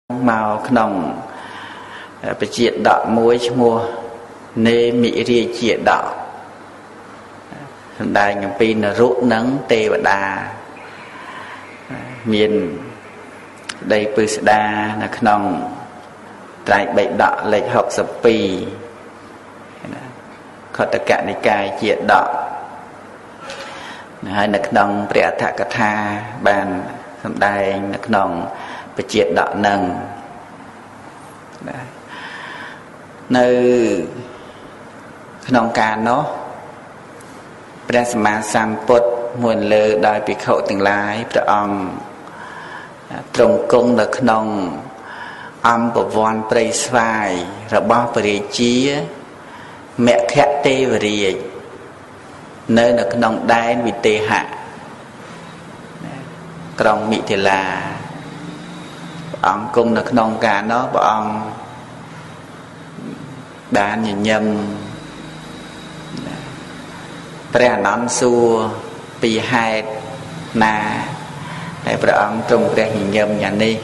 màu nồng bị triệt đọ muối mua nê mỹ ria triệt đọ đại nhung pin là rút nắng tê và đà miền đây bự đa là nồng tại bệnh đọ lệch học sập pì khó tất cả những cái triệt đọ hay là nồng bẹt thạ cát tha bàn đại nồng bị triệt đọ nâng nơi nông cạn nó Prasma Samput nguồn lơ đòi bị khẩu từng lái ông trồng công được nông âm của von prey svai rồi bao bề chia mẹ khét tê và rì nơi được nông đai bị tê hạ trong mỹ thì là ông cung được nông cạn nó của ông đàn nhìn nhầmព្រះនំសួរពីហេតុណាដែលព្រះអង្គទ្រង់ព្រះញញឹមយ៉ាងនេះ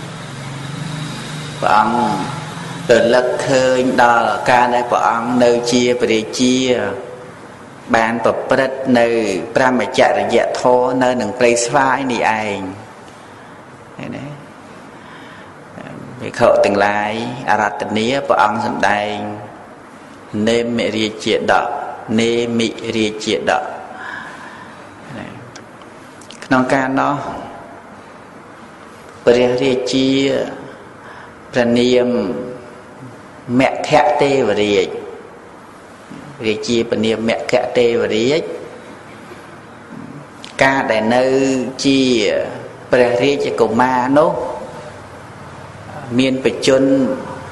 ព្រះអង្គរលឹកឃើញដល់ការដែលព្រះអង្គនៅជាព្រះរាជាបានប្រព្រឹត្តនៅព្រមចរិយធម៌នៅនឹងព្រៃស្វាយនេះឯងឃើញទេវិខទាំងឡាយអរតនីព្រះអង្គសម្ដែងនេមរាជាដកនេមិរាជាដកក្នុងការនោះព្រះរាជាព្រះនាមមគ្គទេវរាជរាជាព្រះនាមមគ្គទេវរាជការដែលនៅជាព្រះរាជកុមារនោះមានបច្ចុប្បន្ន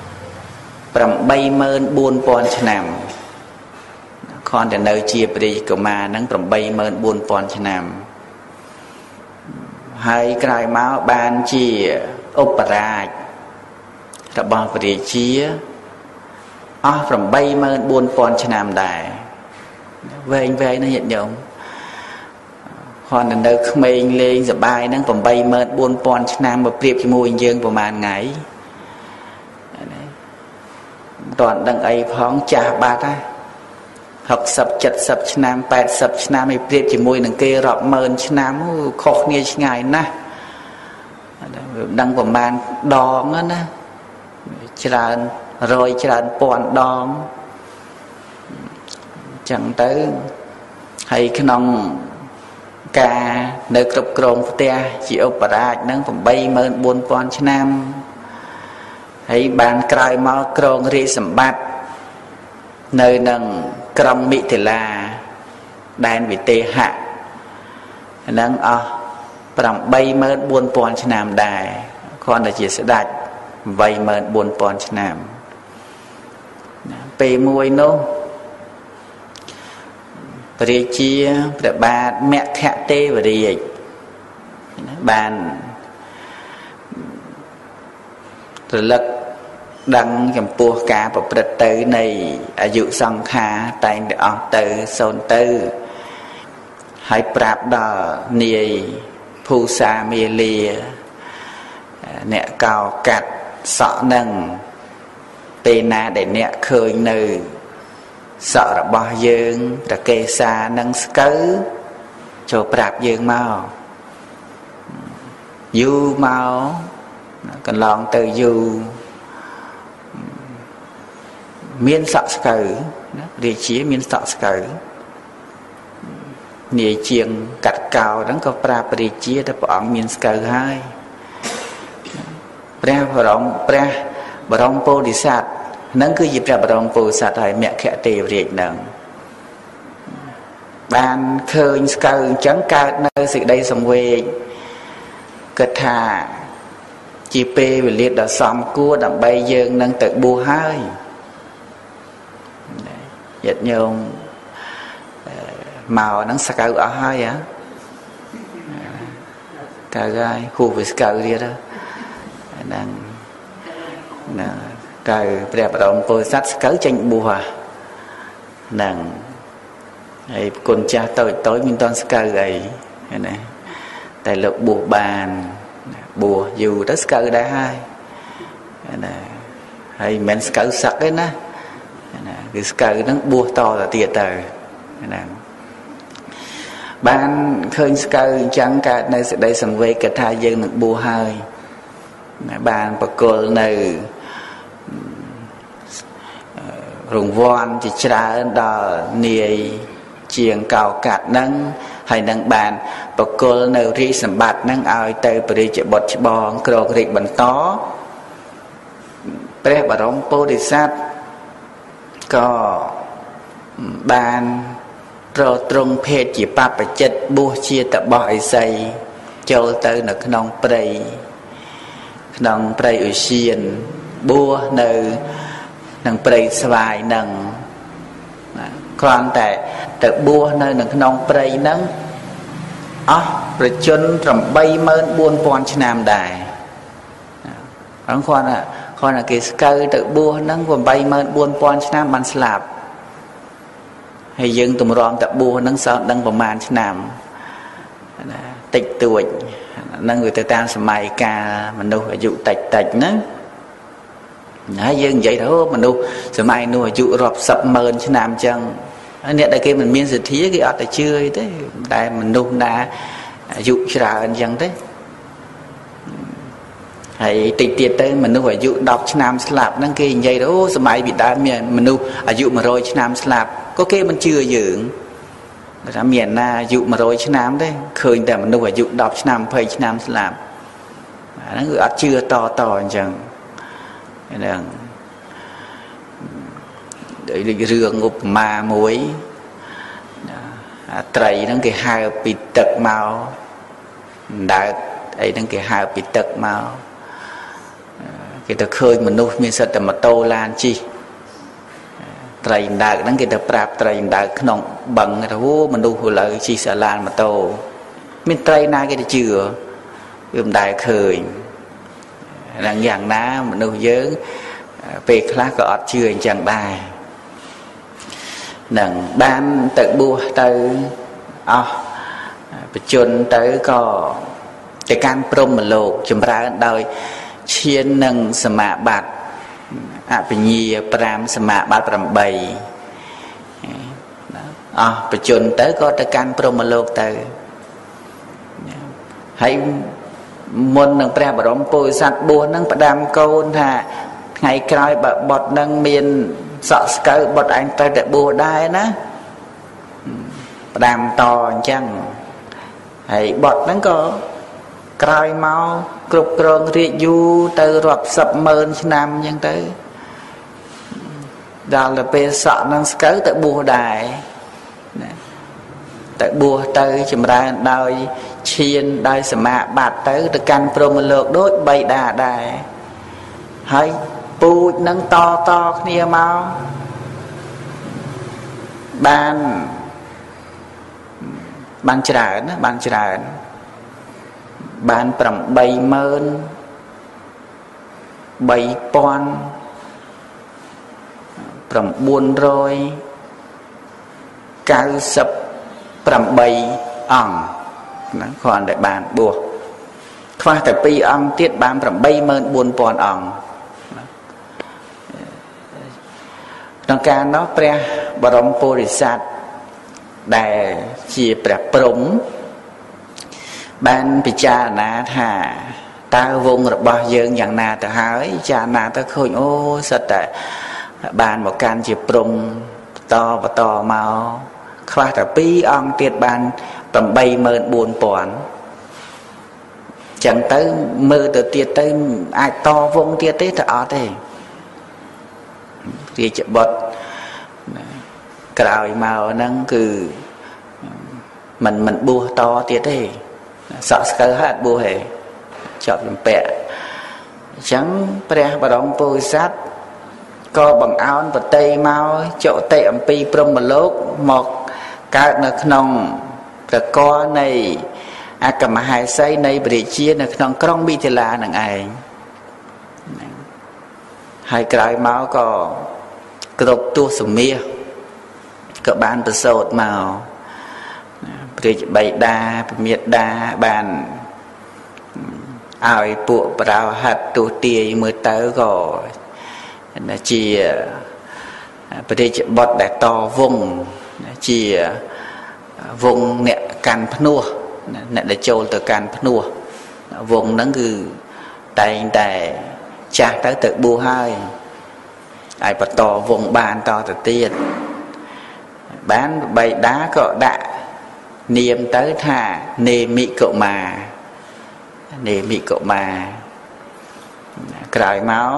84000 ឆ្នាំខនតែនៅជាព្រះរាជកុមារហ្នឹង 84000 ឆ្នាំហើយក្រោយមកបានជាឧបរាជរបស់ព្រះរាជាអស់ 84000 ឆ្នាំដែរវែងណាញាតិញោមខនតែនៅក្មេងលេងសប្បាយហ្នឹង 84000 ឆ្នាំមកប្រៀបជាមួយយើងប្រហែលថ្ងៃតើដឹងអីផងចាស់បាត់ហ่ะ60 70 ឆ្នាំ 80 ឆ្នាំឲ្យប្រៀបជាមួយនឹងគេរាប់ម៉ឺនឆ្នាំខុសគ្នាឆ្ងាយណាស់ដឹងប្រមាណដងណាច្រើនរយច្រើនពាន់ដងចឹងទៅហើយក្នុងការនៅគ្រប់គ្រងផ្ទះជាឧបរាជនឹង 84000 ឆ្នាំហើយបានក្រោយមកក្រងរាជសម្បត្តិនៅនឹងក្រុងមិថិលាដែនវិទេហៈហ្នឹងអស់ 84000 ឆ្នាំដែរគ្រាន់តែជាស្ដេច 84000 ឆ្នាំពេលមួយនោះព្រះរាជាព្រះបាទមគ្គទេវរាជបានរលឹកដឹងចំពោះការប្រព្រឹត្តទៅនៃអាយុសង្ខារតែងតែអស់ទៅសូន្យទៅហើយប្រាប់ដល់នាយភូសាមាលាអ្នកកោកាត់សក់នឹងពេលណាដែលអ្នកឃើញនៅសក់របស់យើងប្រកេសានឹងស្កូវចូលប្រាប់យើងមកយូរមកកន្លងទៅយូរមានសក់ស្កូវរាជាមានសក់ស្កូវនាយជាងកាត់កោហ្នឹងក៏ប្រាប់រាជាថាព្រះអង្គមានស្កូវហើយព្រះបរមពោធិសត្វហ្នឹងគឺជាព្រះបរមពោធិសត្វហើយមគ្គទេវរាជហ្នឹងបានឃើញស្កូវអញ្ចឹងកើតនៅសេចក្តីសង្វេគគិតថាជាពេលវេលាដ៏សមគួរដើម្បីយើងនឹងទៅបួសហើយញាតិញោមមកហ្នឹងស្កូវអស់ហើយហ៎កៅហើយគូវាស្កូវទៀតហ្នឹងកៅព្រះបរមពុទ្ធសាសស្កូវចេញបួសហ្នឹងហើយគុណចាស់តូចមានតន់ស្កូវអីណាតែលោកបួសបានបួសយូរទៅស្កូវដែរហើយ hay men sờ sặc ấy na cái sờ nó bua to là tiệt tờ ban khơi sờ chẳng cả nơi sẽ đây sầm về cái thai dân được bua hơi ban bậc cột này rùng voan chỉ trả đò nia chiềng cào cạt nâng hay nâng bàn bậc cột này ri sầm bạt nâng ao tây bơi chạy bọt bòn cờ rịch bẩn tóព្រះបរមពោធិសត្វក៏បានប្រត្រង់ភេទជាបព្វជិតបួសជាតបោះឥសីចូលទៅនៅក្នុងព្រៃឧសៀនបួសនៅក្នុងព្រៃស្វាយនឹងគ្រាន់តែទៅបួសនៅក្នុងព្រៃហ្នឹងអស់ប្រជជន 84000 ឆ្នាំដែរគាត់គេស្កើទៅបួសហ្នឹង 84000 ឆ្នាំបានស្លាប់ហើយយើងទម្រាំតែបួសហ្នឹងសោះដឹងប្រហែលឆ្នាំតិចតួចហ្នឹងវាទៅតាមសម័យកាលមនុស្សអាយុតិចហ្នឹងហើយយើងនិយាយថាមនុស្សសម័យនោះអាយុរាប់សិបម៉ឺនឆ្នាំអញ្ចឹងអ្នកដែលគេមិនមានសទ្ធាគេអត់ទៅជឿអីទេតែមនុស្សណាអាយុច្រើនអញ្ចឹងទេហើយតិចទៀតទៅមនុស្សអាយុ10ឆ្នាំស្លាប់ហ្នឹងគេនិយាយថាសម័យពីដើមមានមនុស្សអាយុ100ឆ្នាំស្លាប់ក៏គេមិនជឿយើងគេថាមានណាអាយុ100ឆ្នាំទេឃើញតែមនុស្សអាយុ10ឆ្នាំ20ឆ្នាំស្លាប់អាហ្នឹងគឺអត់ជឿតអញ្ចឹងហ្នឹងដូចរឿងឧបមាមួយត្រីហ្នឹងគេហៅពីទឹកមកដើកអីហ្នឹងគេហៅពីទឹកមកគេទៅឃើញមនុស្សមានសិទ្ធិតែម៉ូតូឡានជិះត្រីដើកហ្នឹងគេទៅប្រាប់ត្រីដើកក្នុងបឹងថាមនុស្សឥឡូវជិះសាឡានម៉ូតូមានត្រីណាគេទៅជឿវាមិនដែលឃើញយ៉ាងណាមនុស្សយើងពេលខ្លះក៏អត់ជឿអញ្ចឹងដែរនឹងបានទៅបួសទៅអស់បជនទៅក៏ទៅកាន់ព្រហ្មលោកចម្រើនដោយឈាននឹងសមាបត្តិអបញ្ញា5សមាបត្តិ8អស់បជនទៅក៏ទៅកាន់ព្រហ្មលោកទៅហើយមុននឹងព្រះបរមពុទ្ធសាសបួសនឹងផ្ដាំកូនថាថ្ងៃក្រោយបើបុត្រនឹងមានសក់ស្កូវបុត្រឯងទៅតែបួសដែរណាផ្ដាំតអញ្ចឹងហើយបុត្រហ្នឹងក៏ក្រោយមកគ្រប់គ្រងរាជយូរទៅរាប់សិបម៉ឺនឆ្នាំអញ្ចឹងទៅដល់ទៅពេលសក់នឹងស្កូវទៅបួសដែរទៅបួសទៅចម្រើនដោយឈានដោយសមាបត្តិទៅកាន់ព្រហ្មលោកដូចបៃតាដែរហើយពូជនឹងតគ្នាមកបានច្រើនណាបានច្រើនបាន83998ហ្នឹងគ្រាន់តែបានបួសខ្វះតែ2អង្គទៀតបាន84000អង្គក្នុងការនោះព្រះបរមពុរិស័ទដែលជាព្រះព្រហ្មបានពិចារណាថាតើវងរបស់យើងយ៉ាងណាទៅហើយពិចារណាទៅឃើញអូសិតតែបានមកកាន់ជាព្រហ្មបន្តមកខ្វះតែ2អង្គទៀតបាន84000ចឹងទៅមើលទៅទៀតទៅអាចតវងទៀតទេទៅអត់ទេរាជបុត្រក្រោយមកហ្នឹងគឺមិនបួសតទៀតទេសក់ស្កើហើយអត់បួសទេជាប់ជំពាក់អញ្ចឹងព្រះបរមពុទ្ធសាសក៏បង្អោនបតីមកចុតិអំពីព្រហ្មលោកមកកើតនៅក្នុងប្រករនៃអគ្គមហេសីនៃព្រះរាជានៅក្នុងក្រុងមិថិលានឹងឯងហើយក្រោយមកក៏គ្រប់ទស្សមាសក៏បានប្រសូតមកព្រះរាជបិតាពមាតាបានឲ្យពួកប្រោហិតទូទាយមើលទៅក៏ជាប្រតិបត្តិដែលតវងជាវងអ្នកកាន់ភ្នោះអ្នកដែលចូលទៅកាន់ភ្នោះវងហ្នឹងគឺតែងតែចាស់ទៅបួសហើយឲ្យបន្តវងបានតទៅទៀតបានបៃតាក៏ដាក់នាមទៅថានេមិកុមារនេមិកុមារក្រោយមក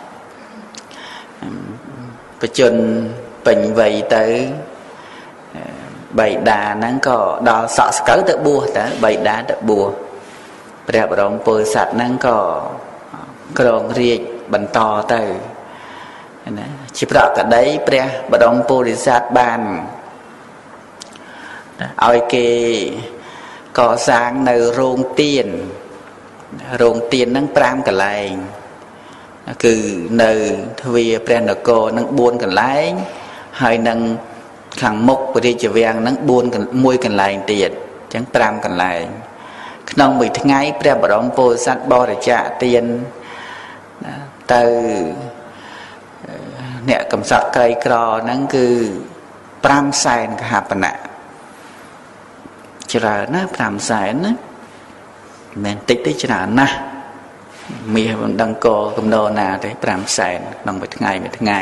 បជនពេញវ័យទៅបៃតាហ្នឹងក៏ដល់សក់ស្កូវទៅបួសតើបៃតាទៅបួសព្រះបរមពុទ្ធសាសហ្នឹងក៏គ្រងរាជ្យបន្តទៅណាជាប្រកដីព្រះបរមពុទ្ធសាសបានឲ្យគេកសាងនៅរោងទៀនហ្នឹង5កន្លែងគឺនៅទ្វារព្រះនគរហ្នឹង4កន្លែងហើយនឹងខាងមុខព្រះរាជវាំងហ្នឹង1កន្លែងទៀតអញ្ចឹង5កន្លែងក្នុងមួយថ្ងៃព្រះបរមពុទ្ធសាសបរិច្ចាគទានទៅអ្នកកំសត់ក្រីក្រហ្នឹងគឺ5សែនកហបណៈច្រើនណា5សែនណាមិនតិចទេច្រើនណាស់មាសមិនដឹងកកំណោណាទេ5សែនក្នុងមួយថ្ងៃ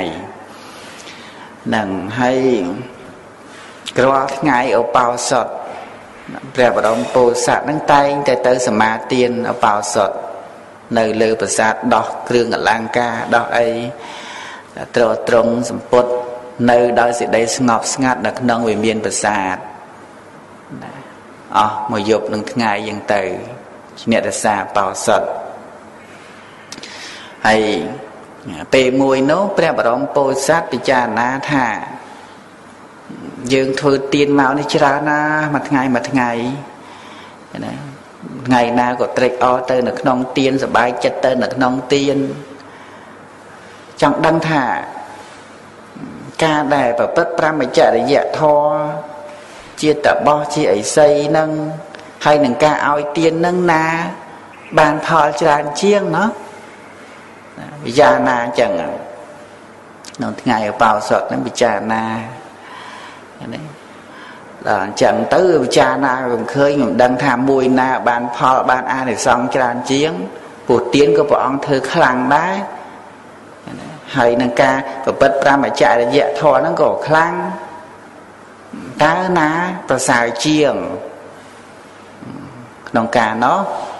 ហ្នឹងហើយក្រោយថ្ងៃឧបោសថព្រះបរមពុទ្ធសាសហ្នឹងតែងតែទៅសមាទានឧបោសថនៅលើប្រាសាទដោះគ្រឿងអលង្ការដោះអីត្រង់សម្ពុតនៅដោយសេចក្តីស្ងប់ស្ងាត់នៅក្នុងវិមានប្រាសាទអស់មួយយប់នឹងថ្ងៃយ៉ាងទៅជាអ្នករក្សាបោសុតហើយពេលមួយនោះព្រះបរមពុទ្ធសាសពិចារណាថាយើងធ្វើទានមកនេះច្រើនណាមួយថ្ងៃណាថ្ងៃណាក៏ត្រេកអរទៅនៅក្នុងទានសប្បាយចិត្តទៅនៅក្នុងទានចង់ដឹងថាការដែលប្រព្រឹត្តប្រមចរិយធម៌ជាតបោះជាអីសីនឹងហើយនឹងការឲ្យទាននឹងណាបានផលច្រើនជាងណោះពិចារណាអញ្ចឹងក្នុងថ្ងៃឧបោសថនឹងពិចារណានេះដល់អញ្ចឹងទៅពិចារណាខ្ញុំឃើញខ្ញុំដឹងថាមួយណាបានផលបានអានិសង្សច្រើនជាងព្រោះទានក៏ព្រះអង្គធ្វើខ្លាំងដែរហើយនឹងការប្រព្រឹត្តប្រមចរិយធម៌ហ្នឹងក៏ខ្លាំងតើណាប្រសើរជាងក្នុងការនោះ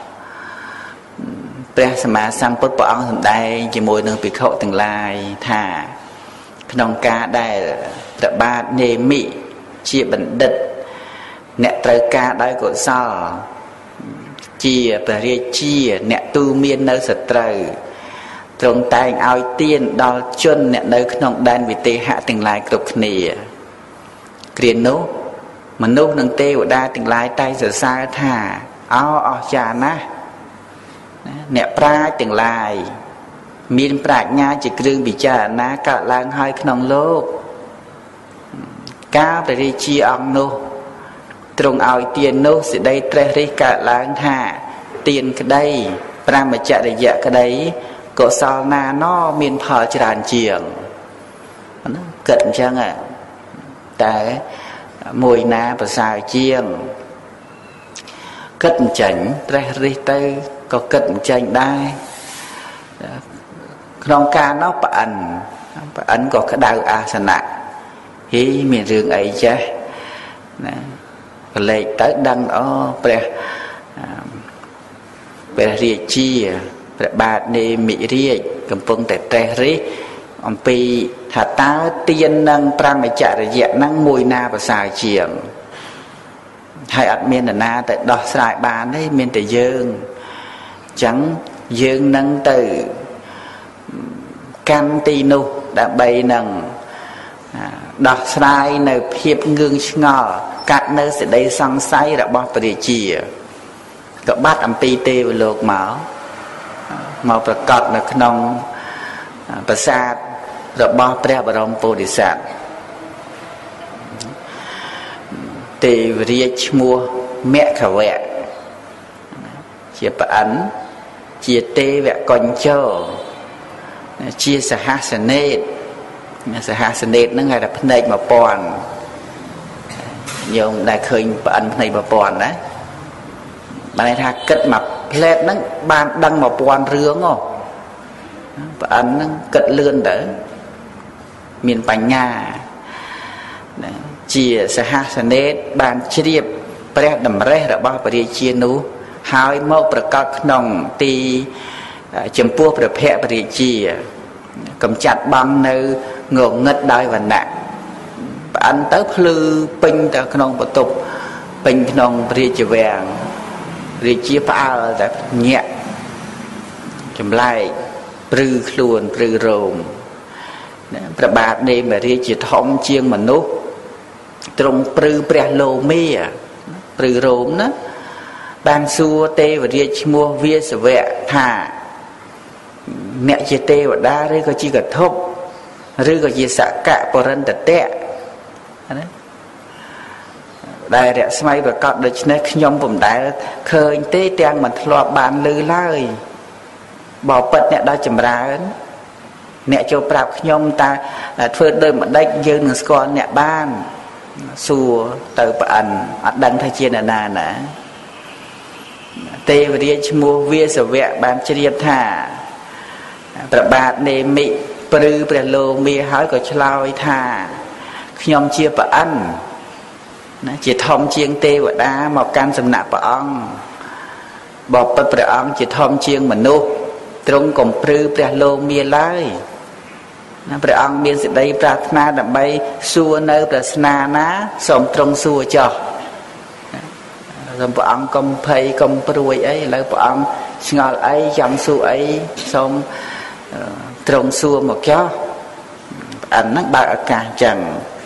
ព្រះសម្មាសម្ពុទ្ធព្រះអង្គសម្ដែងជាមួយនឹងភិក្ខុទាំងឡាយថាក្នុងការដែលព្រះបាទនេមិជាបណ្ឌិតអ្នកត្រូវការដោយកុសលជាព្រះរាជាអ្នកទូមាននៅសត្រូវទ្រង់តែងឲ្យទានដល់ជនអ្នកនៅក្នុងដែនវិទេហៈទាំងឡាយគ្រប់គ្នាគ្រានោះមនុស្សនិងទេវតាទាំងឡាយតែងសរសើរថាអស្ចារ្យណាស់អ្នកប្រាជ្ញទាំងឡាយមានប្រាជ្ញាជាគ្រឿងពិចារណាកើតឡើងហើយក្នុងលោកកាលព្រះរាជាអង្គនោះទ្រង់ឲ្យទាននោះសេចក្តីត្រេះរិះកើតឡើងថាទានក្តីប្រមចរិយក្តីកុសលណាណមានផលច្រើនជាងគិតអញ្ចឹងតែមួយណាប្រសើរជាងគិតអញ្ចឹងត្រេះរិះទៅក៏គិតអញ្ចឹងដែរក្នុងការនោះប្រអិនក៏ក្តៅអាសនៈហីមានរឿងអីចេះណាកលេចទៅដឹងព្រះរាជាព្រះបាទនេមិរាជកំពុងតែត្រេះរិះអំពីថាតើទាននឹងប្រមចរិយហ្នឹងមួយណាប្រសើរជាងហើយអត់មាននរណាទៅដោះស្រាយបានទេមានតែយើងអញ្ចឹងយើងនឹងទៅកម្មទីនោះដើម្បីនឹងដោះស្រាយនៅភាពងឿងឆ្ងល់កាត់នៅសេចក្តីសង្ស័យរបស់ព្រះរាជាក៏បាត់អំពីទេវលោកមកប្រកាសនៅក្នុងប្រាសាទរបស់ព្រះបរមពុទ្ធិសត្វទេវរាជឈ្មោះមគ្គវៈជាប្រអិនជាទេវកញ្ចោជាសហសនេតហ្នឹងហៅថាភ្នែក1000ញោមដែលឃើញប្អិនភ្នែក1000ណាបានន័យថាគិតមកផ្លែតហ្នឹងបានដឹង1000រឿងហ៎ប្អិនហ្នឹងគិតលឿនទៅមានបញ្ញាជាសហសនេតបានជ្រាបព្រះតម្រិះរបស់ព្រះរាជានោះហើយមកប្រកាសក្នុងទីចំពោះព្រះភ័ក្ត្រព្រះរាជាកំចាត់បងនៅងងឹតដោយវណ្ណៈប្អិនទៅភ្លឺពេញទៅក្នុងបន្ទប់ពេញក្នុងព្រះរាជវាំងរាជាផ្អើលតែញាក់ចម្លែកព្រឺខ្លួនព្រឺរោមព្រះបាទនេមរាជជាធំជាងមនុស្សទ្រង់ព្រឺព្រះលោមាព្រឺរោមណាបានសួរទេវរាជឈ្មោះវាសវៈថាអ្នកជាទេវតាឬក៏ជាកធុបឬក៏ជាសកៈបរិន្តតៈណាដែលរស្មីប្រកាសដូច្នេះខ្ញុំពុំដែលឃើញទេទាំងមិនធ្លាប់បានឮឡើយបើពិតអ្នកដល់ចម្រើនអ្នកចូលប្រាប់ខ្ញុំតាធ្វើដូចម្ដេចយើងនឹងស្គាល់អ្នកបានសួរទៅប្អិនអត់ដឹងថាជាអ្នកណាណាទេវរាជឈ្មោះវាសវៈបានជ្រាបថាព្រះបាទនេមិព្រឺព្រះលោមាហើយក៏ឆ្លើយថាខ្ញុំជាប្អិនណាជាធំជាងទេវតាមកកាន់សំណាក់ព្រះអង្គបបិទ្ធព្រះអង្គជាធំជាងមនុស្សទ្រង់កំព្រឺព្រះលោមាឡើយណាព្រះអង្គមានសេចក្តីប្រាថ្នាដើម្បីសួរនៅប្រស្នាណាសូមទ្រង់សួរចុះសូមព្រះអង្គកុំភ័យកុំព្រួយអីឥឡូវព្រះអង្គឆ្ងល់អីចង់សួរអីសូមទ្រង់សួរមកចុះប្អិនហ្នឹងបើកឱកាសចឹង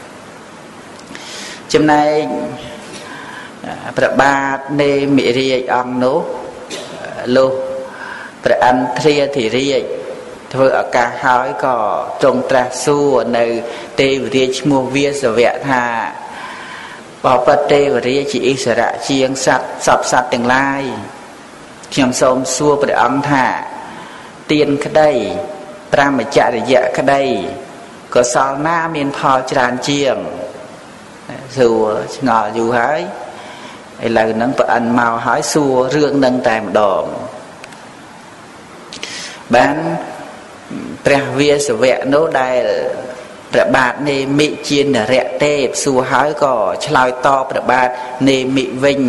ចំណែកព្រះបាទនេមិរាជអង្គនោះលោកព្រះអន្ទ្រាធិរាជធ្វើឱកាសហើយក៏ទ្រង់ត្រាស់សួរនៅទេវរាជឈ្មោះវាសវៈថាបបិទ្ធទេវរាជជាឥស្សរៈជាងសត្វសពសត្វទាំងឡាយខ្ញុំសូមសួរព្រះអង្គថាទានក្តីប្រមចរិយៈក្តីកុសលណាមានផលច្រើនជាងសួរឆ្ងល់យូរហើយឥឡូវហ្នឹងប្អិនមកហើយសួររឿងហ្នឹងតែម្ដងបានព្រះវាសវៈនោះដែលព្រះបាទនេមិជានរៈទេពសួរហើយក៏ឆ្លើយតបព្រះបាទនេមិវិញ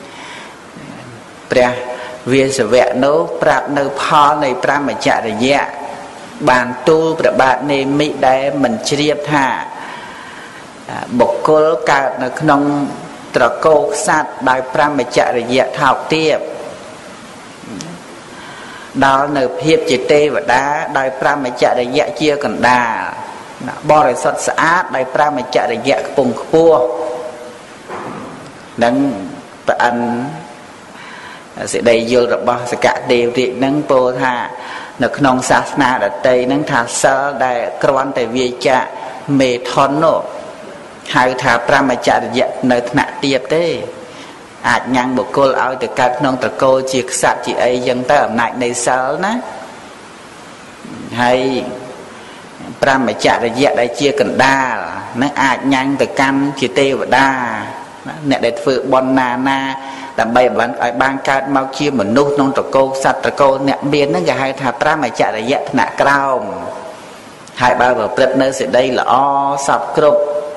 ព្រះវាសវៈនោះប្រាប់នៅផលនៃប្រមចរិយៈបានទូលព្រះបាទនេមិដែលមិនជ្រាបថាបុគ្គលកើតនៅក្នុងត្រកូលខ្សាត់ដោយប្រមចរិយៈថោកទាបដល់នៅភាពជាទេវតាដោយប្រមចរិយៈជាកណ្ដាលបរិសុទ្ធស្អាតដោយប្រមចរិយៈខ្ពង់ខ្ពស់នឹងប្រអិនសេចក្តីយល់របស់សកទេវរាជនឹងពោលថានៅក្នុងសាសនាដតីនឹងថាសិលដែលគ្រាន់តែវាចាកមេថុននោះហៅថាប្រមចរិយៈនៅថ្នាក់ទាបទេអាចញ៉ាំងបុគ្គលឲ្យទៅកើតក្នុងត្រកូលជាក្សត្រជាអីចឹងទៅអំណាចនៃសិលណាហើយប្រមចរិយៈដែលជាកណ្ដាលនឹងអាចញ៉ាំងទៅកាន់ជាទេវតាអ្នកដែលធ្វើបុណ្យណាដើម្បីឲ្យបានកើតមកជាមនុស្សក្នុងត្រកូលសត្វត្រកូលអ្នកមានហ្នឹងគេហៅថាប្រមចរិយៈថ្នាក់ក្រោមហើយបើប្រព្រឹត្តនៅសេចក្តីល្អសពគ្រប់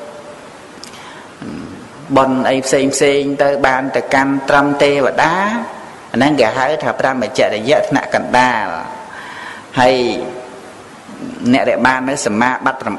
បុណ្យអីផ្សេងទៅបានទៅកាន់ត្រឹមទេវតាអាហ្នឹងគេហៅថាប្រមចរិយៈថ្នាក់កណ្ដាលហើយអ្នកដែលបាននៅសមាបត្តិ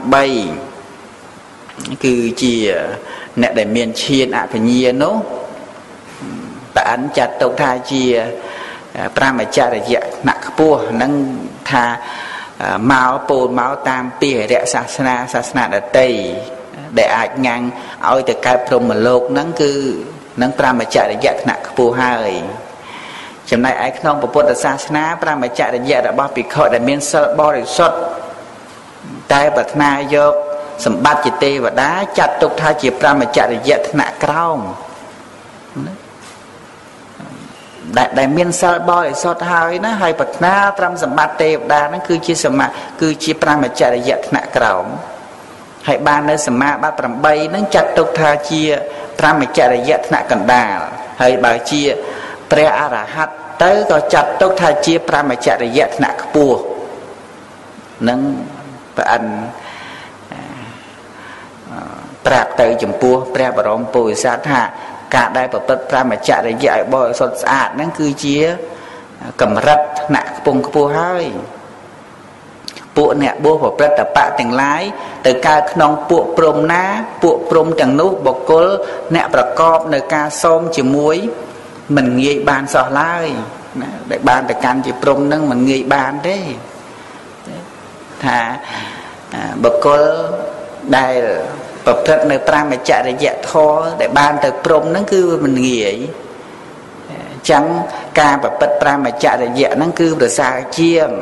8គឺជាអ្នកដែលមានឈានអភិញ្ញានោះប្រអិនចាត់ទុកថាជាប្រមចរិយៈថ្នាក់ខ្ពស់ហ្នឹងថាមកពោលមកតាមពីរៈសាសនាដតីដែលអាចញ៉ាំងឲ្យទៅកើតព្រហ្មលោកហ្នឹងគឺនឹងប្រមចរិយៈថ្នាក់ខ្ពស់ហើយចំណែកឯក្នុងពុទ្ធសាសនាប្រមចរិយៈរបស់ភិក្ខុដែលមានសិលបរិសុទ្ធតែប្រាថ្នាយកសម្បត្តិជាទេវតាចាត់ទុកថាជាប្រមចរិយៈថ្នាក់ក្រោមដែលមានសិលបរិសុទ្ធហើយណាហើយប្រាថ្នាត្រឹមសម្បត្តិទេវតាហ្នឹងគឺជាគឺជាប្រមចរិយៈថ្នាក់ក្រោមហើយបាននៅសមាបត្តិ8ហ្នឹងចាត់ទុកថាជាប្រមចរិយៈថ្នាក់កណ្ដាលហើយបើជាព្រះអរហន្តទៅក៏ចាត់ទុកថាជាប្រមចរិយៈថ្នាក់ខ្ពស់នឹងព្រះអិនប្រាប់ទៅចំពោះព្រះបរមពុទ្ធិសត្វថាការដែលប្រព្រឹត្តប្រមចរិយៈឲ្យបរិសុទ្ធស្អាតហ្នឹងគឺជាកម្រិតថ្នាក់ខ្ពង់ខ្ពស់ហើយពួកអ្នកបួសប្រព្រឹត្តបៈទាំងឡាយទៅកើតក្នុងពួកព្រំណាពួកព្រំទាំងនោះបុគ្គលអ្នកប្រកបនៅការសូមជាមួយមិនងាយបានសោះឡើយណាដែលបានទៅកាន់ជាព្រំហ្នឹងមិនងាយបានទេថាបុគ្គលដែលប្រព្រឹត្តនៅប្រមចរិយធម៌ដែលបានទៅព្រំហ្នឹងគឺមិនងាយអញ្ចឹងការប្រព្រឹត្តប្រមចរិយហ្នឹងគឺប្រសើរជាង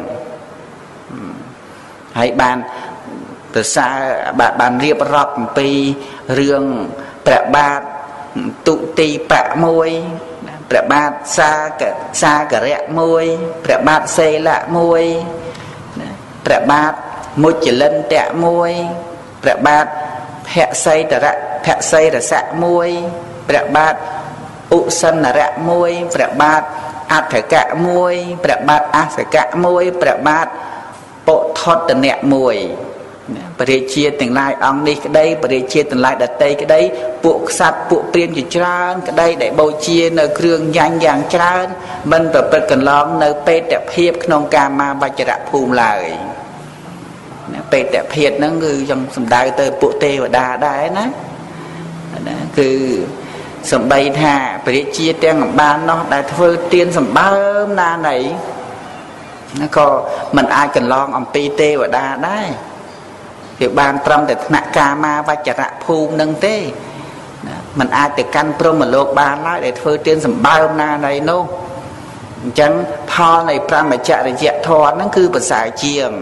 ហើយបានប្រសើរបានរៀបរាប់អំពីរឿងព្រះបាទទុតិបៈមួយព្រះបាទសាករៈមួយព្រះបាទសេលៈមួយព្រះបាទមុចលិន្ទៈមួយព្រះបាទភសីតរៈភសីរសៈមួយព្រះបាទឧសិនរៈមួយព្រះបាទអដ្ឋកៈមួយព្រះបាទអសកៈមួយព្រះបាទពុទ្ធតនៈមួយព្រះរាជាទាំងឡាយអង្គនេះក្តីព្រះរាជាទាំងឡាយដតីក្តីពួកក្សត្រពួកព្រាហ្មណ៍ជាច្រើនក្តីដែលបូជានៅគ្រឿងយ៉ាញ់យ៉ាងច្រើនមិនប្រព្រឹត្តកន្លងនៅបេតភាពក្នុងកាមាវចរភូមិឡើយបេតភាពហ្នឹងគឺខ្ញុំសំដៅទៅពួកទេវតាដែរណាគឺសំបីថាព្រះរាជាទាំងអំបាននោះដែលធ្វើទានសម្បើមណាណីក៏មិនអាចកន្លងអំពីទេវតាដែរវាបានត្រឹមតែថ្នាក់កាមាវចរភូមិនឹងទេมันអាចទៅកាន់ព្រហ្មលោកបានឡើយដែលធ្វើទានសម្បើមណាណីនោះអញ្ចឹងផលនៃប្រមចរិយធម៌ហ្នឹងគឺប្រសើរជាង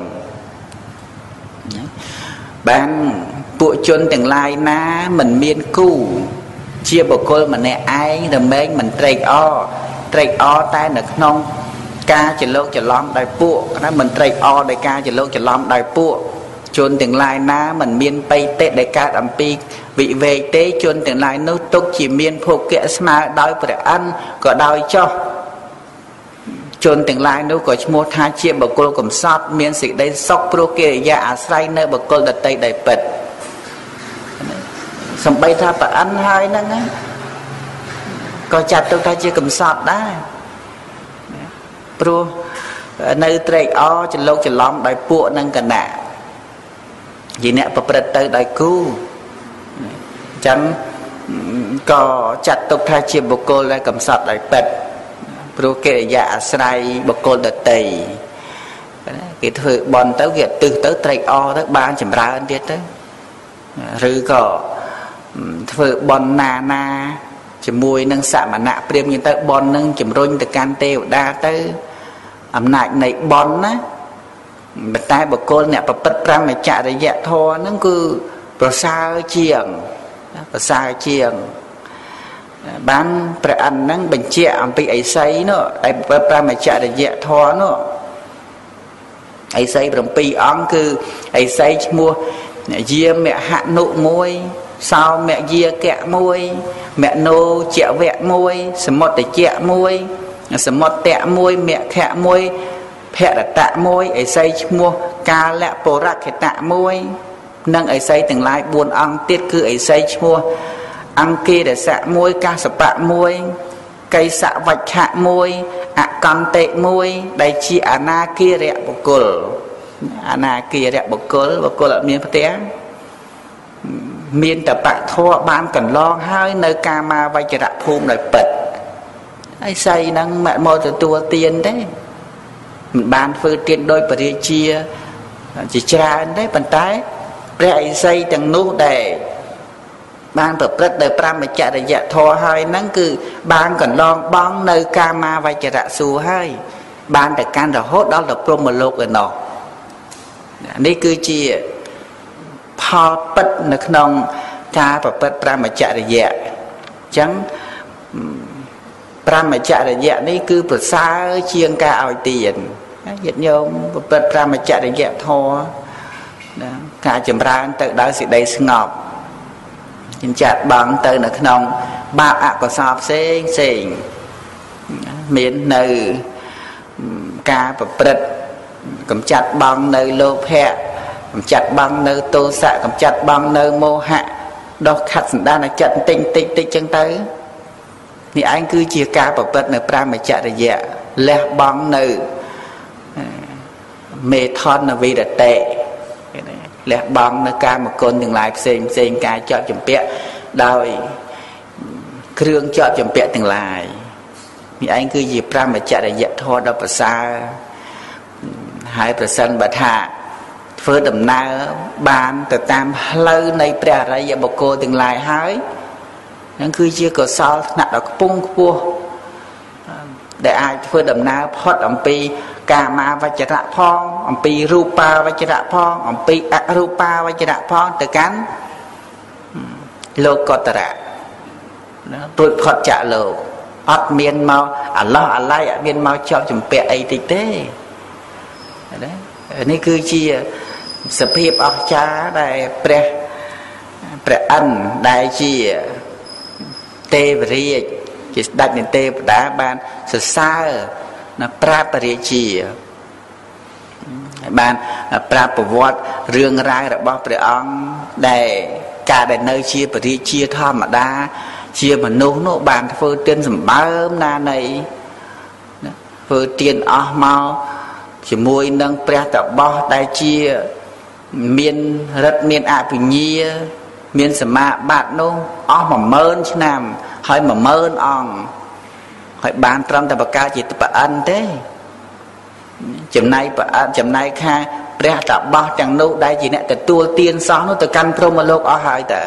បានពួកជនទាំងឡាយណាមិនមានគូជាបុគ្គលម្នាក់ឯងរមែងមិនត្រេកអរតែនៅក្នុងការច្រឡោកច្រឡំដោយពួកណាមិនត្រេកអរដោយការច្រឡោកច្រឡំដោយពួកជនទាំងឡាយណាមិនមានបៃតេដែលកើតអំពីវិវេកទេជនទាំងឡាយនោះទុកជាមានភោគៈស្មើដោយព្រះអិនក៏ដោយចោះជនទាំងឡាយនោះក៏ឈ្មោះថាជាបុគ្គលកំសត់មានសេចក្តីសុខព្រោះកិរិយាអាស្រ័យនៅបុគ្គលដតីដែលពិតសំបីថាព្រះអិនហើយហ្នឹងក៏ចាត់ទុកថាជាកំសត់ដែរព្រោះនៅត្រេកអរច្រឡោកច្រឡំដោយពួកនឹងគណៈជាអ្នកប្រព្រឹត្តទៅដោយគូអញ្ចឹងក៏ចាត់ទុកថាជាបុគ្គលដែលកំសត់ដោយពិតព្រោះកិរិយាអាស្រ័យបុគ្គលដតីគេធ្វើបន់ទៅគេទឹះទៅត្រេកអរទៅបានចម្រើនទៀតទៅឬក៏ធ្វើបន់ណាជាមួយនឹងសមណៈព្រាហ្មណ៍ទៅបន់នឹងជំរុញទៅកាន់ទេវតាទៅអំណាចនៃបន់ណាតែបុគ្គលអ្នកប្រព្រឹត្តប្រមចរិយធម៌ហ្នឹងគឺប្រសើរជាងបានព្រះអិនហ្នឹងបញ្ជាក់អំពីឥសីនោះដែលប្រព្រឹត្តប្រមចរិយធម៌នោះឥសី7អង្គគឺឥសីឈ្មោះយាមហនុមួយសោមយាកៈមួយមនោជវៈមួយសមុត្តជៈមួយសមុត្តៈមួយមគ្គមួយភរតៈមួយឥសីឈ្មោះកាលៈពរខិតៈមួយនិងឥសីទាំងឡាយ4អង្គទៀតគឺឥសីឈ្មោះអង្គិរសៈមួយកាសបៈមួយ cây xạ vạch hạ môi con tệ môi đây chi ana kia rẹ bọc cồn ana kia rẹ bọc cồn là miền té miền tập bạc thọ ban cần lo hai nơi kama vay chợ đạp phun đời bật ai say năng mẹ mò từ tua tiền đấy mình ban phơi tiền đôi bờ chia chỉ tra đấy bàn tay rẹ say chẳng nô để ban tập rất đời pram mà chạy để dạ thọ hai năng cứ ban cần lo bong nơi kama vay chợ đạp xù hai ban để can rồi hốt đó là prom một lục rồi nọ đây cứ chiaพอปัดในขนมชาประปัดปรามาจาริยะจัง 5 មច្ចរិយៈនេះគឺប្រសើរជាងការឲ្យទានញាតិញោមប្រព្រឹត្ត5មច្ចរិយៈធម៌ការចម្រើនទៅដោយសេចក្តីស្ងប់ចិញ្ចាត់បងទៅនៅក្នុងបាបអកុសលផ្សេងផ្សេងមាននៅការប្រព្រឹត្តកម្ចាត់បងនៅលោភៈកម្ចាត់បងនៅទោសៈកម្ចាត់បងនៅមោហៈដោះខាត់សន្តានចិត្តតិចតិចចឹងទៅនេះឯងគឺជាការប្រព្រឹត្តនៅ5មច្ចរិយៈលះបង់នៅមេថនវិរតេលះបង់នៅកាមគុណទាំងឡាយផ្សេងផ្សេងការជាប់ចម្ពាក់ដោយគ្រឿងជាប់ចម្ពាក់ទាំងឡាយនេះឯងគឺជា5មច្ចរិយៈធម៌ដ៏ប្រសើរហើយប្រសិនបើថាធ្វើដំណើរបានទៅតាមផ្លូវនៃព្រះអរិយបុគ្គលទាំងឡាយហើយហ្នឹងគឺជាកុសលថ្នាក់ដ៏ខ្ពង់ខ្ពស់ដែលអាចធ្វើដំណើរផុតអំពីកាមាវចរៈផងអំពីរូបាវចរៈផងអំពីអរូបាវចរៈផងទៅកាន់លោកតរៈរួចផុតចាកលោកអត់មានមកអាឡោះអាឡៃអត់មានមកជាប់ចម្ពាក់អីតិចទេនេះគឺជាសភាពអស្ចារ្យដែលព្រះអិនដែលជាទេវរាជជាស្ដេចនៃទេវតាបានសរសើរនៅប្រាប់ពរាជាបានប្រាប់ប្រវត្តិរឿងរ៉ាវរបស់ព្រះអង្គដែលការដែលនៅជាពរាជាធម្មតាជាមនុស្សនោះបានធ្វើទានសម្បើមណានៃធ្វើទានអស់មកជាមួយនឹងព្រះតបោះដែលជាមានរិទ្ធមានអភិញ្ញាមានសមាបត្តិនោះអស់10000ឆ្នាំហើយ10000អង្គហើយបានត្រឹមតែបកាជាប្រអិនទេចំណែកប្រអិនចំណែកខាព្រះតបោះទាំងនោះដែលជាអ្នកទទួលទានសោះនោះទៅកាន់ព្រហ្មលោកអស់ហើយតើ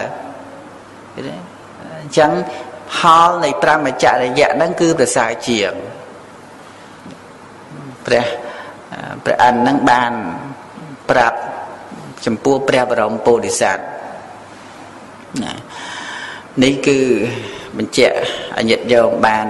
អញ្ចឹងផលនៃ5មច្ចរិយៈហ្នឹងគឺប្រសើរជាងព្រះអិនហ្នឹងបានប្រាប់ចំពោះព្រះបរមពោធិសត្វនេះគឺបញ្ជាក់អញ្ញត្តិយោមបាន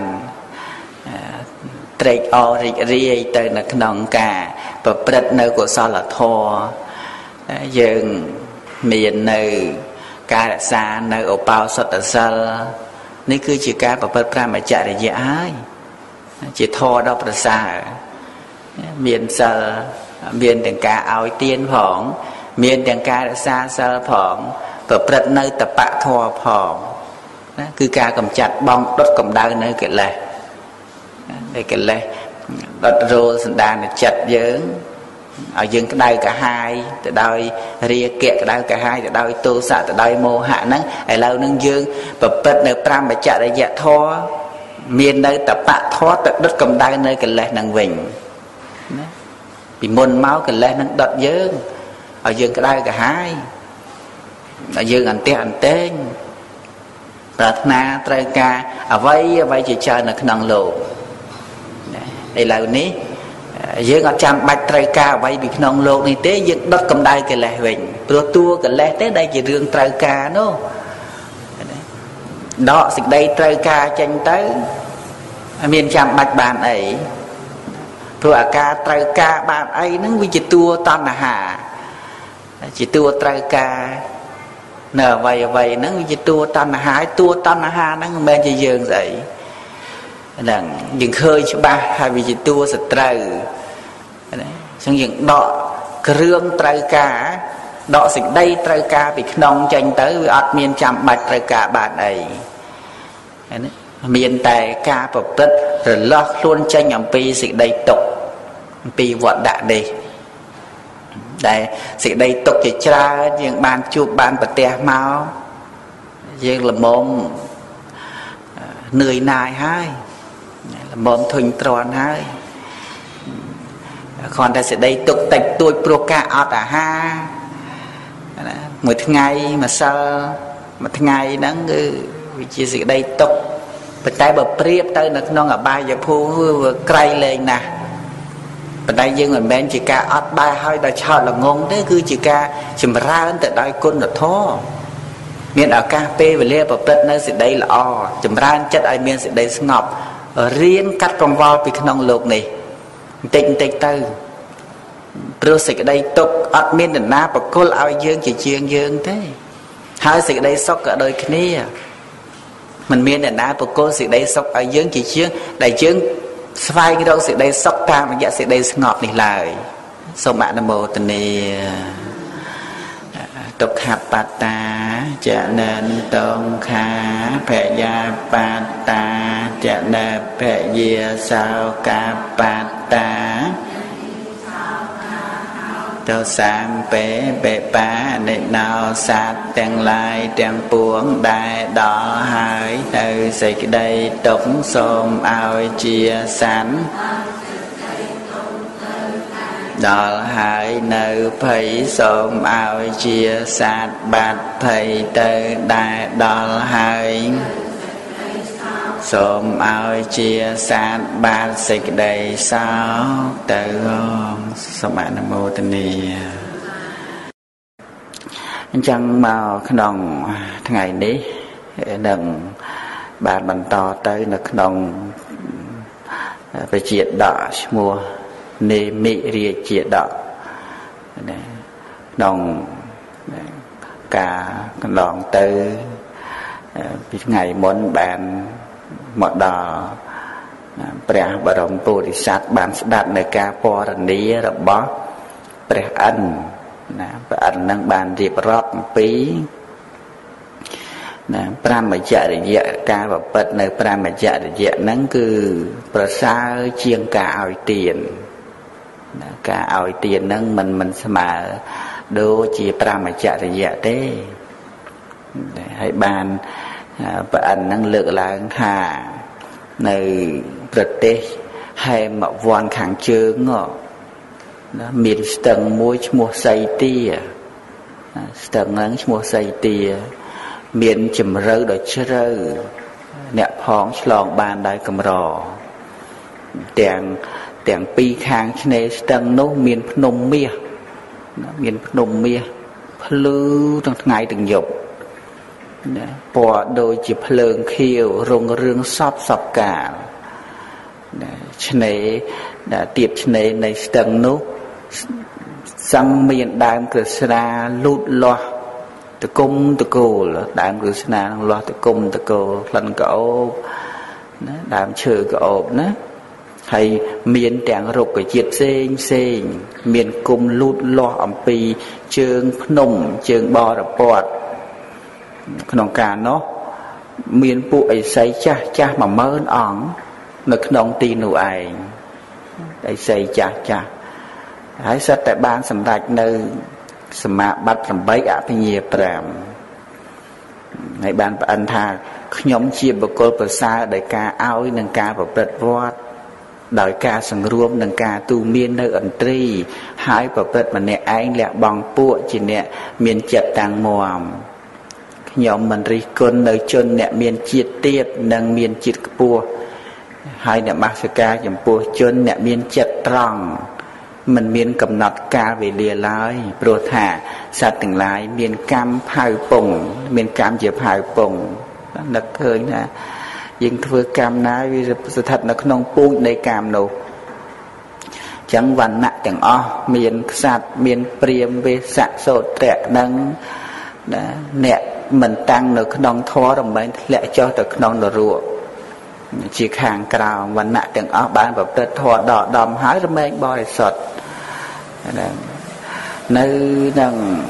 ត្រេកអររីករាយទៅនៅក្នុងការប្រព្រឹត្តនៅកុសលធម៌យើងមាននៅការរក្សានៅឧបោសថសិលនេះគឺជាការប្រព្រឹត្ត5មច្ចរិយៈហើយជាធម៌ដ៏ប្រសើរមានសិលមានទាំងការឲ្យទានផងមានទាំងការរក្សាសិលផងប្រព្រឹត្តនៅតបៈធម៌ផងណាគឺការកម្ចាត់បងដុតកម្ដៅនៅកិលេសដែលកិលេសដុតរោលសន្តានចិត្តយើងឲ្យយើងក្តៅកាហាយទៅដោយរាគៈក្តៅកាហាយទៅដោយទោសៈទៅដោយមោហៈហ្នឹងឥឡូវហ្នឹងយើងប្រព្រឹត្តនៅ5មច្ចរិយធម៌មាននៅតបៈធម៌ទៅដុតកម្ដៅនៅកិលេសហ្នឹងវិញណាពីមុនមកកិលេសហ្នឹងដុតយើងឲ្យយើងក្តៅកាហាយឲ្យយើងអន្ទះអន្ទែងប្រាថ្នាត្រូវការអ្វីជាច្រើននៅក្នុងលោកឥឡូវនេះយើងអត់ចាំបាច់ត្រូវការអ្វីពីក្នុងលោកនេះទេយើងដុតកម្ដៅកិលេសវិញព្រោះតួកិលេសទេដែលជារឿងត្រូវការនោះដកសេចក្តីត្រូវការចេញទៅមានចាំបាច់បានអីព្រោះអាការត្រូវការបានអីហ្នឹងវាជាតួតណ្ហាជាតួត្រូវការនៅអ្វីហ្នឹងវាជាតួតណ្ហាតួតណ្ហាហ្នឹងមិនមែនជាយើងស្អីហ្នឹងយើងឃើញច្បាស់ហើយវាជាតួសត្រូវណាអញ្ចឹងយើងដកគ្រឿងត្រូវការដកសេចក្តីត្រូវការពីក្នុងចេញទៅវាអត់មានចាំបាច់ត្រូវការបានអីណាមានតែការប្រព្រឹត្តរលាស់ខ្លួនចេញអំពីសេចក្តីទុក្ខអំពីវត្តៈនេះដែលសេចក្តីទុក្ខជាច្រើនយើងបានជួបបានប្រទះមកយើងល្មមនឿយណាយហើយល្មមធុញទ្រាន់ហើយគ្រាន់តែសេចក្តីទុក្ខតិចតួចព្រោះការអត់អាហារណាមួយថ្ងៃម្សិលមួយថ្ងៃហ្នឹងគឺវាជាសេចក្តីទុក្ខប៉ុន្តែបើប្រៀបទៅនៅក្នុងអបាយភូមិវាក្រៃលែងណាស់ប៉ុន្តែយើងមិនមែនជាការអត់បែរហើយដល់ឆោតល្ងងទេគឺជាការចម្រើនទៅដោយគុណធម៌មានឱកាសពេលវេលាប្រព្រឹត្តនៅសេចក្តីល្អចម្រើនចិត្តឲ្យមានសេចក្តីស្ងប់រៀនកាត់កង្វល់ពីក្នុងលោកនេះបន្តិចទៅព្រោះសេចក្តីទុក្ខអត់មាននរណាបកលឲ្យយើងជាជាងយើងទេហើយសេចក្តីសុខក៏ដូចគ្នាមិនមានអ្នកណាបកលសេចក្តីសុខឲ្យយើងជាជាងដែលយើងស្វែងរកសេចក្តីសុខតាមរយៈសេចក្តីស្ងប់នេះឡើយសូមអនុមោទនាទុក្ខបត្តាចនិនតង្ខាភយាបត្តាចនិភយាសោកាបត្តាតោសាមពេបេបានិណោសត្វទាំងឡាយទាំងពួងដែលដល់ហើយទៅសេចក្តីទុក្ខសូមឲ្យជាសន្តិដល់ហើយនៅភ័យសូមឲ្យជាសត្វបាត់ភ័យទៅដែលដល់ហើយសូមឲ្យជាសាទបានសេចក្តីសោកទៅសូមអនុមោទនាអញ្ចឹងមកក្នុងថ្ងៃនេះនឹងបានបន្តទៅនៅក្នុងវិជាដកឈ្មោះនេមិរាជាដកក្នុងការកន្លងទៅពីថ្ងៃមុនបានមកដល់ព្រះបរមពុទ្ធិសត្វបានស្ដាប់នៅការពរនីរបស់ព្រះអិនណាព្រះអិននឹងបានរៀបរាប់អំពីណាប្រមច្ចរិយៈការប្រព្រឹត្តនៅប្រមច្ចរិយៈហ្នឹងគឺប្រសើរជាងការឲ្យទានណាការឲ្យទានហ្នឹងមិនស្មើដូចជាប្រមច្ចរិយៈទេហើយបានព្រះអិនហ្នឹងលើកឡើងថានៅប្រទេសហេមវ័នខាងជើងណាមានស្ទឹងមួយឈ្មោះសីទាស្ទឹងហ្នឹងឈ្មោះសីទាមានជម្រៅដ៏ជ្រៅអ្នកផងឆ្លងបានដោយកម្រទាំងពីរខាងឆ្នេរស្ទឹងនោះមានភ្នំមាសមានភ្នំមាសភ្លឺទាំងថ្ងៃទាំងយប់ពណ៌ដូចជាភ្លើងខៀវរុងរឿងសពកាលឆ្នេរទៀបឆ្នេរនៃស្ទឹងនោះសឹងមានដើមក្រស្នាលូតលាស់តគុំតកូលដើមក្រស្នានឹងលាស់តគុំតកូលក្លិនក្អូបណាដើមឈើក្អូបណាហើយមានទាំងរុក្ខជាតិផ្សេងមានគុំលូតលាស់អំពីជើងភ្នំជើងបរពតក្នុងការនោះមានពួកឥសីចាស់10000អង្គនៅក្នុងទីនោះឯងឥសីចាស់ហើយសិតតែបានសម្រេចនៅសមាបត្តិ8អភិញ្ញា5ហើយបានប្អិនថាខ្ញុំជាបុគ្គលប្រសើរដោយការឲ្យនិងការប្រព្រឹត្តវត្តដោយការសង្រួមនិងការទូមាននៅឥន្ទ្រីហើយប្រព្រឹត្តម្នាក់ឯងលះបង់ពួកជាអ្នកមានចិត្តតាំងមាំខ្ញុំមិនរិះគន់នៅជនអ្នកមានជាតិទាបនិងមានជាតិខ្ពស់ហើយនមស្ការចំពោះជនអ្នកមានចិត្តត្រង់មិនមានកំណត់កាលវេលាឡើយព្រោះថាសត្វទាំងឡាយមានកម្មផៅពងមានកម្មជាផៅពងនឹកឃើញថាយើងធ្វើកម្មណាវាស្ថិតនៅក្នុងពូជនៃកម្មនោះចឹងវណ្ណៈទាំងអស់មានក្សត្រមានព្រាហ្មណ៍វេស្សៈសូត្រៈនឹងអ្នកមិនតាំងនៅក្នុងធម៌រំលែងធ្លាក់ចុះទៅក្នុងនរកជាខាងក្រៅវណ្ណៈទាំងអស់បានប្រព្រឹត្តធម៌ដកដំហើយរមែងបរិសុទ្ធនៅនឹង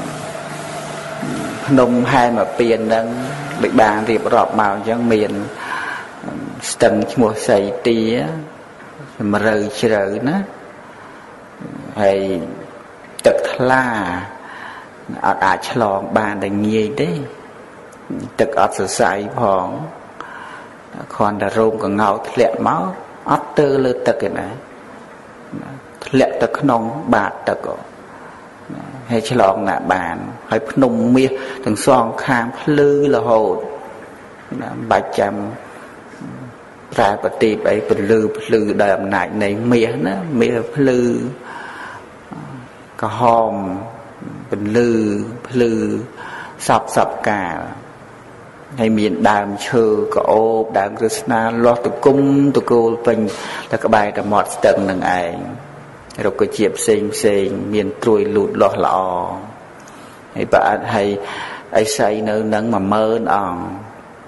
ភ្នំហែមពៀននឹងដូចបានរៀបរាប់មកអញ្ចឹងមានស្ទឹងឈ្មោះសីទាសម្រូវជ្រៅណាហើយទឹកថ្លាអត់អាចឆ្លងបានតែងាយទេទឹកអត់សរសៃផងគ្រាន់តែរោមកងោធ្លាក់មកអត់ទៅលើទឹកទេណាធ្លាក់ទៅក្នុងបាតទឹកហើយឆ្លងណាបានហើយភ្នំមាសទាំងសងខាងភ្លឺរហូតណាបាច់ចាំប្រើប្រទីបអីពលឺភ្លឺដោយអំណាចនៃមាសណាមាសភ្លឺក្រហមពលឺភ្លឺសពកាល hay miền đàm chơ có ô đàm Krishna lót tụ cung tụ cô bình là các bài đã mọt tầng nâng ảnh rồi có chiếp xinh miền trôi lụt lọt lọ hay bạn hay ấy say nơi nâng mà mơ ỏng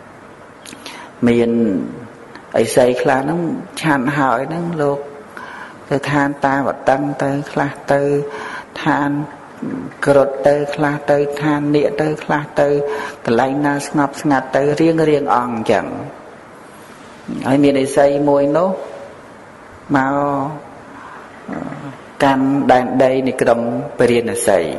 miền ấy say khá nó chán hỏi nó lột tới than ta và tăng tới khá tới than cột tới khá tới than nịa tới khá tới lấy na ngọc ngặt tới riêng ỏng chẳng ấy miền ấy say môi nó mau can đàn đây này cái đồng bền là say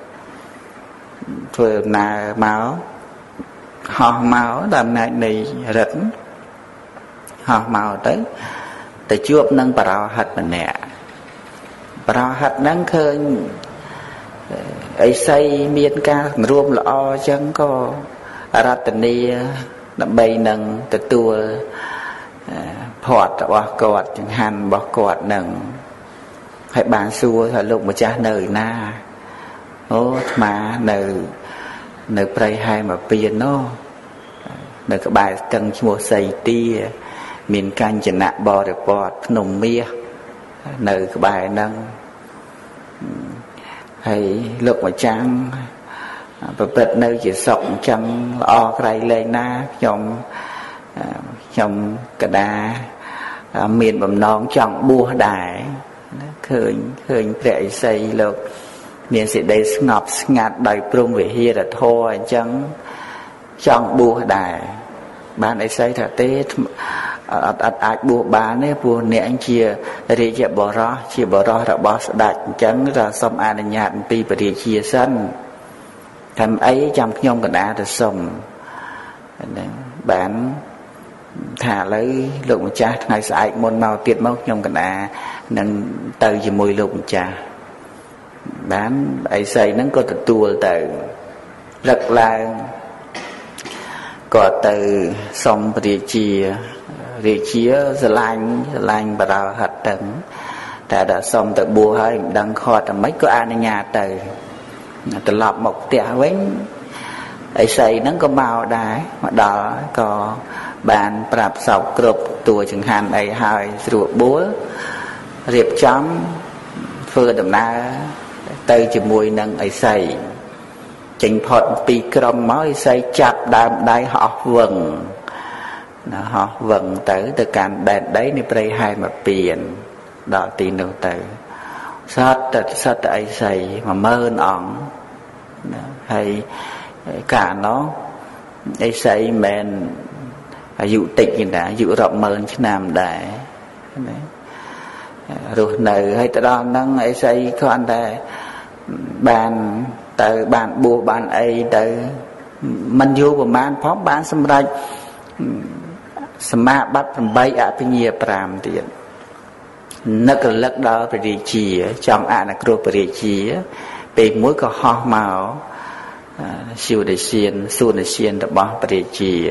vừa là máu họ máu làm này rất họ máu tới tới chuột nâng bảo hạt mình nè bảo hạt nâng khơi ấy xây miên ca rùm lọ chẳng có ratani đậm bay nâng từ tua phọt bỏ cọt chẳng hạn bỏ cọt nâng hãy bán xua thở lục một cha nơi na ô mà nơi prey hai mà piên nó nơi các bài cần mua xây tia miền canh chỉ nạ bò được bọt nồng mía nơi các bài nâng hay lục một trang và bật nơi chỉ sọng chân o cái lên na trong cả đá miền bầm non chọn bua đài khơi để xây lục miền sẽ đây ngọc ngạt đầy prung về hia là thôi chẳng chọn bua đài bạn ấy xây thật tết ai bua bán ấy bua nè anh chia để chia bỏ ra là bỏ đặt chẳng là xong ai là nhạt pi và để chia sân thầm ấy trong nhông cả đá được xong bạn thả lấy lục một cha ngày sai môn màu tiệt mốc nhông cả đá nâng từ chỉ mùi lục một cha bán ấy xây nó có từ tua từ rất là có từ xong địa chia lành bà đào hạt tầng tại đã xong từ bùa hơi đang kho từ mấy có ai nhà từ lọp một tẻ với ấy xây nó có màu đá mà đó có bàn prap sọc cướp tua chẳng hạn ấy hơi ruột búa riệp chấm phơi đầm na tới chỉ mùi nâng ấy xây chỉnh phật pi crom mới xây chặt đàm đai họ vần tới từ càn đèn đấy ni prey hai mà tiền đó tin đâu tới sát ấy xây mà mơn ỏng hay cả nó ấy xây men dụ tịch như đã dụ rộng mơn chứ nam đại rồi nơi hay đó nâng ấy xây con đây bàn từ bàn bùa bàn ấy từ mình vô của man phóng bán xâm rạch sma bắt from bay ạ cái nhiều pram tiền nấc lắc đó phải đi chỉ trong ạ là kêu phải đi chỉ về mỗi cái ho màu siêu để xiên đã bỏ phải đi chỉ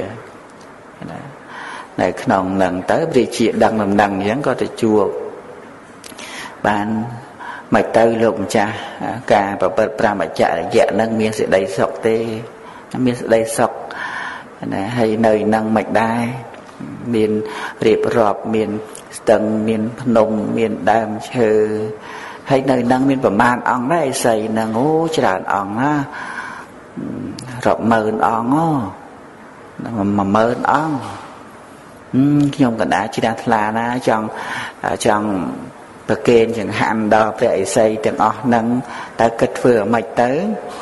này khổng nằng tới phải chỉ đằng làm đằng vẫn có thể chua bạn mày tới lục cha cả và bật ra mà chạy dạ nâng miếng sẽ đầy sọc tê miếng sẽ đầy sọc hay nơi nâng mạch đai miền riệp rọp miền tầng miền nông miền đàm chơ hay nơi nâng miền bầm man ong đấy xây nâng ngô tràn ong á rọp mờn ong á mà mờn ong không cần đã chỉ đang là na trong và kênh chẳng hạn đó phải xây tiếng nâng ta kết vừa mạch tới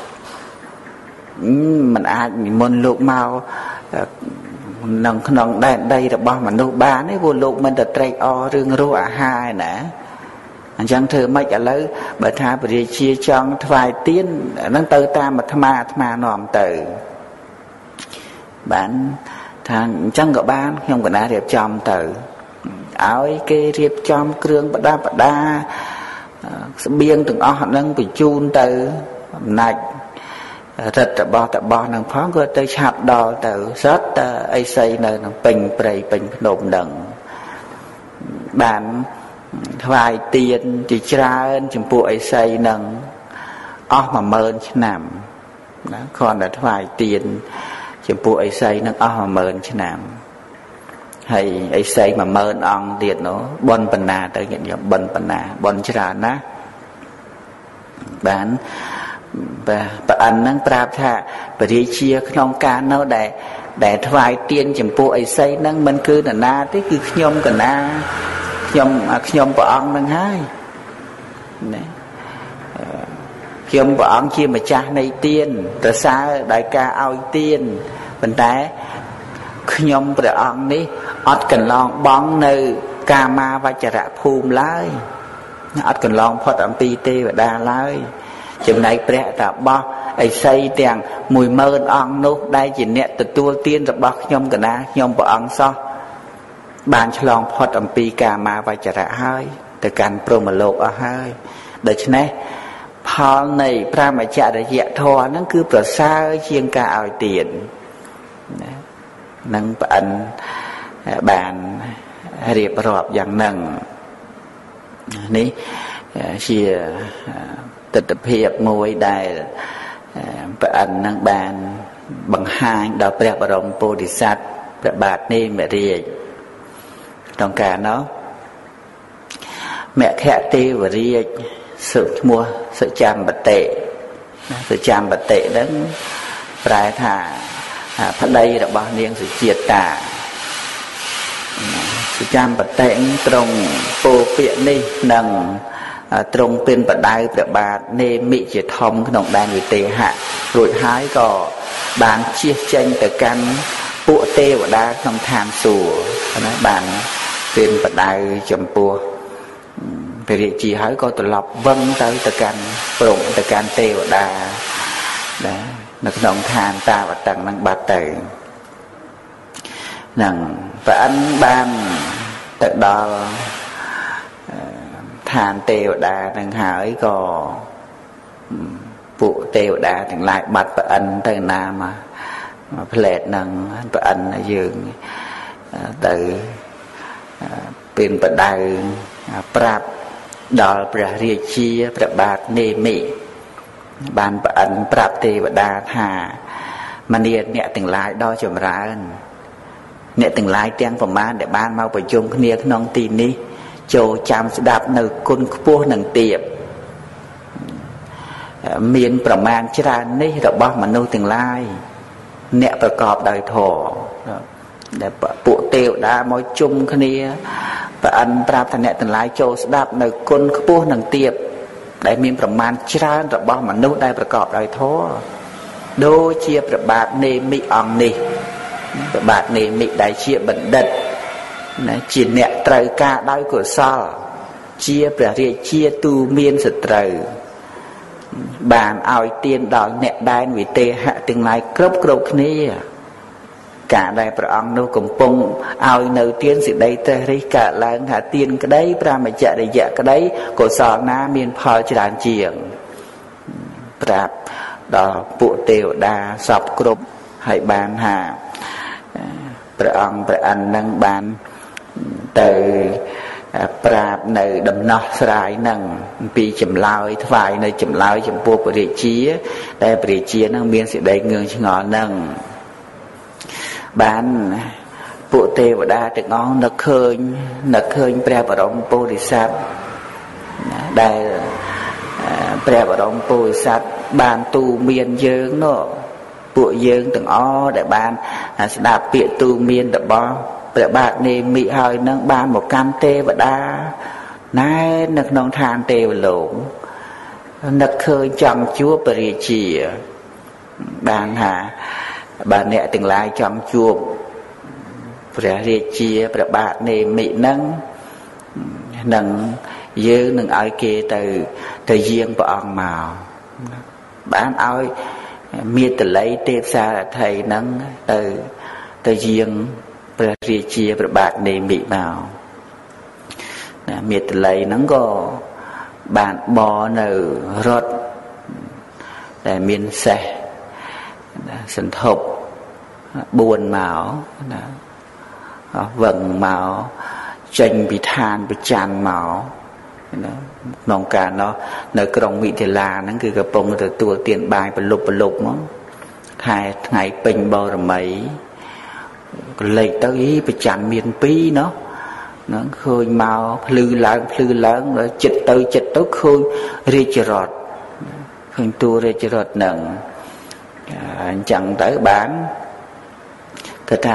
mình ai muốn lục màu nâng đây là bao mà nụ bán ấy vô lục mình đã trạch rương rô hai nè chẳng thử mạch ở lấy bởi thà bởi chia trong vài tiếng nâng từ ta mà thama nòm từ bạn thằng chẳng có bán không có ná đẹp trong từ áo ấy cái riệp trong krương bật đa biên từng họ nâng bị chun từ nạch rất là bò nâng phó có tới chạp đo từ rất ấy xây nơi nâng bình nộp nâng bạn vài tiền thì tra ơn chừng bộ ấy xây nâng mà mơn chứ nằm còn là vài tiền ចំពោះអីសីនឹងអស់10000ឆ្នាំហើយអីសី10000អង្គទៀតនោះបនបណ្ណាទៅញាតិញោមបនបណ្ណាបនច្រើនណាបានប្រអិនហ្នឹងប្រាប់ថាបរិជាក្នុងការនៅដែលថ្វាយទៀនចំពោះអីសីហ្នឹងមិនគឺនរណាទេគឺខ្ញុំកណាខ្ញុំព្រះអង្គហ្នឹងហើយណាខ្ញុំព្រះអង្គជាម្ចាស់នៃទៀនប្រសើរដោយការឲ្យទៀនប៉ុន្តែខ្ញុំព្រះអង្គនេះអត់កន្លងបងនៅកាមាវចរៈភូមិឡើយអត់កន្លងផុតអំពីទេវតាឡើយចំណែកព្រះតាបោះឥសីទាំង10000អង្គនោះដែលជាអ្នកទទួលទានរបស់ខ្ញុំកណាខ្ញុំព្រះអង្គសោះបានឆ្លងផុតអំពីកាមាវចរៈហើយទៅកាន់ព្រហ្មលោកអស់ហើយដូច្នេះផលនៃប្រមច្ចរិយធម៌ហ្នឹងគឺប្រសើរជាងការឲ្យទានណានឹងប្អិនបានរៀបរាប់យ៉ាងហ្នឹងនេះជាទស្សនវិជ្ជាមួយដែលប្អិននឹងបានបង្ហាញដល់ព្រះបរមពោធិសត្វព្រះបាទនេមិរាជក្នុងការនោះមគ្គទេវរាជឈ្មោះសុចាំបតិសុចាំបតិហ្នឹងប្រែថាប្តីរបស់នាងសុជាតាសុចាំបតិត្រង់ពោពាក្យនេះនឹងទ្រង់ពិនបដៅព្រះបាទនេមិជាធំក្នុងដែនវិទេហៈរួចហើយក៏បានជៀសចេញទៅកាន់ពួកទេវតាក្នុងឋានសួគ៌ណាបានពិនបដៅចំពោះព្រះរាជាហើយក៏ត្រឡប់វឹងទៅកាន់ព្រំទៅកាន់ទេវតាណានៅក្នុងឋានតាវតឹងនឹងបាត់ទៅនឹងព្រះអិនបានទៅដល់ឋានទេវតានឹងហើយក៏ពួកទេវតាទាំងឡាយបាត់ព្រះអិនទៅណាមកផ្លែតនឹងព្រះអិនយើងទៅពិនបដៅប្រាប់ដល់ព្រះរាជាព្រះបាទនេមិបានព្រះអិនប្រាប់ទេវតាថាមនាអ្នកទាំងឡាយដ៏ចម្រើនអ្នកទាំងឡាយទាំងប្រមាណដែលបានមកប្រជុំគ្នាក្នុងទីនេះចូលចាំស្ដាប់នៅគុណខ្ពស់នឹងទៀតមានប្រមាណច្រើននេះរបស់មនុស្សទាំងឡាយអ្នកប្រកបដោយធម៌ដែលពួកទេវតាមកជុំគ្នាព្រះអិនប្រាប់ថាអ្នកទាំងឡាយចូលស្ដាប់នៅគុណខ្ពស់នឹងទៀតដែលមានប្រមាណច្រើនរបស់មនុស្សដែលប្រកបដោយធម៌ដូចជាព្រះបាទនេមិអង្គនេះព្រះបាទនេមិដែលជាបណ្ឌិតណាជាអ្នកត្រូវការដោយកុសលជាព្រះរាជាទូមានសត្រូវបានឲ្យទានដល់អ្នកដែនវិទេហៈទាំងឡាយគ្រប់គ្នាការដែលព្រះអង្គនោះកំពុងឲ្យនៅទានសេចក្តីត្រេះរិះកើតឡើងថាទានក្តីប្រមច្ចរិយៈក្តីកុសលណាមានផលច្រើនជាងប្រាប់ដល់ពួកទេវតាសពគ្រប់ហើយបានថាព្រះអង្គព្រះអិននឹងបានទៅប្រាប់នៅដំណោះស្រាយនឹងអំពីចម្លើយថ្វាយនៅចម្លើយចំពោះព្រះរាជាដែលព្រះរាជានឹងមានសេចក្តីងឿងឆ្ងល់នឹងបានពួកទេវតាទាំងអស់នឹកឃើញព្រះបរមពោធិសត្វដែលព្រះបរមពោធិសត្វបានទូមានយើងនោះពួកយើងទាំងអស់ដែលបានស្ដាប់ពាក្យទូមានរបស់ព្រះបាទនេមិហើយនឹងបានមកកម្មទេវតាណែនៅក្នុងឋានទេវលោកនឹកឃើញចង់ជួបព្រះរាជាបានថាបើអ្នកទាំងឡាយចង់ជួបព្រះរាជាព្រះបាទនេមិនឹងយើងនឹងឲ្យគេទៅយាងព្រះអង្គមកបានឲ្យមេតល័យទេពសារថីនឹងទៅយាងព្រះរាជាព្រះបាទនេមិមកណាមេតល័យហ្នឹងក៏បានបរនៅរថដែលមានសេះសន្ធប់4មកណាវឹងមកចេញពីឋានប្រច័នមកណាក្នុងការនោះនៅក្រុងមិថិលាហ្នឹងគឺកំពុងទទួលទានបាយប្រលប់មកខែថ្ងៃពេញបរមីលេខទៅប្រចាំមាន2ណោះហ្នឹងឃើញមកភ្លឺឡើងដល់ចិត្តទៅឃើញរាជរថឃើញតួរាជរថហ្នឹងអញ្ចឹងទៅបានគេថា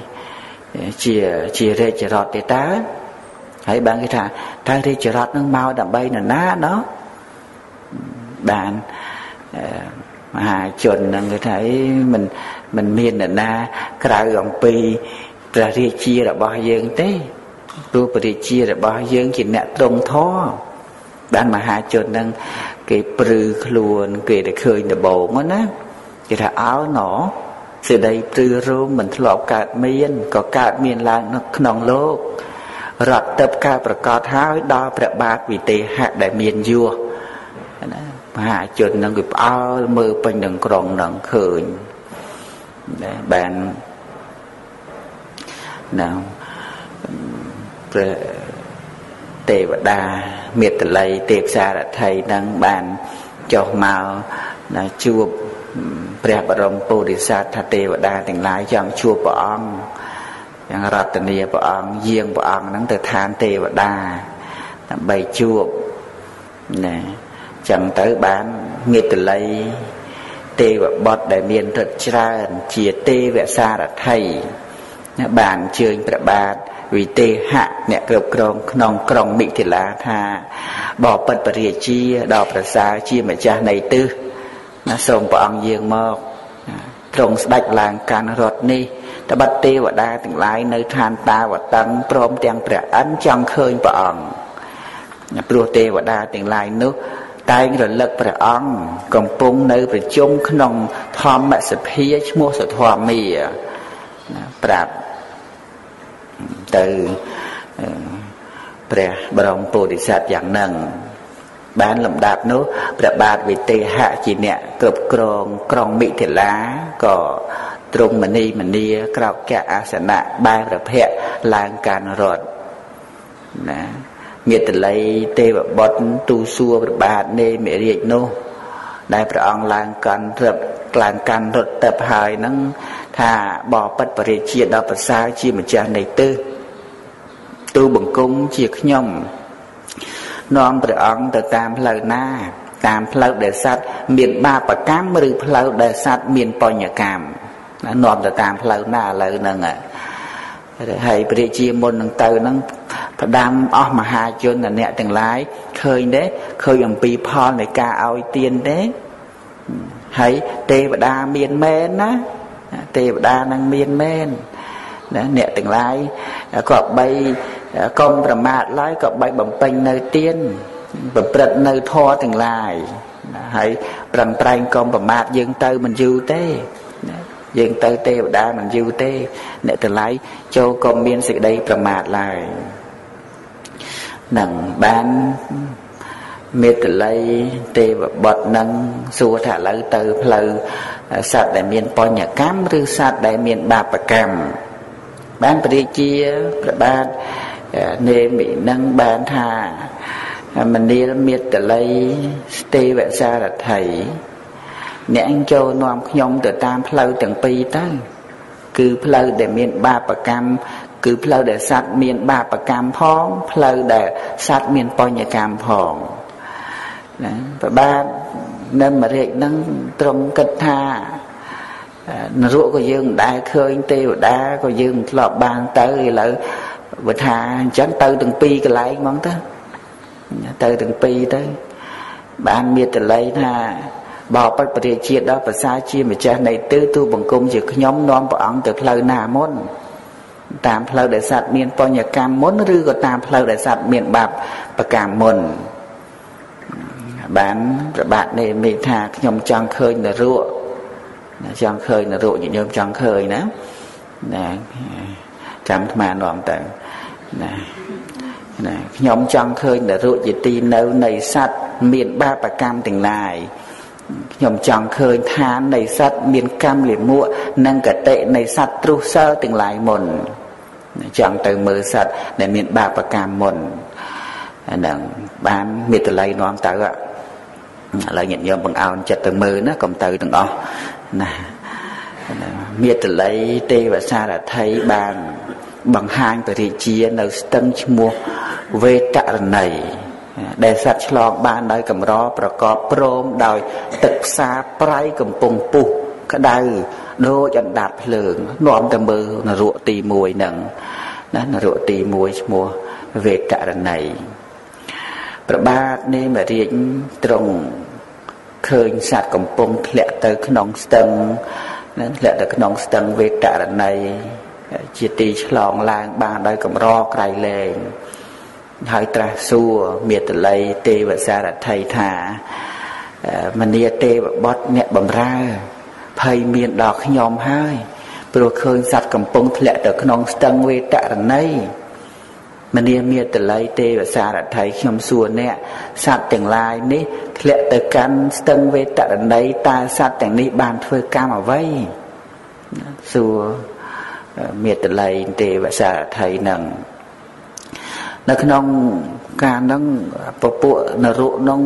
ជារាជរថទេតើហើយបានគេថាតើរាជរថនឹងមកដើម្បីនរណាណោះបានមហាជននឹងគេថាមិនមាននរណាក្រៅអំពីព្រះរាជារបស់យើងទេព្រោះព្រះរាជារបស់យើងជាអ្នកទ្រង់ធម៌បានមហាជននឹងគេព្រឺខ្លួនគេទៅឃើញដំបូងណាគេថាអោណោសេចក្តីព្រឺរោមមិនធ្លាប់កើតមានក៏កើតមានឡើងនៅក្នុងលោករត់ទៅការប្រកាសហើយដល់ព្រះបាទវិទេហៈដែលមានយោណាមហាជននឹងគេផ្អើលមើលពេញនឹងក្រុងនឹងឃើញបានណាព្រះទេវតាមេត្តល័យទេពសារថីនឹងបានចុះមកណាជួបព្រះបរមពុទ្ធិសត្វថាទេវតាទាំងឡាយចង់ជួបព្រះអង្គយ៉ាងរតនាព្រះអង្គយាងព្រះអង្គហ្នឹងទៅឋានទេវតាដើម្បីជួបណាចឹងទៅបានមេត្តល័យទេវបុត្រដែលមានឫទ្ធិច្រើនជាទេវសារថីបានអញ្ជើញព្រះបាទវិទេហៈអ្នកគ្រប់គ្រងក្នុងក្រុងមិថិលាថាបបិទ្ធពរាជាដ៏ប្រសើរជាម្ចាស់នៃទិសណាសូមព្រះអង្គយាងមកទ្រង់ស្ដេចឡើងកាន់រថនេះតបិតទេវតាទាំងឡាយនៅឋានតាវតឹងព្រមទាំងព្រះអិនចង់ឃើញព្រះអង្គព្រោះទេវតាទាំងឡាយនោះតែងរលឹកព្រះអង្គកំពុងនៅប្រជុំក្នុងធម្មសភាឈ្មោះសធម្មាប្រាប់ទៅព្រះបរមពុទ្ធិសត្វយ៉ាងហ្នឹងបានលំដាប់នោះព្រះបាទវិទេហៈជាអ្នកគ្រប់គ្រងក្រុងមិថិលាក៏ទ្រង់មនីក្រោកកអាសនៈបែរព្រះភ័ក្រឡើងកាន់រថណាមេត្តល័យទេវបុត្រទូសួរព្រះបាទនេមិរាជនោះដែលព្រះអង្គឡើងកាន់រថទៅហើយហ្នឹងថាបបិទ្ធពរាជាដ៏ប្រសើរជាម្ចាស់នៃទិសទូបង្គំជាខ្ញុំនាំព្រះអង្គទៅតាមផ្លូវណាតាមផ្លូវដែលសត្វមានបាបកម្មឬផ្លូវដែលសត្វមានបញ្ញកម្មនាំទៅតាមផ្លូវណាឥឡូវហ្នឹងហើយព្រះជាមុននឹងទៅហ្នឹងផ្ដាំអស់មហាជនអ្នកទាំងឡាយឃើញទេឃើញអំពីផលនៃការឲ្យទានទេហើយទេវតាមានមែនណាទេវតានឹងមានមែនណាអ្នកទាំងឡាយក៏បីកុំប្រមាទឡើយក៏បីបំពេញនៅទានប្រព្រឹត្តនៅធម៌ទាំងឡាយហើយប្រឹងប្រែងកុំប្រមាទយើងទៅមិនយូរទេយើងទៅទេវតាមិនយូរទេអ្នកទាំងឡាយចូលកុំមានសេចក្តីប្រមាទឡើយនឹងបានមេត្តល័យទេវបុត្រនឹងសួរថាឥឡូវទៅផ្លូវសត្វដែលមានបញ្ញកម្មឬសត្វដែលមានបាបកម្មបានព្រះរាជាព្រះបាទនេមិនឹងបានថាមនាលមេត្តល័យទេវសារថីអ្នកចូលនាំខ្ញុំទៅតាមផ្លូវទាំងពីរទៅគឺផ្លូវដែលមានបាបកម្មគឺផ្លូវដែលសត្វមានបាបកម្មផងផ្លូវដែលសត្វមានបញ្ញកម្មផងណាព្រះបាទនៅមរាជនឹងទ្រង់គិតថានរកក៏យើងមិនដែលឃើញទេវតាក៏យើងមិនធ្លាប់បានទៅឥឡូវបើថាអញ្ចឹងទៅទាំងពីរកន្លែងហ្មងទៅទាំងពីរទៅបានមេត្តល័យថាបបិទ្ធពរាជាដល់ប្រសាជាម្ចាស់នៃទិសទូបង្គំជាខ្ញុំនាំព្រះអង្គទៅផ្លូវណាមុនតាមផ្លូវដែលសត្វមានបញ្ញកម្មមុនឬក៏តាមផ្លូវដែលសត្វមានបាបកម្មមុនបានប្របាទនេមិថាខ្ញុំចង់ឃើញនរកចង់ឃើញនរកញោមចង់ឃើញណាចាំអាត្មានាំទៅណាខ្ញុំចង់ឃើញនរកជាទីនៅនៃសត្វមានបាបកម្មទាំងឡាយខ្ញុំចង់ឃើញឋាននៃសត្វមានកម្មលាមកនិងកតិនៃសត្វទ្រុសិលទាំងឡាយមុនចង់ទៅមើលសត្វដែលមានបាបកម្មមុនហ្នឹងបានមេត្តល័យនាំទៅឥឡូវញាតិញោមបង្អោនចិត្តទៅមើលណាកុំទៅទាំងអស់ណាមេតល័យទេវសារថីបានបង្ហាញបរិជានៅស្ទឹងឈ្មោះវេតរណីដែលសត្វឆ្លងបានដោយកម្រប្រកបព្រមដោយទឹកផ្សារប្រៃកំពុងពុះក្តៅដូចអណ្ដាតភ្លើងនាំទៅមើលនរកទី1ហ្នឹងណានរកទី1ឈ្មោះវេតរណីព្រះបាទនេមរាជទ្រង់ឃើញសត្វកំពុងធ្លាក់ទៅក្នុងស្ទឹងធ្លាក់ទៅក្នុងស្ទឹងវេតរណីជាទីឆ្លងឡើងបានដោយកម្រក្រៃលែងហើយត្រាស់សួរមេតល័យទេវសារថីថាមនីទេវបុត្រអ្នកបម្រើភ័យមានដល់ខ្ញុំហើយព្រោះឃើញសត្វកំពុងធ្លាក់ទៅក្នុងស្ទឹងវេតរណីមនីមេតល័យទេវសារថីខ្ញុំសួរអ្នកសត្វទាំងឡាយនេះធ្លាក់ទៅកាន់ស្ទឹងវេតរណីតើសត្វទាំងនេះបានធ្វើកម្មអ្វីសួរមេតល័យទេវសារថីនឹងនៅក្នុងការហ្នឹងពពួកនរុនឹង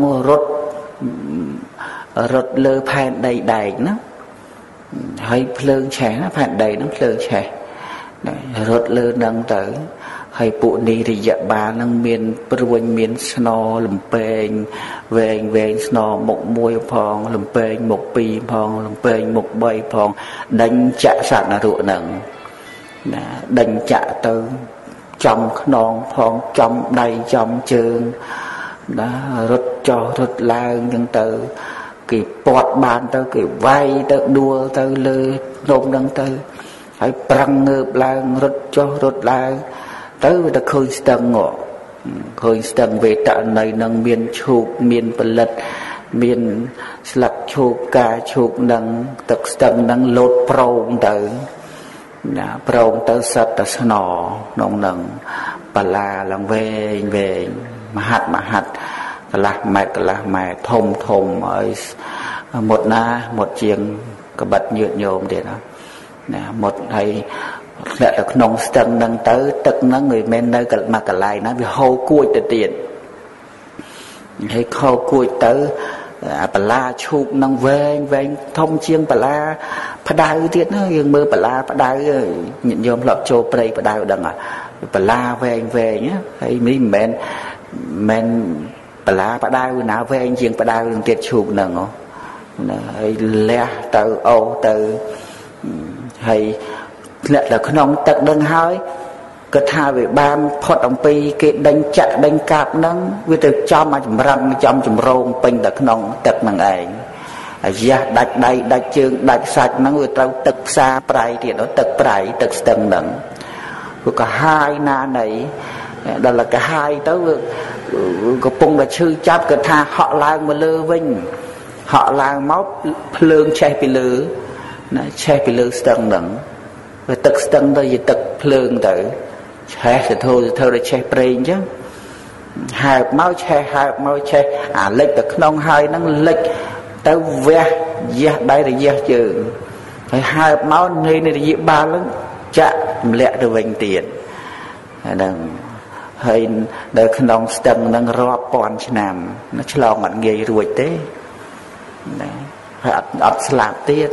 រត់លើផែនដីដែកណាហើយភ្លើងឆេះណាផែនដីហ្នឹងភ្លើងឆេះរត់លើហ្នឹងទៅហើយពួកនីរិយបាលនឹងមានព្រួញមានស្នលំពេងវែងស្នមុខ1ផងលំពេងមុខ2ផងលំពេងមុខ3ផងដេញចាក់សត្វនរុហ្នឹងណាដេញចាក់ទៅចំខ្នងផងចំដៃចំជើងណារត់ចុះរត់ឡើងចឹងទៅគេពាត់បានទៅគេវាយទៅដួលទៅលើនំហ្នឹងទៅហើយប្រឹងងើបឡើងរត់ចុះរត់ឡើងទៅវាទៅឃើញស្ទឹងវេតរណីនឹងមានឈូកមានផលិតមានស្លឹកឈូកការឈូកនឹងទឹកស្ទឹងនឹងលោតប្រងទៅណាប្រងទៅសត្វទៅស្នក្នុងនឹងបលាឡើងវែងមហាត់កន្លះម៉ែត្រធំហើយមុតណាមុតជាងកបិតញើតញោមទៀតណាមុតហើយធ្លាក់ទៅក្នុងស្ទឹងហ្នឹងទៅទឹកហ្នឹងមិនមែននៅមួយកន្លែងណាវាហូរគួចទៅទៀតហើយខោគួចទៅបលាឈូកហ្នឹងវែងធំជាងបលាផ្ដៅទៀតណាយើងមើលបលាផ្ដៅញាតិញោមធ្លាប់ចូលព្រៃផ្ដៅដឹងបលាវែងហើយនេះមិនមែនបលាផ្ដៅណាវែងជាងផ្ដៅនឹងទៀតឈូកហ្នឹងហើយលះទៅអូទៅហើយធ្លាក់ទៅក្នុងទឹកនឹងហើយក៏ថាវាបានផុតអំពីគេដេញចាក់ដេញកាប់ហ្នឹងវាទៅចំអាចចម្រឹងចំចម្រងពេញទៅក្នុងទឹកហ្នឹងឯងអាយ៉ាដាច់ដៃដាច់ជើងដាច់សាច់ហ្នឹងវាត្រូវទឹកផ្សារប្រៃទៀតទឹកប្រៃទឹកស្ទឹងហ្នឹងវាក៏ហាយណានៃដល់កាហាយទៅវាកំពុងតែឈឺចាប់ក៏ថាហក់ឡើងមកលើវិញហក់ឡើងមកភ្លើងឆេះពីលើណាឆេះពីលើស្ទឹងហ្នឹងវាទឹកស្ទឹងទៅជាទឹកភ្លើងទៅឆេះទៅធ្វើទៅឆេះប្រេងអញ្ចឹងហើបមកឆេះអាលិចទៅក្នុងហើយហ្នឹងលិចទៅវះយះដៃរយះជើងហើយហើបមកនៃរយៈបាលហ្នឹងចាក់ទម្លាក់ទៅវិញទៀតហ្នឹងហើយនៅក្នុងស្ទឹងហ្នឹងរាប់ពាន់ឆ្នាំឆ្លងអត់ងាយរួចទេណាហើយអត់ស្លាប់ទៀត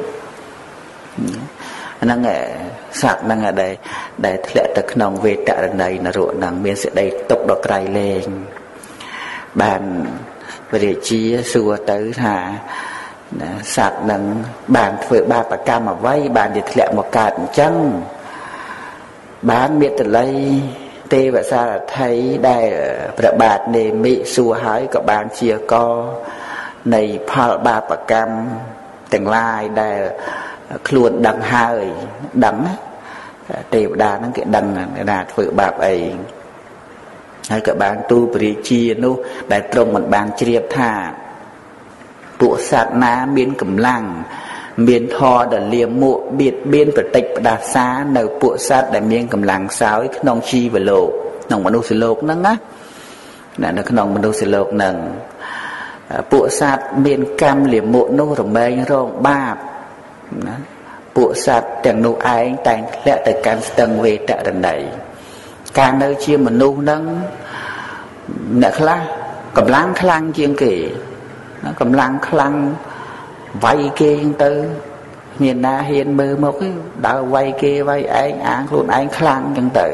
ហ្នឹងសត្វហ្នឹងដែលធ្លាក់ទៅក្នុងវេតរណីនរកហ្នឹងមានសេចក្តីទុកដល់ក្រៃលែងបានវិរិជាសួរទៅថាសត្វហ្នឹងបានធ្វើបាបកម្មអ្វីបានជាធ្លាក់មកកើតអញ្ចឹងបានមេតល័យទេវសារថីដែលព្រះបាទនេមិសួរហើយក៏បានជាកនៃផលបាបកម្មទាំងឡាយដែលខ្លួនដឹងហើយដឹងទេវតាហ្នឹងគេដឹងណាធ្វើបាបអីហើយក៏បានទូលព្រះរាជានោះដែលទ្រង់មិនបានជ្រាបថាពួកសត្វណាមានកម្លាំងមានធម៌ដ៏លាមកបៀតបៀនប្រតិចផ្ដាសានៅពួកសត្វដែលមានកម្លាំងសោយក្នុងជីវលោកក្នុងមនុស្សលោកហ្នឹងណានៅក្នុងមនុស្សលោកហ្នឹងពួកសត្វមានកម្មលាមកនោះរមែងរងបាបណាពួកសត្វទាំងនោះឯងតែងធ្លាក់ទៅកាន់ស្ទឹងវេតរណីការនៅជាមនុស្សហ្នឹងអ្នកខ្លះកម្លាំងខ្លាំងជាងគេកម្លាំងខ្លាំងវាយគេចឹងទៅ miền na hiền mơ một cái đào vay kia vay anh luôn anh khlang chẳng tự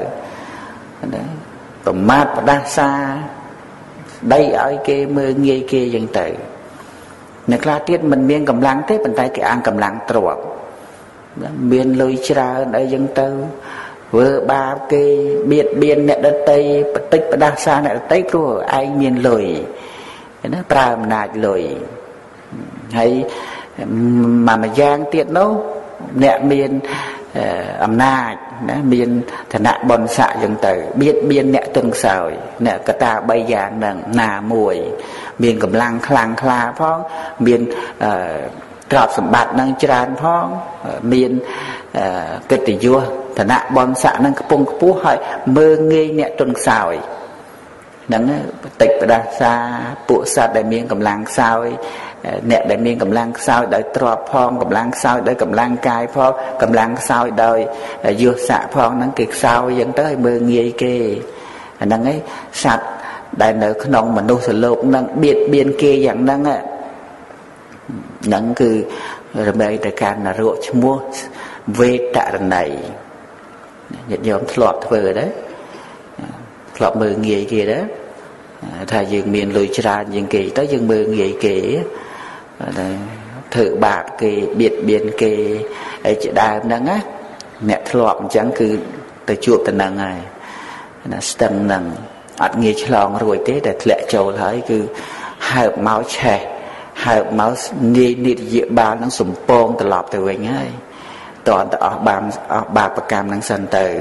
tụm mát đa xa đây ở kia mơ nghe kia chẳng tự nè la tiết mình miên cầm lăng thế bàn tay cái ăn cầm lăng trộn miên lôi ra đây chẳng tự vừa ba cái biệt biên nè đất tây tích đa xa nè tây rồi anh miên lôi nó pram nạt lôi hay mà giang tiện đâu nè miên âm na miên thần nạ bòn xạ dần từ biết biên nè từng sợi nè cả ta bay giang nè nà mùi miên cầm lăng khlang khla phong miên trọp sầm bạt năng tràn phong miên cái tỷ vua thần nạ bòn xạ năng pung pú hỏi mơ ngây nè từng sợi nắng tịch đa xa bộ sát đại miên cầm lăng sao nè đại miên cầm lăng sao đợi trọp phong cầm lăng sao đợi cầm lăng cài phong cầm lăng sao đợi vua xạ phong nắng kiệt sao dẫn tới mơ ngây kê nắng ấy sạch đại nợ nông mà nô sờ lục nắng biệt biên kê dạng nắng á nắng cứ rồi bây giờ can là ruột mua về tạ này nhận nhóm lọt vừa đấy lọt mơ ngây kia đó thay dương miền lùi ra dương kỳ tới dương mơ ngây kì thử bạc kì biệt biên kì ấy chị đài nắng á mẹ lọt chẳng cứ từ chuột từ nắng này là stem nắng ăn nghề chlòng rồi thế để lệ trầu thấy cứ hợp máu chè hợp máu ni địa bàn nó sủng pong từ lọp từ mình ấy toàn từ bạc bạc cam năng sân từ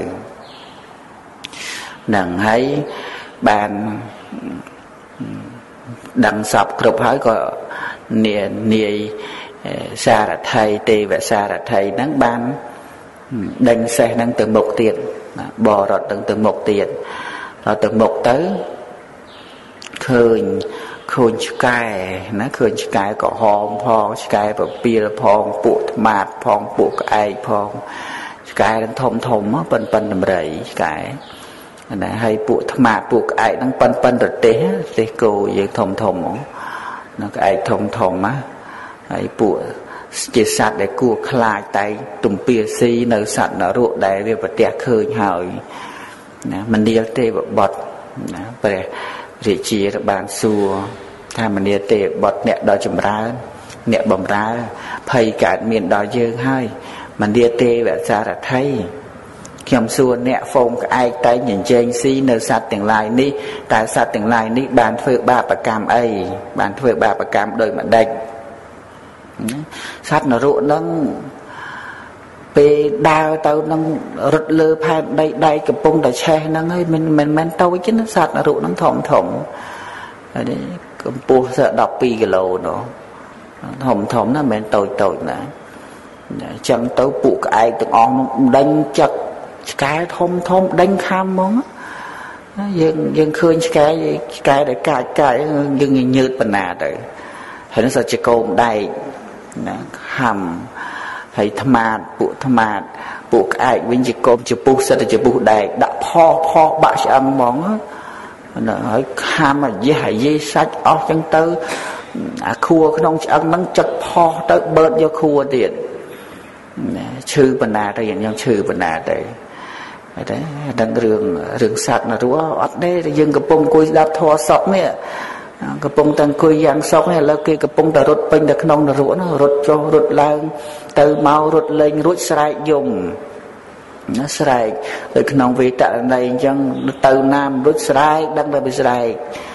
nằng thấy bàn đằng sập cục hỏi có nia xa là thầy tì và xa là thầy nắng ban đánh xe nắng từ một tiền bò rồi từ một tiền rồi từ một tới khơi sky nó khơi sky có hòm phong sky và pia phong buộc mạt phong buộc ai phong sky đang thom á pen làm rầy sky này hay buộc mạt buộc ai đang pen rồi té cô vậy thom nó cái ai thom á hay buộc chỉ sạt để cua khai tay tụm pia si nơi sạt nó ruột đại về vật tẹt khơi hỏi mình đi tê bọt về rỉ chia bàn xua tham mình đi tê bọt nẹt đòi chùm ra nẹt bầm ra phây cả miền đòi dương hai mình đi tê về xa là thấy nhầm xua nẹt phong ai tay nhìn trên si nơi sạt tiền lại ní tại sạt tiền lại ní bàn phơi ba bạc cam ấy bàn phơi ba bạc cam đời mà đánh sạt nó ruộng nâng về đào tàu nâng rực lơ pha đây cái bông đại xe nâng ấy mình tàu chứ nó sạt nó ruộng nâng thòng đấy cái bùa sợ đọc pi cái lồ nó thòng nó mình tồi nè chẳng tới phụ cái ai từng on đánh chặt cái thom đánh kham món dân khơi cái để cái dân nhợt bần nà đấy hay nó sợ chỉ cồn đầy hầm hay tham buộc ai bên chỉ cơm chỉ buộc sẽ chỉ buộc đầy đã pho bạ sẽ ăn món nó hỏi ham mà dễ sách óc chân tư khua cái nông ăn nắng chật pho tới bớt do khua tiền chư bần nà đây nhận chư bần nà đây đấy đang rừng sạt là rúa ở đây dừng cái bông cùi đạp thò sọc nè cái bông tăng cùi giang sọc này là cái bông đã rút pin được nông là rúa nó rút lang từ mau rút lên rút sải dùng nó sải từ nông vị tại đây chẳng từ nam rút sải đang là bị sải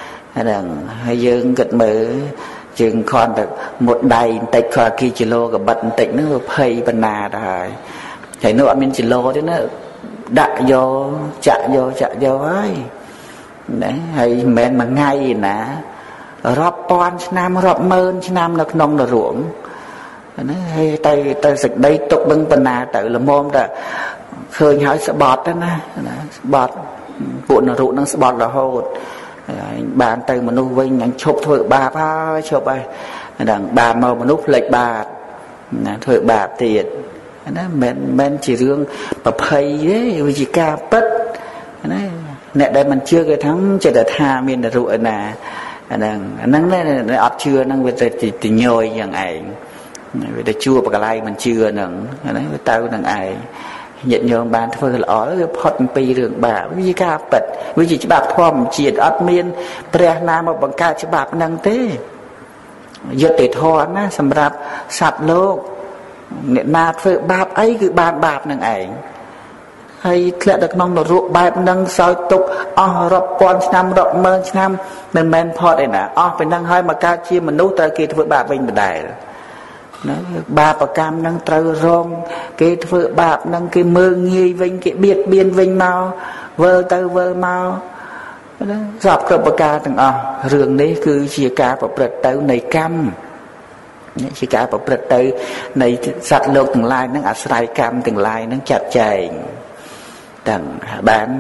hay dừng gật mở chừng còn được một đầy tịch qua kia chỉ lô cái bận tịch nó phây bên nà rồi thấy nó ăn bên chỉ lô đấy nó đã vô chạy vô ấy đấy hay men mà ngay nè rọp toàn nam rọp mơn nam là nông là ruộng hay tay sực đây tục bưng bên nà tự là mồm đã khơi hỏi sợ bọt đó nè bọt buồn là ruộng nó sợ bọt là hột bàn tay mà nuôi vinh nhắn chụp thôi bà pha chụp ai đằng bà màu mà núp lệch bà thôi bà tiền nó men chỉ riêng bà phây đấy vì chỉ ca bất nè đây mình chưa cái thắng chỉ để tha miền là ruộng nè nắng này ấp chưa năng về thì nhồiอย่างấy để chua bạc lai mình chưa nằng đấy tao nằng ai nhận nhường bàn thôi là ở phật pi đường bà với ca bật với gì chứ bà thom triệt ớt miên pre nam một bằng ca chứ bà năng thế giật để thò na sầm rạp sạt lô na thôi bạp ấy cứ bạp nằng ảnh hay lẽ được nông nó ruộng bài nâng soi tục rập con năm rập mơn năm mình men phật này nè phải nâng hai mà ca chia mình nấu ta kia thôi bà bình bật đài bà bà cam nâng trâu rong cái vợ bạp nâng cái mơ nghi vinh cái biệt biên vinh mau vơ tơ vơ mau dọc cỡ bà ca từng rường đấy cứ chia cá bà bật tơ này cam chia cá bà bật tơ này sạch lột từng lai nâng sài cam từng lai nâng chặt chày tầng bán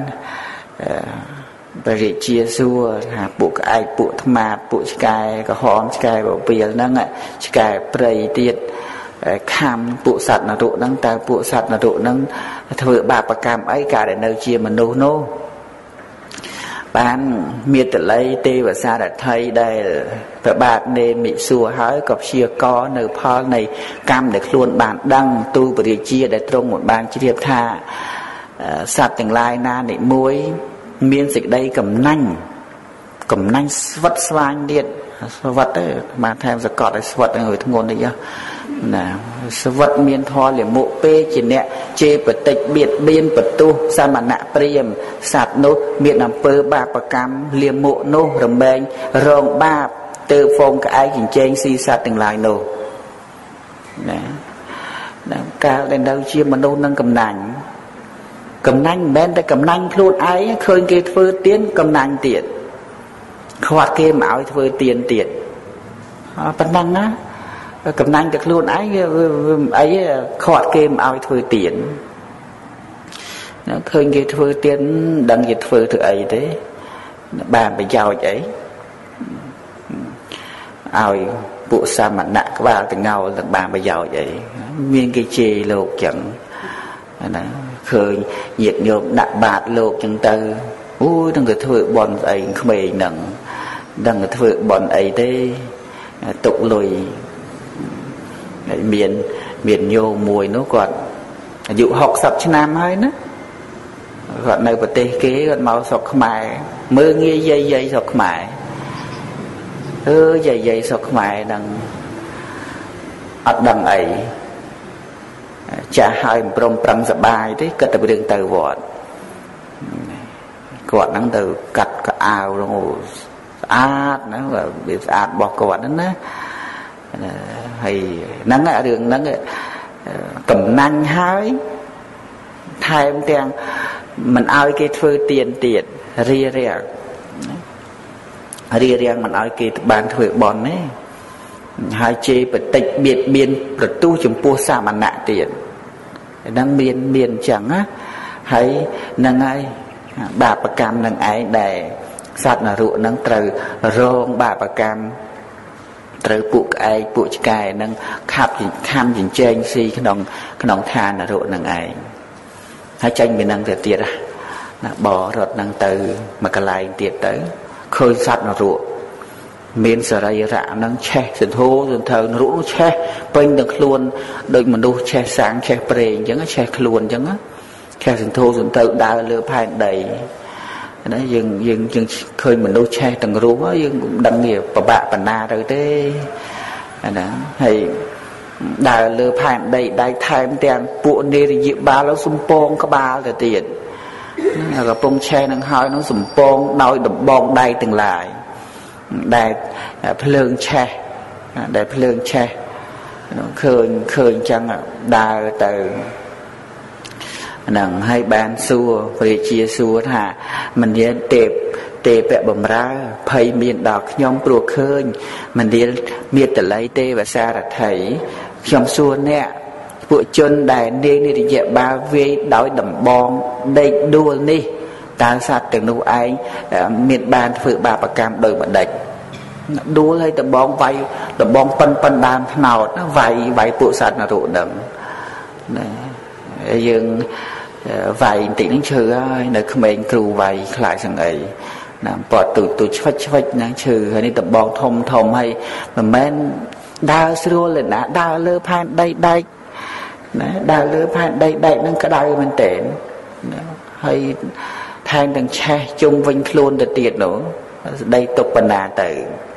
bà rị chia xua bộ ai bộ thâm mạt bộ sky có hòm sky bộ bìa nâng sky prey tiết khám bộ sạch là độ nâng ta bộ sạch là độ nâng thợ bà cam ấy cả để nơi chia mà nô nô bán miệt tử lấy tê và xa đã thấy đây và bạc nê mị xua hỏi cọp chia có nơi phó này cam để luôn bạn đăng tu bà rị chia để trong một bàn chi điệp tha sạch từng lai na để muối miên dịch đây cầm nanh vật xoanh điện vật đấy mà thêm giờ cọt đấy vật người thông ngôn đấy nhá nè vật miên tho liền mộ pê chỉ nè chê bật tịch biệt biên bật tu sa mà nạ priêm sạt nốt miệng làm pơ ba bạc cam liềm mộ nô rầm bèn rong ba từ phong cái ai chỉnh trên si sạt từng lai nô nè cao đến đâu chia mà nô nâng cầm nanh bên đây cầm nanh luôn ấy khơi kia phơi tiền cầm nanh tiền khoát kia mạo phơi tiền phần năng á cầm nanh được luôn ấy khoát kia mạo phơi tiền nó khơi kia phơi tiền đăng dịch phơi thứ ấy thế bàn bị giàu vậy ao bộ sa mặt nạ các bạn từng ngầu là bàn bị giàu vậy miên cái chê lột chẳng khơi nhiệt nhộm đặt bạt lột chân tư ui đừng có thưa bọn ấy không mề nặng đừng có thưa bọn ấy thế tục lùi miền nhô mùi nó còn dụ học sập cho nam hơi nữa còn nơi bờ tây kế còn màu sọc mài mơ nghe dây sọc mài dây sọc mài đằng đằng ấy cha hai prom prang sập bài thế cất từ đường từ vọt quạt nắng từ cắt cái ao rồi nó là bị bỏ quạt đó nè hay nắng ở đường nắng cầm nanh hái thay tiền mình ao cái phơi tiền ria mình ao cái bàn thuê bòn ấy hai chê bật tịch biệt biên bật tu chấm pua sa mà nạ tiền đang miền chẳng á hay nâng ai bà bạc cam nâng ai để sạch là ruộng nâng từ rong bà bạc cam từ buộc ai buộc cài nâng kham chỉnh trên si cái nòng than là ruộng nâng ai hay tranh bị nâng tiệt là bỏ rọt nâng từ mà cái lại tiệt tới khơi sạch là ruộng miền sờ ray rạ nâng che sườn thô sườn thờ rũ che bên được luôn đôi mình đu che sáng che pre chẳng á che luôn chẳng á che sườn thô sườn thờ đào lửa phai đầy nó dừng khơi mình đu che từng rú á dừng cũng đâm nghiệp bà na rồi thế đó hay đào lửa phai đầy đại thay tiền bộ nê thì dịp ba nó xung pong có ba là tiền là pong che nâng hói nó xung pong nói đập bong đầy từng lại đại phơi che khơi chẳng đào từ nằng hai bàn xua về chia xua thà mình đi tệp bầm ra phơi miền đỏ nhom pruộc khơi mình đi miệt từ lấy tê và xa là thấy nhom xua nè bộ chân đài nê thì dẹp ba về đói đầm bong đây đua đi ta sát từ nụ ai miền bàn phơi bà cam đời mà đạch đua hay tầm bong vay tầm bong phân đàn nào nó vay bộ sạt là độ đậm nhưng vay tỉnh trừ ai nơi mình cừu vay lại sang ấy làm bỏ từ phách năng trừ hay đi tầm bong thông hay mà men đào sưu lên nè đào lơ phan đây đây đào lơ phan đây đây nó cái đào mình tệ hay than đằng che chung vinh luôn được tiền nữa đây tục bần đà tử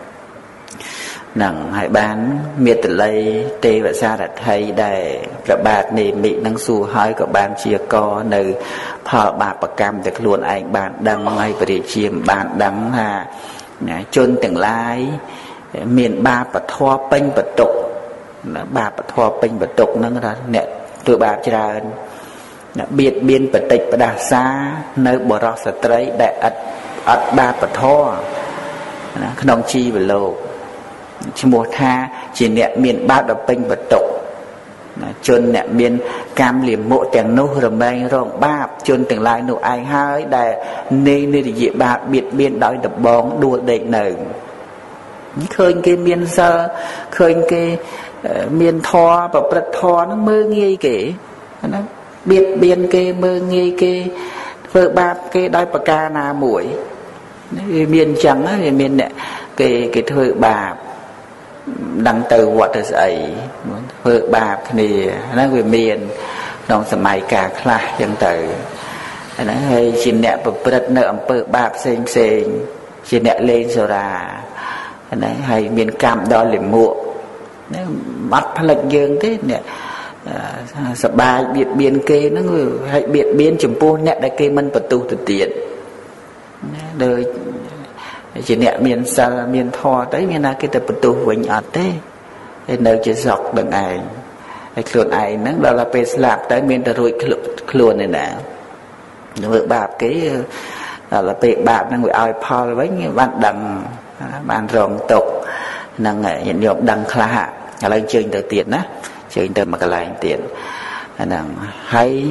nằng hai bán miệt lây tê và xa đặt hay đây là bạc nề mị năng xù hơi của ban chia co nơi phở bạc bạc cam được luôn anh bạn đăng hay về chiêm bạn đăng ha chôn từng lái miền ba bạc thoa pênh bạc tục ba bạc thoa pênh bạc tục nó ra nè tụi bạc ra biệt biên bạc tịch bạc đà xa nơi bờ rọ sợi tây đại ắt ba bạc thoa nông chi về lô chỉ một tha chỉ nẹt miền ba đập pênh bật tục chôn nẹt miền cam liềm mộ tiền nô rầm bay rong ba chôn từng lai nô ai hai đại nê nê địa ba biệt biên đói đập bóng đua đầy nở khơi cái miền sơ khơi cái miền thò và bật thò nó mơ nghi kể nó biệt biên cái mơ nghi cái vợ ba cái đói bạc ca na mũi miền trắng á miền nè cái thời bà đăng từ quạt từ ấy vợ bà thì nó về miền đồng sớm mai cả khai dân từ nó hơi chỉ nẹt bật nợ bờ bà xinh xinh chỉ nẹt lên rồi ra nó hay miền cam đó liềm muộn bắt phải lệch dương thế nè sập bài biệt biên kê nó người hay biệt biên chủng po nẹt đại kê mình bật tu từ tiền đời chỉ nẹt miền xa miền thò tới miền nào cái tập tu vĩnh ở thế nơi chỉ dọc đường này luôn ai nó đó là pe slap tới miền tây rồi luôn này nè vợ bạp cái là pe bạp nó người ai Paul với bạn đằng bạn rồng tục năng nhận nhộm đằng khla là chơi từ tiền á chơi từ mà cái lại tiền năng hay